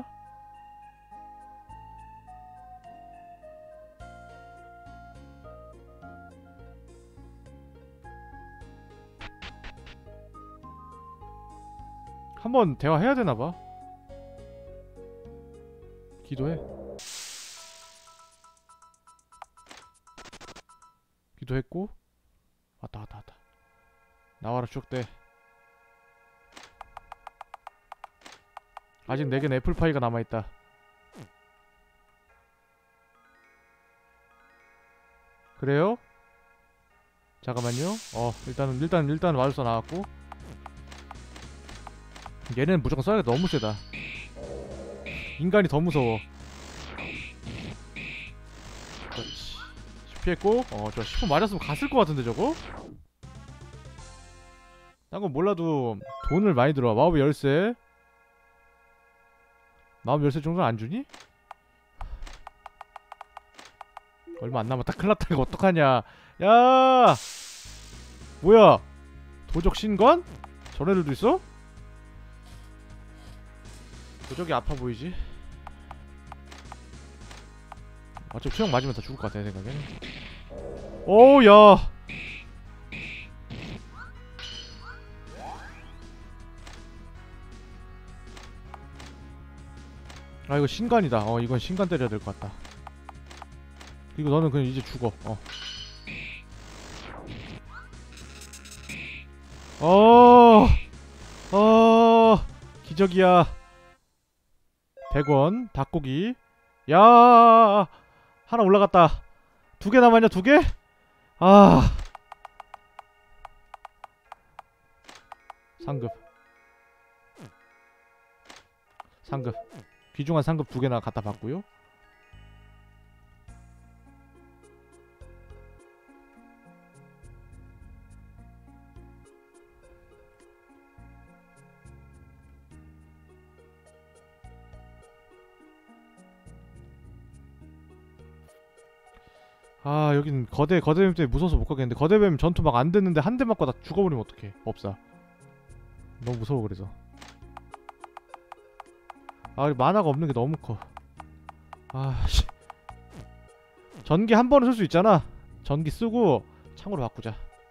한번 대화해야 되나봐. 기도해. 기도했고. 왔다 왔다 왔다. 나와라 추억대. 아직 내겐 애플파이가 남아있다. 그래요? 잠깐만요. 어 일단은 일단 일단 마술사 나왔고. 얘는 무조건 써야겠다. 너무 세다. 인간이 더 무서워. 그렇지. 피했고. 어 저 십 분 맞았으면 갔을 것 같은데 저거? 딴 건 몰라도 돈을 많이 들어. 마법의 열쇠. 마법 열쇠 정도는 안 주니? 얼마 안 남았다. 큰일 났다. 이거 어떡하냐. 야 뭐야 도적 신관? 저런 애들도 있어? 도적이 아파 보이지? 어차피 투영 맞으면 다 죽을 것 같아 내 생각에는. 오우 야 아 이거 신관이다. 어 이건 신관 때려야 될 것 같다. 그리고 너는 그냥 이제 죽어. 어. 어, 어, 기적이야. 백 원, 닭고기. 야, 하나 올라갔다. 두 개 남았냐, 두 개? 아, 상급. 상급. 귀중한 상급 두 개나 갖다 받고요. 아 여긴 거대 거대뱀 때문에 무서워서 못 가겠는데 거대뱀 전투 막 안 됐는데 한 대 맞고 나 죽어버리면 어떡해. 없어. 너무 무서워 그래서. 아 만화가 없는 게 너무 커. 아씨. 전기 한 번은 쓸 수 있잖아. 전기 쓰고 창으로 바꾸자.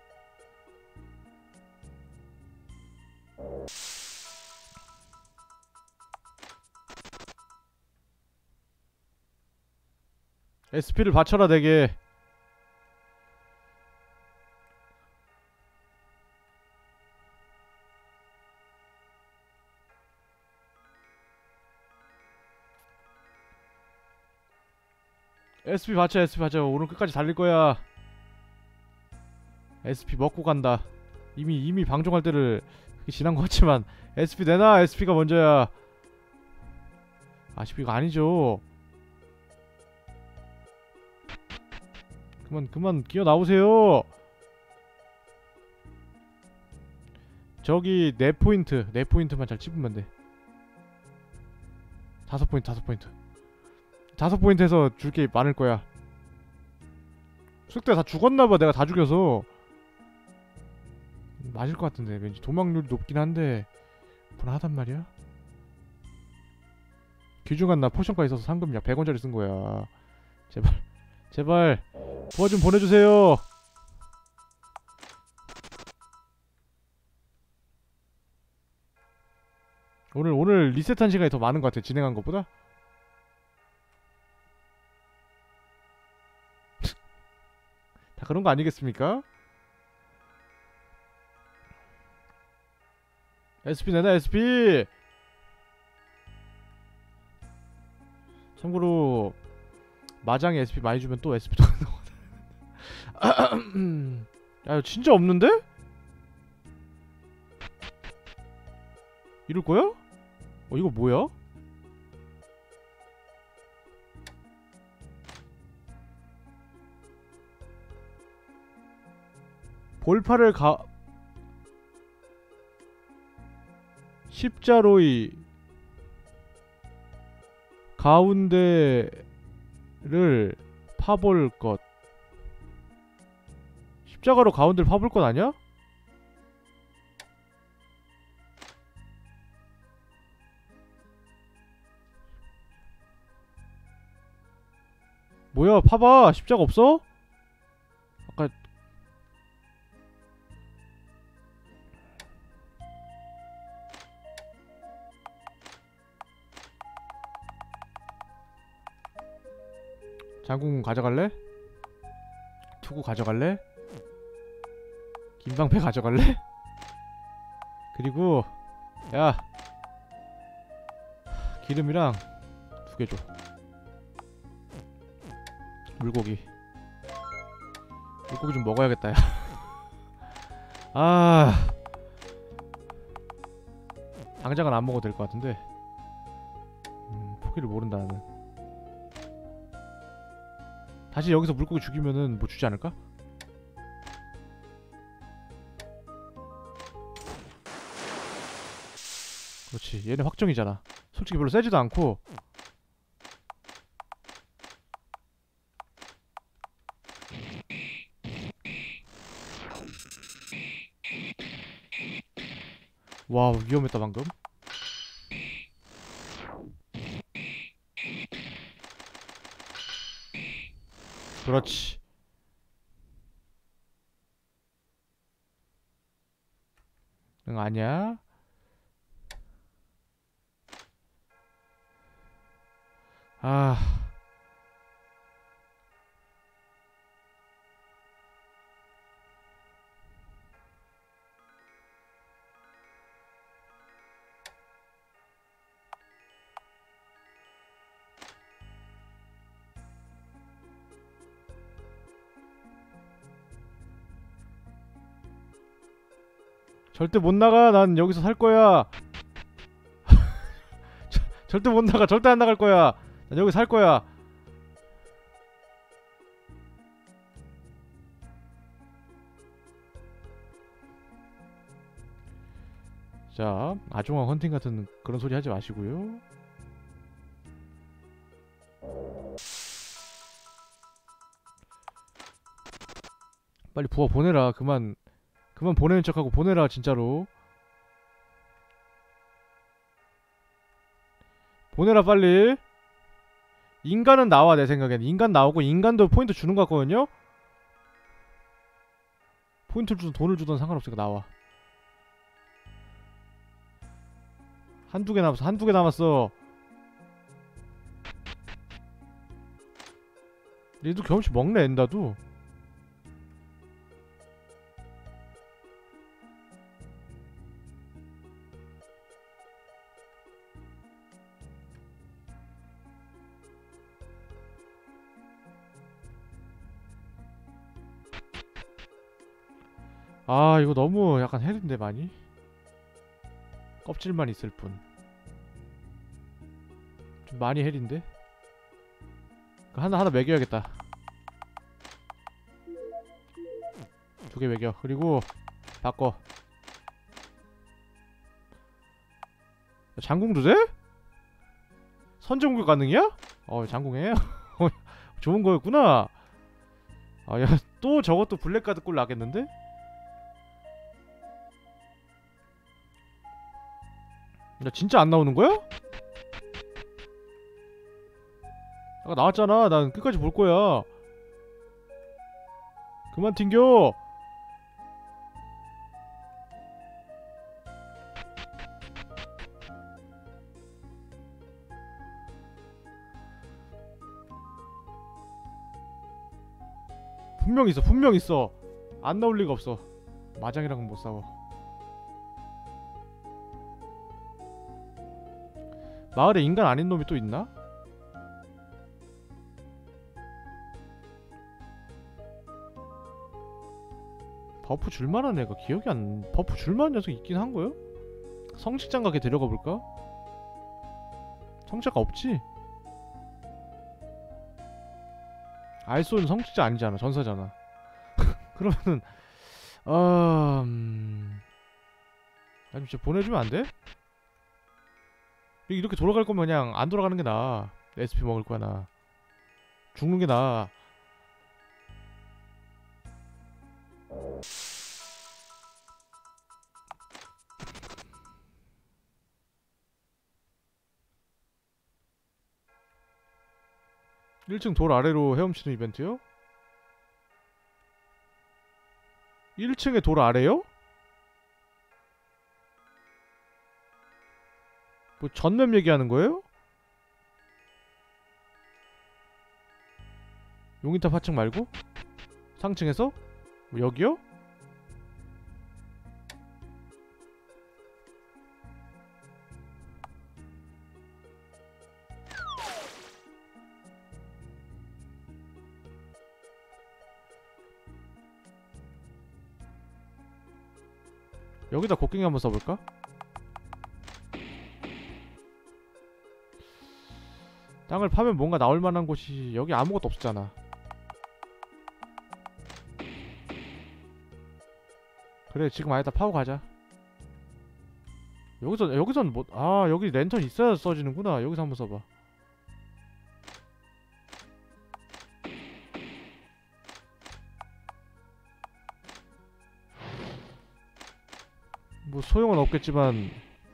에스피를 받쳐라 되게. 에스피 받쳐 에스피 받쳐. 오늘 끝까지 달릴 거야. 에스피 먹고 간다. 이미 이미 방종할 때를 지난 것 같지만 에스피 내놔. 에스피가 먼저야. 아쉽 이거 아니죠. 그만 그만 기어 나오세요. 저기 네 포인트 네 포인트만 잘 찝으면 돼. 다섯 포인트 다섯 포인트 다섯 포인트에서 줄 게 많을 거야. 숙대 다 죽었나봐. 내가 다 죽여서. 맞을 것 같은데 왠지 도망률이 높긴 한데 불안하단 말이야. 귀중한 나 포션까지 있어서 상금 약 백 원짜리 쓴 거야. 제발 제발 부하 좀 보내주세요. 오늘 오늘 리셋한 시간이 더 많은 것 같아 진행한 것보다. 다 그런 거 아니겠습니까? 에스피 내놔 에스피. 참고로 마장에 에스피 많이 주면 또 에스피 또 나오네. 야 이거 진짜 없는데? 이럴 거야? 어 이거 뭐야? 볼파를 가... 십자로이 가운데를 파볼 것. 십자가로 가운데를 파볼 것 아니야? 뭐야 파봐. 십자가 없어? 아까 장군 가져갈래? 투구 가져갈래? 김방패 가져갈래? 그리고 야 기름이랑 두 개 줘. 물고기 물고기 좀 먹어야겠다 야. 아 당장은 안 먹어도 될 것 같은데. 음, 포기를 모른다 나는. 다시 여기서 물고기 죽이면은 뭐 주지 않을까? 그렇지 얘네 확정이잖아. 솔직히 별로 세지도 않고. 와우 위험했다 방금. 그렇지. 응 아니야. 아 절대 못 나가. 난 여기서 살 거야. 절대 못 나가. 절대 안 나갈 거야. 난 여기 살 거야. 자, 아종아 헌팅 같은 그런 소리 하지 마시고요. 빨리 부하 보내라. 그만 그만 보내는 척하고 보내라 진짜로. 보내라 빨리. 인간은 나와. 내 생각엔 인간 나오고 인간도 포인트 주는 것 같거든요. 포인트를 주든 돈을 주든 상관없으니까 나와. 한두 개 남았어. 한두 개 남았어. 얘도 경험치 먹네. 엔다도. 아 이거 너무 약간 헬인데 많이? 껍질만 있을 뿐. 좀 많이 헬인데? 하나 하나 먹여야겠다. 두 개 먹여. 그리고 바꿔. 장궁 주제? 선제 공격 가능이야? 어 장궁해? 좋은 거였구나. 아 야 또 저것도 블랙카드 꼴 나겠는데? 야 진짜 안 나오는 거야? 아까 나왔잖아. 난 끝까지 볼 거야. 그만 튕겨. 분명 있어. 분명 있어. 안 나올 리가 없어. 마장이랑은 못 싸워. 마을에 인간 아닌 놈이 또 있나? 버프 줄만한 애가 기억이 안... 버프 줄만한 녀석이 있긴 한 거요? 성직장가 걔 데려가 볼까? 성직자가 없지? 알소는 성직자 아니잖아. 전사잖아. 그러면은 어... 음... 아니 진짜 보내주면 안 돼? 이렇게 돌아갈 거면 그냥 안 돌아가는 게 나아. 에스피 먹을 거야 나. 죽는 게 나아. 일 층 돌 아래로 헤엄치는 이벤트요? 일 층에 돌 아래요? 뭐 전맵 얘기하는 거예요? 용인탑 하층 말고? 상층에서? 뭐 여기요? 여기다 곡괭이 한번 써볼까? 땅을 파면 뭔가 나올 만한 곳이 여기 아무것도 없었잖아. 그래 지금 아예 다 파고 가자. 여기서 여기선 뭐 아 여기 랜턴 있어야 써지는구나. 여기서 한번 써봐. 뭐 소용은 없겠지만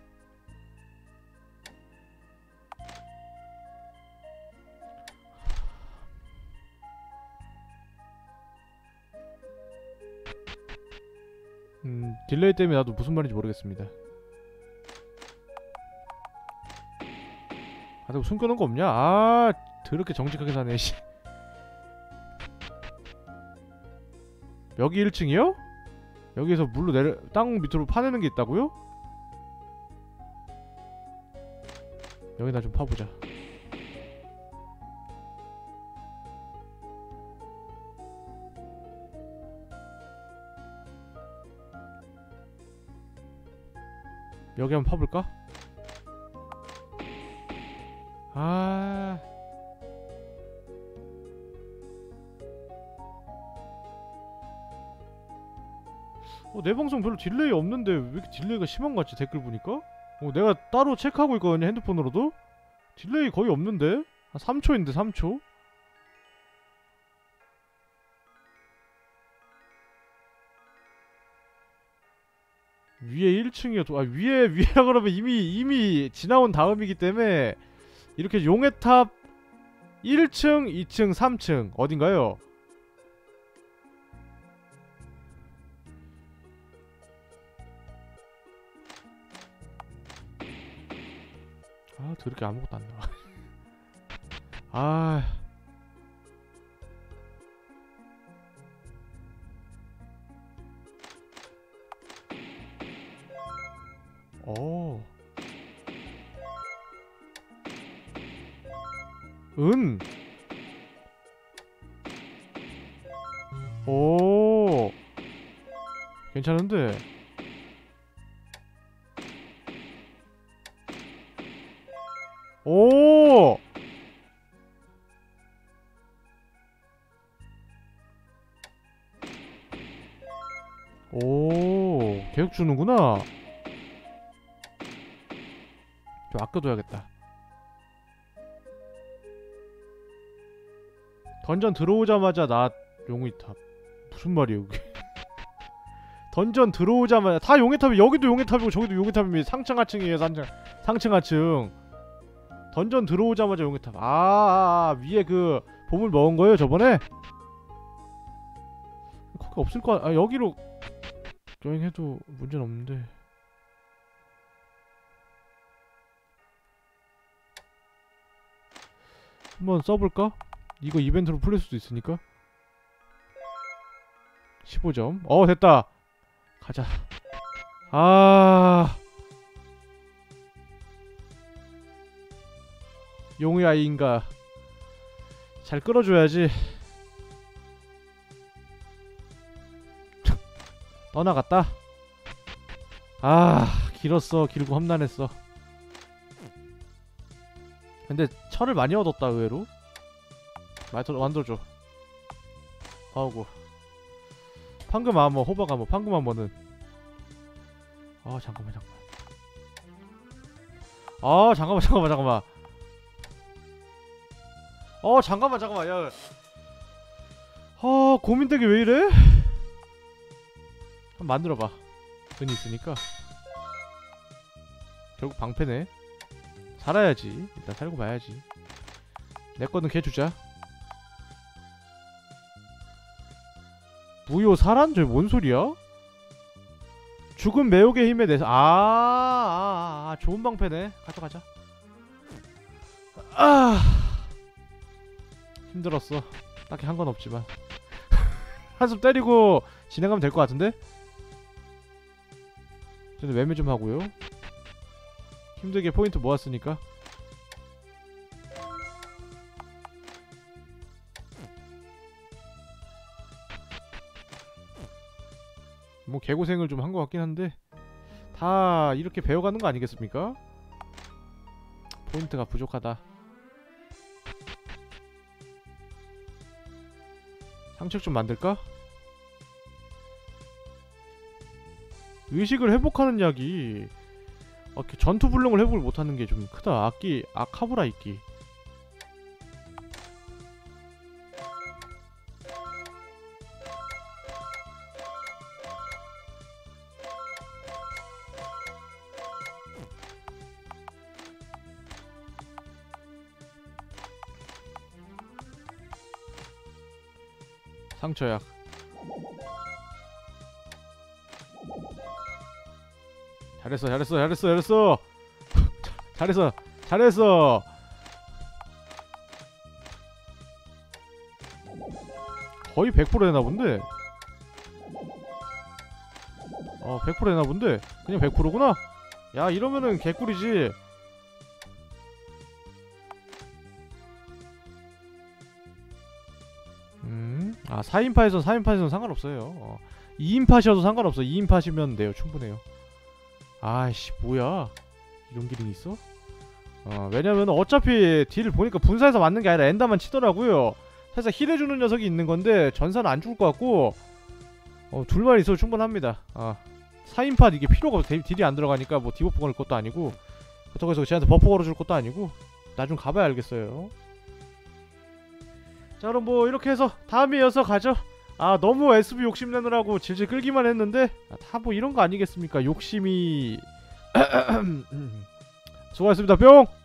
음 딜레이 때문에 나도 무슨 말인지 모르겠습니다. 아 내가 숨겨놓은 거 없냐? 아 더럽게 정직하게 사네 씨. 여기 일 층이요? 여기에서 물로 내려 땅 밑으로 파내는 게 있다고요? 여기나 좀 파보자. 여기 한번 파볼까? 아... 어, 내 방송 별로 딜레이 없는데 왜 이렇게 딜레이가 심한 것 같지? 댓글 보니까? 어, 내가 따로 체크하고 있거든요, 핸드폰으로도? 딜레이 거의 없는데? 한 삼 초인데 삼 초? 위에 일 층이요. 아, 위에 위에라 그러면 이미 이미 지나온 다음이기 때문에 이렇게 용의 탑 일 층, 이 층, 삼 층 어딘가요? 아, 더럽게 아무것도 안 나와. 아. 오. 은. 오. 괜찮은데. 오. 오. 계속 주는구나. 좀 아껴둬야겠다. 던전 들어오자마자 나 용의 탑. 무슨 말이에요 그게. 던전 들어오자마자 다 용의 탑이, 여기도 용의 탑이고 저기도 용의 탑입니다. 상층 하층이에요. 상층 상층 하층. 던전 들어오자마자 용의 탑. 아, 아, 아 위에 그 보물 먹은 거예요 저번에? 거기 없을 거. 아, 여기로 여행해도 문제는 없는데. 한번 써볼까? 이거 이벤트로 풀릴 수도 있으니까. 십오 점. 어, 됐다. 가자. 아, 용의 아이인가. 잘 끌어줘야지. 떠나갔다. 아, 길었어. 길고 험난했어. 근데 철을 많이 얻었다 의외로. 만들어, 만들어줘. 아우고. 판금 아머, 호박 아머, 판금 아머는. 아, 잠깐만 잠깐만. 아, 잠깐만 잠깐만 잠깐만. 어, 잠깐만 잠깐만. 야, 아, 고민되게 왜 이래? 한번 만들어봐. 은이 있으니까. 결국 방패네. 살아야지. 일단 살고 봐야지. 내 거는 걔 주자. 무효 살안? 저기 뭔 소리야? 죽은 매혹의 힘에 대해서. 아, 아, 아, 아 좋은 방패네. 가져가자. 아, 힘들었어. 딱히 한 건 없지만. 한숨 때리고 진행하면 될 것 같은데? 저는 매매 좀 하고요. 힘들게 포인트 모았으니까. 뭐 개고생을 좀 한 것 같긴 한데 다 이렇게 배워가는 거 아니겠습니까? 포인트가 부족하다. 상책 좀 만들까? 의식을 회복하는 약이. 아, 전투 불능을 회복을 못하는 게 좀 크다. 악기, 아카브라 있기. 상처약. 잘했어 잘했어 잘했어 잘했어. 잘했어 잘했어. 거의 백 퍼센트 되나본데. 어, 백 퍼센트 되나본데. 그냥 백 퍼센트구나. 야, 이러면은 개꿀이지. 음, 아, 사 인파에서 사 인파에서는 상관없어요. 어. 이 인파셔도 상관없어. 이 인파시면 돼요. 충분해요. 아이씨, 뭐야. 이런 기능이 있어? 어, 왜냐면 어차피 딜 보니까 분사해서 맞는 게 아니라 엔더만 치더라고요. 살짝 힐해주는 녀석이 있는 건데 전사는 안 죽을 것 같고 어, 둘만 있어도 충분합니다. 아, 사 인팟 이게 필요가 없어. 딜이 안 들어가니까 뭐 디버프 걸 것도 아니고 그렇다고 해서 쟤한테 버프 걸어줄 것도 아니고 나중 가봐야 알겠어요. 자, 그럼 뭐 이렇게 해서 다음에 이어서 가죠. 아, 너무 에스비 욕심내느라고 질질 끌기만 했는데 아, 다 뭐 이런 거 아니겠습니까? 욕심이 수고하셨습니다. 뿅!